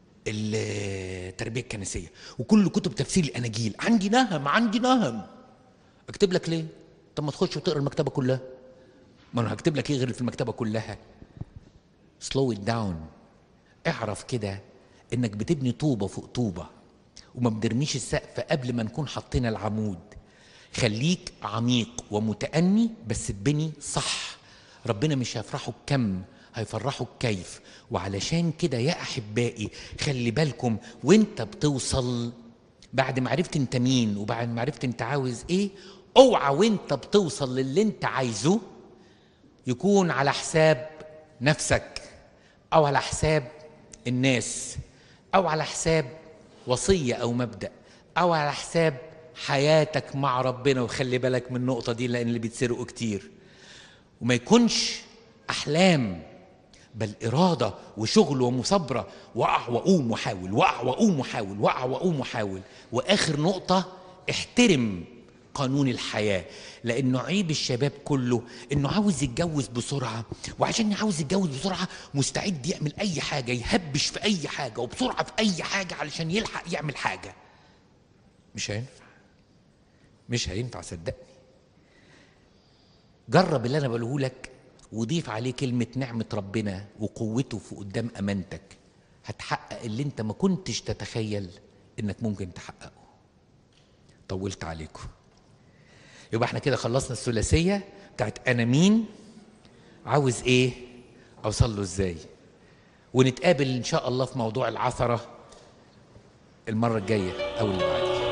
التربية الكنسية وكل كتب تفسير الاناجيل. عندي نهم، عندي نهم. اكتب لك ليه؟ طب ما تخش وتقرا المكتبه كلها. ما انا هكتب لك ايه غير في المكتبه كلها؟ سلو ات داون. اعرف كده انك بتبني طوبه فوق طوبه، وما بنرميش السقف قبل ما نكون حاطين العمود. خليك عميق ومتأني، بس تبني صح. ربنا مش هيفرحوا بكم، هيفرحوا بكيف. وعلشان كده يا احبائي خلي بالكم وانت بتوصل، بعد ما عرفت انت مين وبعد ما عرفت انت عاوز ايه، اوعى وانت بتوصل للي انت عايزه يكون على حساب نفسك او على حساب الناس او على حساب وصية او مبدأ او على حساب حياتك مع ربنا. وخلي بالك من النقطة دي لان اللي بيتسرقوا كتير. وما يكونش احلام، بل إرادة وشغل ومثابرة، وقع وقوم وحاول، وقع وقوم وحاول، وقع وقوم وحاول. وآخر نقطة، احترم قانون الحياة، لأنه عيب الشباب كله إنه عاوز يتجوز بسرعة، وعشان عاوز يتجوز بسرعة مستعد يعمل أي حاجة، يهبش في أي حاجة وبسرعة في أي حاجة علشان يلحق يعمل حاجة. مش هينفع، مش هينفع صدقني. جرب اللي أنا بقوله لك وضيف عليه كلمة نعمة ربنا وقوته في قدام أمانتك، هتحقق اللي انت ما كنتش تتخيل انك ممكن تحققه. طولت عليكم. يبقى احنا كده خلصنا الثلاثية بتاعت انا مين، عاوز ايه، اوصل له ازاي. ونتقابل ان شاء الله في موضوع العثرة المرة الجاية او اللي بعدها.